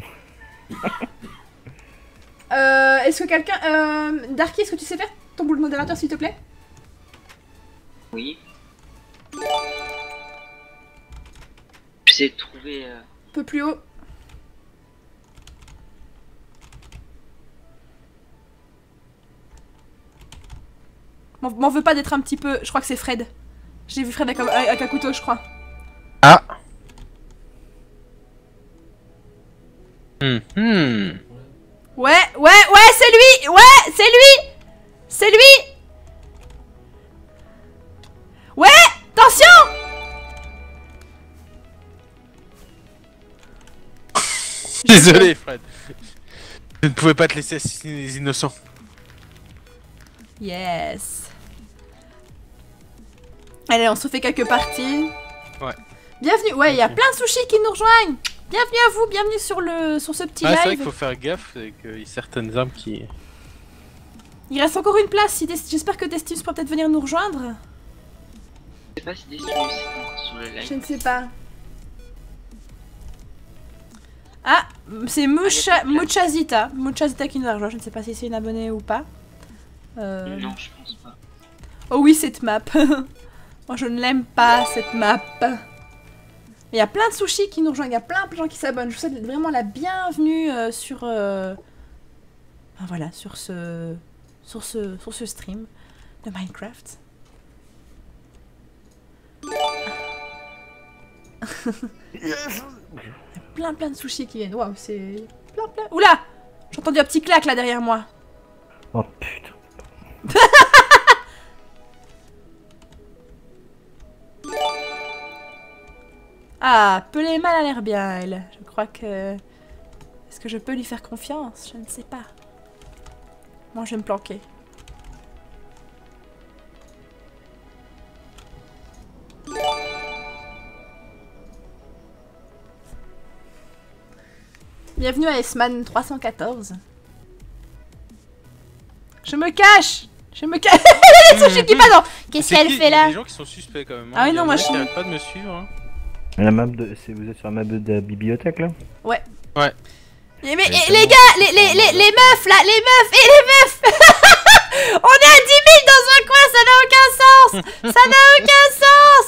Est-ce que quelqu'un... Darky, est-ce que tu sais faire ton boule de modérateur, s'il te plaît? Oui. J'essaie de trouver... Un peu plus haut. M'en veux pas d'être un petit peu... Je crois que c'est Fred. J'ai vu Fred avec un couteau, je crois. Ah. Ouais, c'est lui. Ouais, c'est lui. C'est lui. Ouais, attention. Désolé, Fred. Je ne pouvais pas te laisser assassiner les innocents. Yes. Allez, on se fait quelques parties. Ouais. Bienvenue. Ouais, il y a plein de sushis qui nous rejoignent. Bienvenue à vous, bienvenue sur ce petit Ah, c'est vrai live. qu'il faut faire gaffe et qu'il y a certaines armes qui... Il reste encore une place. Si j'espère que Destinus pourra peut-être venir nous rejoindre. Je sais pas si Destinus est encore sur le live. Je ne sais pas. Ah, c'est Muchazita. Muchazita qui nous a rejoint. Je ne sais pas si c'est une abonnée ou pas. Non, je pense pas. Oh oui, cette map. Moi, je ne l'aime pas, cette map. Il y a plein de sushis qui nous rejoignent. Il y a plein de gens qui s'abonnent. Je vous souhaite vraiment la bienvenue sur... Enfin, voilà, sur ce stream de Minecraft. Il y a plein de sushis qui viennent. Waouh, c'est... plein. Oula! J'ai entendu un petit clac là derrière moi. Oh putain. Ah, Pelémal a l'air bien, elle. Je crois que... Est-ce que je peux lui faire confiance? Je ne sais pas. Moi, je vais me planquer. Bienvenue à Esman 314. Je me cache! Je me cache! Les sushis qui passent! Qu'est-ce qu'elle fait Il y a là? des gens qui sont suspects quand même. Ah oui, Il y non, en moi a je qui suis... arrêtent pas de me suivre. Hein. La map de... Vous êtes sur la map de la bibliothèque là? Ouais. Ouais. Mais les gars, les meufs là, les meufs et les meufs. On est à 10 000 dans un coin, ça n'a aucun sens. Ça n'a aucun sens.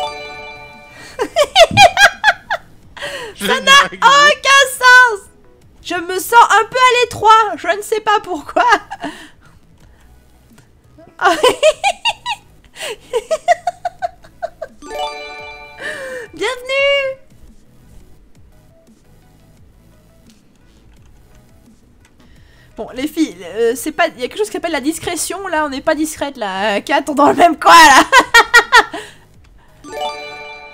Ça n'a aucun sens. Je me sens un peu à l'étroit, je ne sais pas pourquoi. Bienvenue. Bon, les filles, c'est pas... Il y a quelque chose qui s'appelle la discrétion, là, on n'est pas discrète, là. 4, on est dans le même coin, là.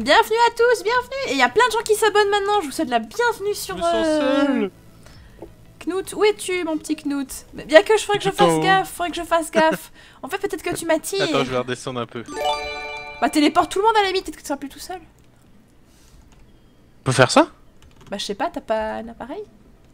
Bienvenue à tous, bienvenue. Et il y a plein de gens qui s'abonnent maintenant. Je vous souhaite la bienvenue sur... Je me sens seul. Knut, où es-tu, mon petit Knut? Bien que je faudrait que je fasse gaffe, En fait, peut-être que tu m'attires. Attends, je vais redescendre un peu. Bah, téléporte tout le monde à la limite, peut-être que tu seras plus tout seul. On peut faire ça? Bah, je sais pas, t'as pas un appareil?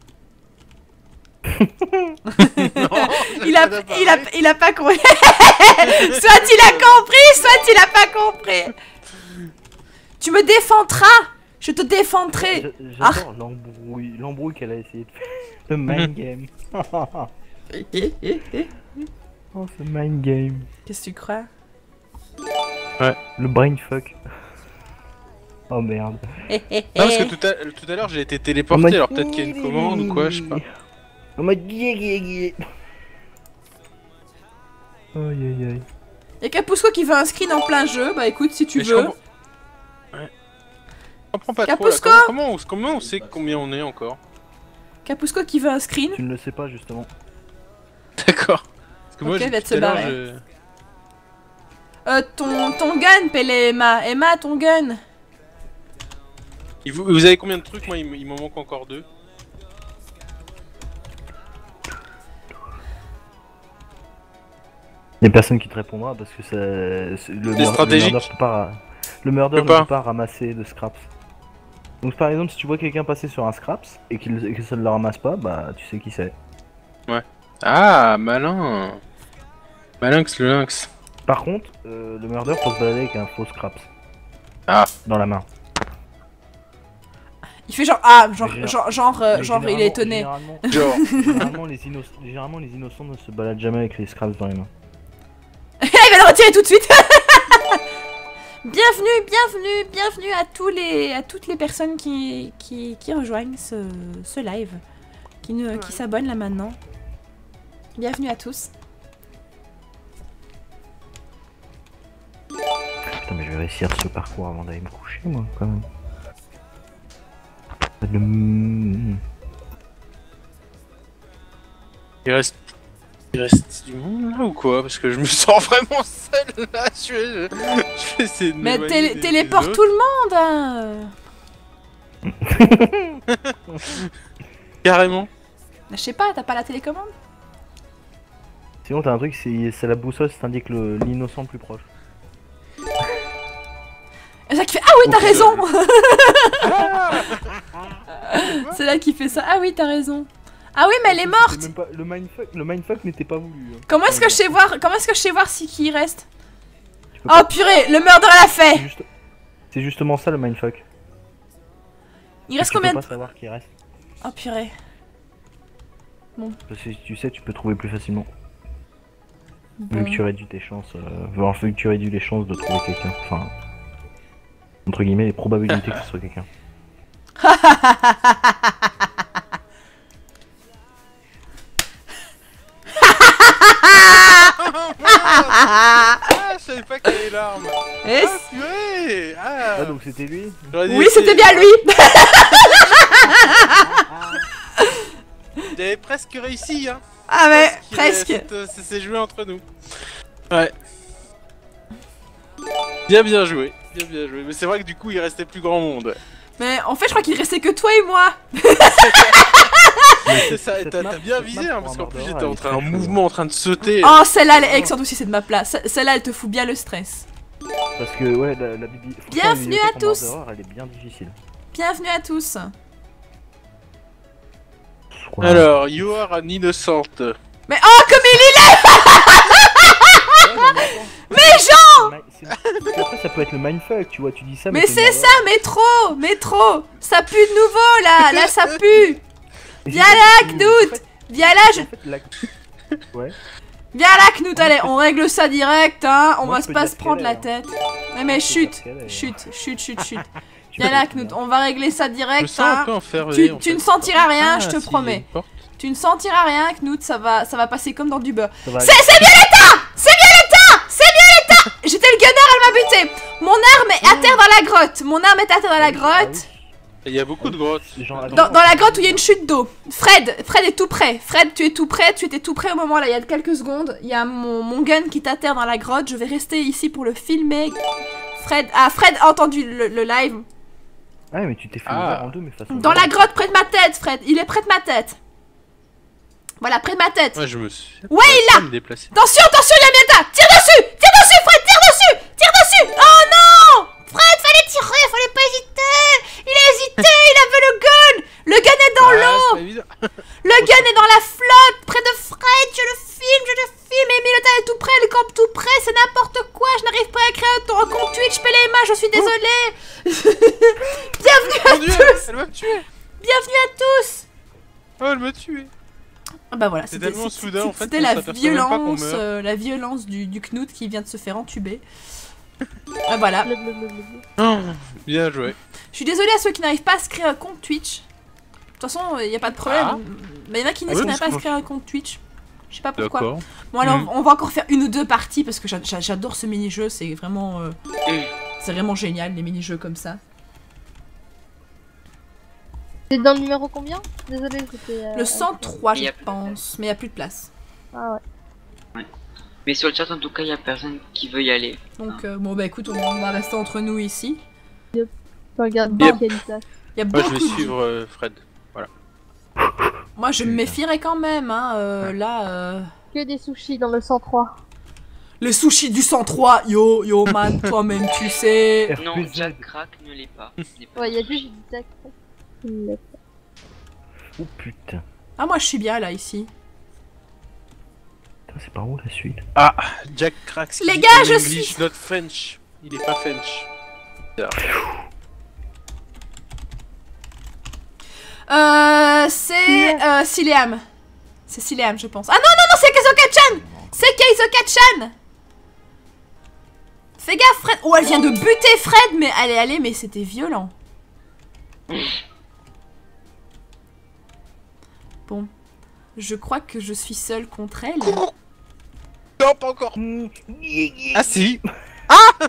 il a pas compris. Soit il a compris, soit il a pas compris. Tu me défendras. Je te défendrai. J'adore l'embrouille qu'elle a essayé de faire. Le mind game. Oh, ce mind game. Qu'est-ce que tu crois? Ouais. Le brain fuck. Oh merde. Non, parce que tout à l'heure j'ai été téléporté, alors peut-être qu'il y a une commande ou quoi, je sais pas. On m'a guillé. Aïe aïe aïe. Y'a Capusco qui veut un screen en plein jeu, bah écoute si tu veux. Ouais. Je comprends pas Capusco trop là. Comment on sait combien on est encore? Capusco qui veut un screen. Tu ne le sais pas justement. D'accord. Parce que moi Ok, j'ai va tout se à l'heure, barrer. Ton gun, Pélé, Emma, ton gun. Vous avez combien de trucs? Moi il m'en manque encore 2. Y'a personne qui te répondra parce que le murder ne peut pas ramasser de scraps. Donc par exemple si tu vois quelqu'un passer sur un scraps et que ça ne le ramasse pas, bah tu sais qui c'est. Ouais. Ah, malin. Malinx le lynx. Par contre, le murder faut se balader avec un faux scraps. Ah. Dans la main. Il fait genre il est étonné. Généralement les innocents ne se baladent jamais avec les scraps dans les mains. Il va le retirer tout de suite. Bienvenue à toutes les personnes qui rejoignent ce live, qui s'abonnent là maintenant. Bienvenue à tous. Putain mais je vais réussir ce parcours avant d'aller me coucher moi quand même. Il reste du monde là ou quoi? Parce que je me sens vraiment seul là. Je vais essayer de Mais m'éloigner téléporte des tout le monde. Carrément. Je sais pas, t'as pas la télécommande? Sinon t'as un truc, c'est la boussole, ça t'indique l'innocent le plus proche. Et ça qui fait ah oui t'as raison. C'est là qui fait ça. Ah oui t'as raison. Ah oui mais elle est morte. Même pas, le mindfuck n'était pas voulu. Hein. Comment est-ce que je sais voir si qui reste? Oh purée, le murder l'a fait. C'est justement ça le mindfuck. Il reste combien de... Tu peux pas savoir qui reste. Oh purée. Bon. Parce que tu sais tu peux trouver plus facilement. Bon. Vu que tu réduis tes chances, vu que tu réduis les chances de trouver quelqu'un. Enfin, entre guillemets, les probabilités que ce soit quelqu'un. Ah, je savais pas qu'il y avait l'arme. Ah donc c'était lui? Oui c'était bien lui. J'avais presque réussi hein. Ah ouais, presque. Ça s'est joué entre nous. Ouais. Bien joué. Mais c'est vrai que du coup il restait plus grand monde. Mais en fait je crois qu'il restait que toi et moi. C'est ça, t'as bien visé hein, parce qu'en plus j'étais en mouvement en train de sauter. Oh celle-là elle est excellente aussi, c'est de ma place. Celle-là elle te fout bien le stress. Parce que ouais la Bibi... Bienvenue à tous. Elle est bien difficile. Bienvenue à tous. Alors, you are an innocent. Mais oh comme il est Mais Jean. Après ça peut être le mindfuck, tu vois, tu dis ça mais c'est ça, mais trop. Ça pue de nouveau là ça pue. Viens là Knut. Viens là Ouais. Viens là Knut, allez, on règle ça direct hein, on va pas se prendre la tête. Mais chut. Viens là Knut, on va régler ça direct hein. Tu ne sentiras rien, je te promets. Tu ne sentiras rien Knut, ça va passer comme dans du beurre. C'est Violetta. J'étais le gunner, elle m'a buté. Mon arme est à terre dans la grotte. Il y a beaucoup de grottes. Dans la grotte où il y a une chute d'eau. Fred est tout près. Fred, tu étais tout près au moment là, il y a quelques secondes. Il y a mon gun qui est à terre dans la grotte. Je vais rester ici pour le filmer. Fred a entendu le live. Ah mais tu t'es fait ouvert en deux mais façon. Dans la grotte près de ma tête, Fred. Il est près de ma tête. Voilà, près de ma tête. Ouais, je me suis... Ouais, il l'a. Déplacé. Attention, Yamieta. Tire dessus, Fred, tire dessus. Oh non, Fred, fallait tirer, fallait pas hésiter. Il a hésité, il avait le gun. Le gun est dans l'eau. Le gun est dans la flotte, près de Fred. Je le filme. Et Milota est tout près, elle campe tout près. C'est n'importe quoi. Je n'arrive pas à créer un compte Twitch PLMA. Je suis désolée. Bienvenue à tous. Elle m'a tué. Bienvenue à tous. Oh, elle m'a tué. Ah bah voilà, c'était tellement soudain en fait. C'était la violence du Knut qui vient de se faire entuber. Ah voilà. Oh, bien joué. Je suis désolée à ceux qui n'arrivent pas à se créer un compte Twitch. De toute façon, il n'y a pas de problème. Mais il y en a qui n'arrivent pas à se créer un compte Twitch. Je sais pas pourquoi. Bon alors, on va encore faire une ou deux parties parce que j'adore ce mini-jeu. C'est vraiment génial les mini-jeux comme ça. C'est dans le numéro combien? Désolé, c'était... le 103 je pense, mais il n'y a plus de place. Ah ouais. Mais sur le chat en tout cas, il n'y a personne qui veut y aller. Donc bon bah écoute, on va rester entre nous ici. Regarde bien qu'il y a une place. Il y a beaucoup. Moi je vais suivre Fred. Voilà. Moi je me méfierais quand même, hein. Là... Que des sushis dans le 103. Les sushis du 103, yo man, toi-même tu sais. Non, Jack Crack ne l'est pas. Ouais, il y a juste Jack Crack. Oh putain. Ah moi je suis bien là ici. C'est par où la suite? Ah, Jack Crack. Les gars, je suis... Not French. Il est pas French. C'est Sileam. C'est Sileam je pense. Ah non, c'est Keizo-Chan. C'est Keizo-Chan. Fais gaffe Fred. Oh elle vient de buter Fred. Mais allez, mais c'était violent. Bon, je crois que je suis seule contre elle. Non, pas encore. Ah si. Ah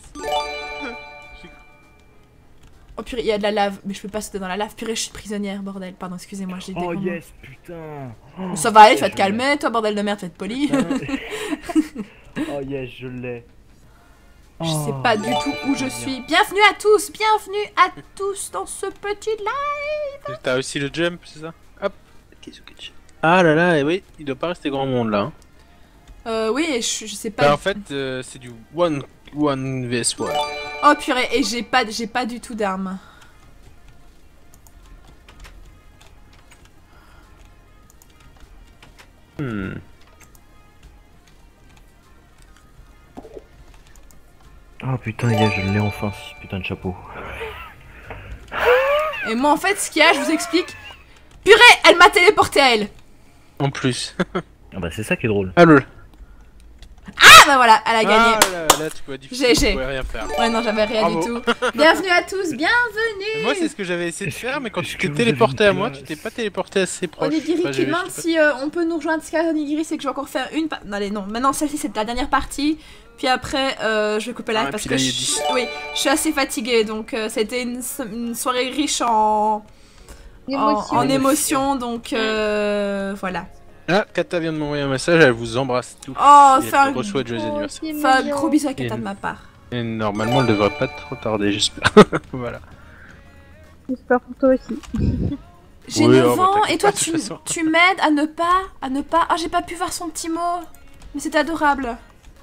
oh purée, il y a de la lave, mais je peux pas sauter dans la lave. Purée, je suis prisonnière, bordel. Pardon, excusez-moi, j'ai Oh yes, putain. Ça va aller, fais te calmer, toi, bordel de merde, fais te poli. Oh yes, je l'ai. Je sais pas du tout où je suis. Bienvenue à tous dans ce petit live. T'as aussi le jump, c'est ça? Hop. Ah là là, et oui, il doit pas rester grand monde là. Oui, je sais pas. Bah, en fait, c'est du 1 vs 1. Oh purée, et j'ai pas du tout d'armes. Oh putain, yeah, je l'ai enfin, ce putain de chapeau. Et moi en fait, ce qu'il y a, je vous explique. Purée, elle m'a téléporté à elle. En plus. Ah bah c'est ça qui est drôle. Allô. Ah bah voilà, elle a gagné. Ah là tu peux difficile, tu pouvais rien faire. Ouais non, j'avais rien du tout. Bienvenue à tous, bienvenue. Moi c'est ce que j'avais essayé de faire, mais quand tu t'es téléporté à moi, tu t'es pas téléporté assez proche. Onigiri qui demande si on peut nous rejoindre. Sky Onigiri, c'est que je vais encore faire une... Allez non, maintenant celle-ci c'est la dernière partie. Puis après je vais couper live parce que je suis assez fatiguée. Donc c'était une soirée riche en émotions, donc voilà. Ah, Kata vient de m'envoyer un message, elle vous embrasse tous. Oh, fais un gros bisou à Kata de ma part. Et normalement, elle devrait pas trop tarder, j'espère. Voilà. J'espère pour toi aussi. J'ai 9 ans et toi tu m'aides à ne pas... Ah, j'ai pas pu voir son petit mot. Mais c'était adorable.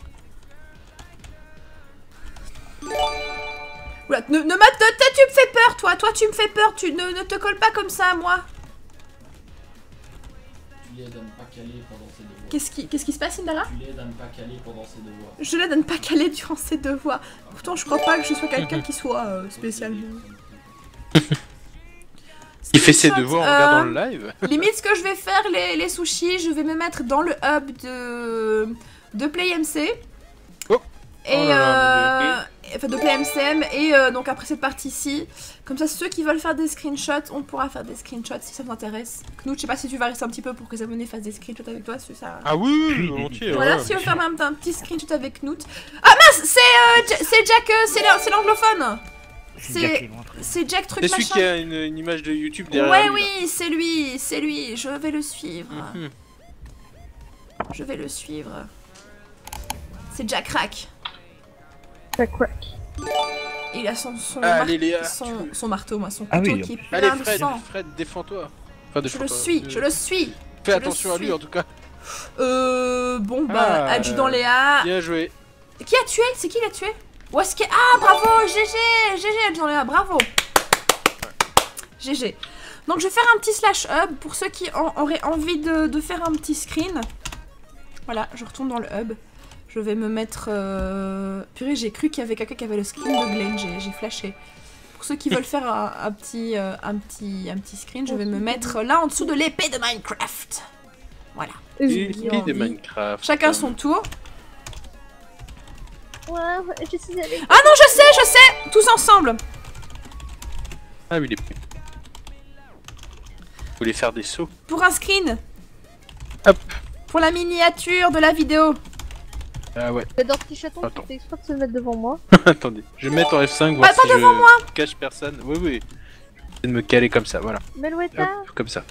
Oula, tu me fais peur, toi tu me fais peur, ne te colle pas comme ça à moi. Tu l'aides à ne pas caler pendant ses devoirs. Qu'est-ce qui se passe, Indara? Tu l'aides à ne pas caler pendant ses devoirs. Je l'aide à ne pas caler durant ses devoirs. Pourtant, je crois pas que je sois quelqu'un qui soit spécialement... Il fait ses devoirs en regardant le live. Limite, ce que je vais faire, les sushis, je vais me mettre dans le hub de PlayMC. Et enfin de PlayMCM et donc après cette partie-ci, comme ça ceux qui veulent faire des screenshots, on pourra faire des screenshots si ça vous intéresse. Knut, je sais pas si tu vas rester un petit peu pour que les abonnés fassent des screenshots avec toi, si ça... Ah oui, volontiers. Voilà, si on veut faire même un petit screenshot avec Knut. Ah mince, c'est Jack, c'est l'anglophone. C'est Jack truc machin. C'est celui qui a une image de YouTube derrière. Ouais, oui, c'est lui, je vais le suivre. Je vais le suivre. C'est Jack Crack. Jack Crack. Il a son Allez, Léa, son marteau, moi, son couteau qui est plein allez, de Fred, sang. Fred, défends-toi. Enfin, Je le suis. Fais attention à lui, en tout cas. Bon, bah, adjudant Léa. Bien joué. Qui a tué? C'est qui l'a tué? Où est-ce qu'il... Ah, bravo, GG, adjudant Léa, bravo. GG. Donc, je vais faire un petit slash hub pour ceux qui auraient envie de faire un petit screen. Voilà, je retourne dans le hub. Je vais me mettre... Purée, j'ai cru qu'il y avait quelqu'un qui avait le screen de Glenn, j'ai flashé. Pour ceux qui veulent faire un petit screen, je vais me mettre là en dessous de l'épée de Minecraft. Voilà. L'épée de Minecraft. Chacun son tour. Ouais, je suis allée. Ah non, je sais. Tous ensemble. Ah oui, il est pris. Vous voulez faire des sauts? Pour un screen. Hop. Pour la miniature de la vidéo. Ah ouais. J'adore petit chaton qui fait exprès de se mettre devant moi. Attendez, je vais mettre en F5 voir si devant moi. Cache personne. Oui, oui. Je vais me caler comme ça, voilà. Melouetta. Comme ça.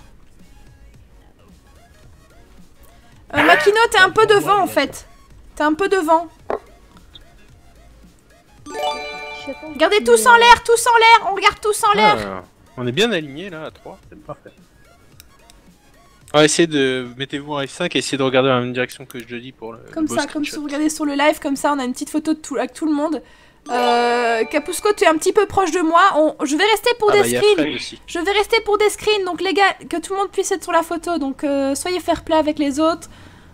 Makino, t'es un peu devant en fait. T'es un peu devant. Regardez tous en l'air, on regarde tous en l'air. Ah, on est bien alignés là à 3, c'est parfait. On va essayer de... Mettez-vous en F5 et essayez de regarder dans la même direction que je le dis pour le comme ça, comme si vous regardez sur le live, comme ça on a une petite photo avec tout le monde. Capusco, tu es un petit peu proche de moi. Je vais rester pour des screens. Je vais rester pour des screens, donc les gars, que tout le monde puisse être sur la photo. Donc soyez fair play avec les autres.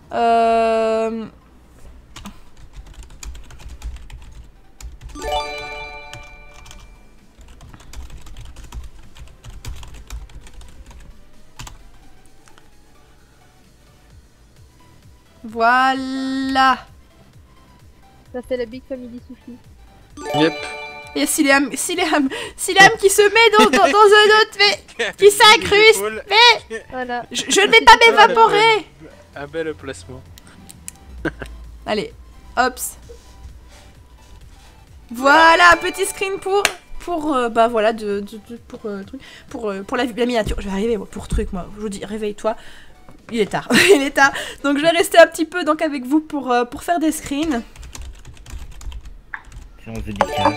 Voilà. Ça fait la Big Family Sushi. Yep. Et Silam qui se met dans un autre, mais qui s'incruste, mais voilà. Je ne vais pas m'évaporer. Un bel placement. Allez, hops. Voilà, petit screen pour bah voilà pour la miniature. Je vais arriver moi, pour truc moi. Je vous dis réveille-toi. Il est tard, il est tard. Donc je vais rester un petit peu donc avec vous pour faire des screens. Séance dédicace.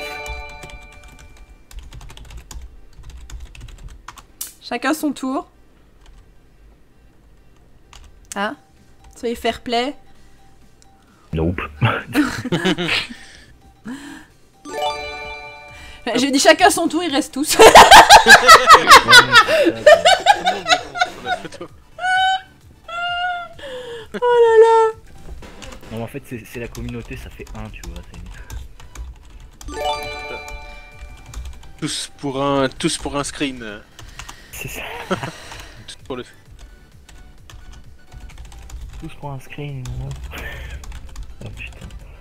Chacun son tour. Ah, soyez fair play. Nope. J'ai dit chacun son tour, ils restent tous. Oh là là. Non, en fait, c'est la communauté, ça fait 1, tu vois. Tous pour un screen. C'est ça. Tous pour le. Tous pour un screen. Oh putain.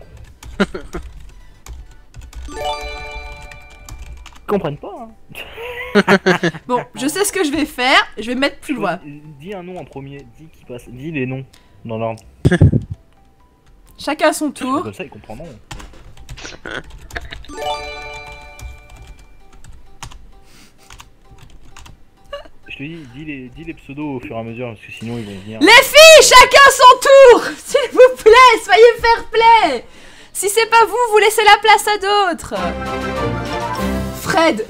Ils comprennent pas, hein. Bon, je sais ce que je vais faire, je vais me mettre plus loin. Dis un nom en premier, dis les noms dans l'ordre. Chacun son tour. Comme ça, ils comprendront. Je te dis les pseudos au fur et à mesure, parce que sinon ils vont venir. Les filles, chacun son tour. S'il vous plaît, soyez fair play. Si c'est pas vous, vous laissez la place à d'autres. Fred.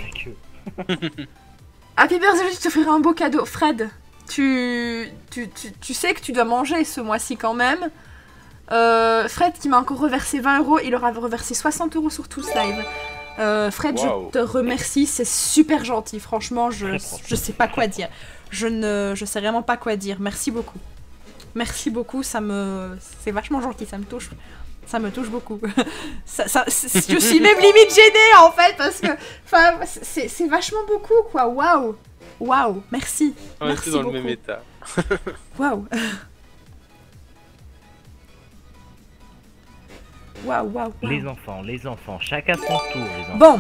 Happy birthday, je te ferai un beau cadeau. Fred, tu sais que tu dois manger ce mois-ci quand même. Fred qui m'a encore reversé 20 €, il aura reversé 60 € sur tout ce live. Fred, wow. Je te remercie, c'est super gentil. Franchement, je sais pas quoi dire. Je sais vraiment pas quoi dire. Merci beaucoup. Merci beaucoup, c'est vachement gentil, ça me touche. Ça me touche beaucoup. Je suis même limite gênée en fait parce que c'est vachement beaucoup quoi. Waouh. Waouh, merci. On était dans le même état. Waouh. Waouh, waouh. Les enfants, chacun son tour, les enfants. Bon.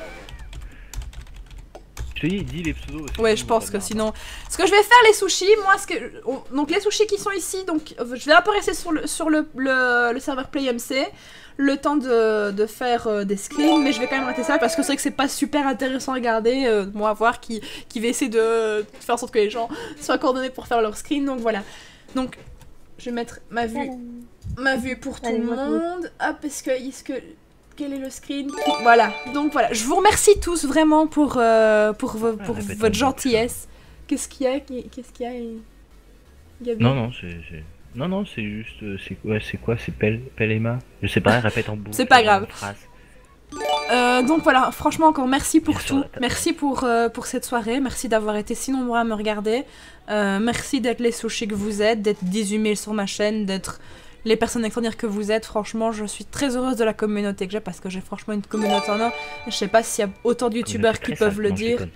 Je te dis les pseudos. Ouais, je pense que sinon... Ce que je vais faire, les sushis, moi, donc les sushis qui sont ici, donc je vais un peu rester sur le serveur PlayMC, le temps de faire des screens, mais je vais quand même arrêter ça, parce que c'est vrai que c'est pas super intéressant à regarder, moi, à voir qui va essayer de faire en sorte que les gens soient coordonnés pour faire leur screen, donc voilà. Donc, je vais mettre ma vue pour tout le monde. Hop, est-ce que quel est le screen? Voilà, donc voilà, je vous remercie tous vraiment pour votre gentillesse. Qu'est-ce qu'il y a? Gabi? Non, c'est juste... C'est quoi? C'est Pelema? Je sais pas, elle répète en boucle. C'est pas grave. Donc voilà, franchement encore merci pour tout, merci pour cette soirée, merci d'avoir été si nombreux à me regarder, merci d'être les sushis que vous êtes, d'être 18 000 sur ma chaîne, d'être les personnes extraordinaires que vous êtes. Franchement je suis très heureuse de la communauté que j'ai parce que j'ai franchement une communauté en or. Je sais pas s'il y a autant de youtubeurs qui peuvent le dire.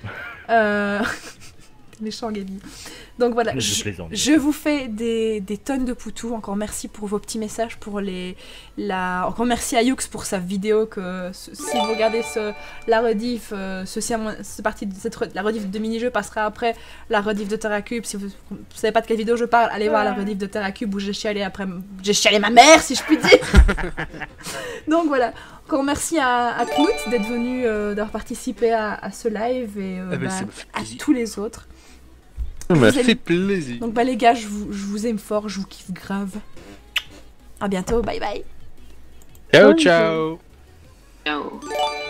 Méchant Gabi. Donc voilà, je vous fais des tonnes de poutous. Encore merci pour vos petits messages, encore merci à Yux pour sa vidéo que si vous regardez la rediff, la rediff de mini-jeu passera après la rediff de TerraCube. Si vous savez pas de quelle vidéo je parle, allez voir la rediff de TerraCube où j'ai chialé ma mère si je puis dire. Donc voilà. Encore merci à Knut d'être venu, d'avoir participé à ce live et à tous les autres. Ça m'a fait plaisir. Donc les gars, je vous aime fort, je vous kiffe grave. À bientôt, bye bye. Ciao ciao. Ciao.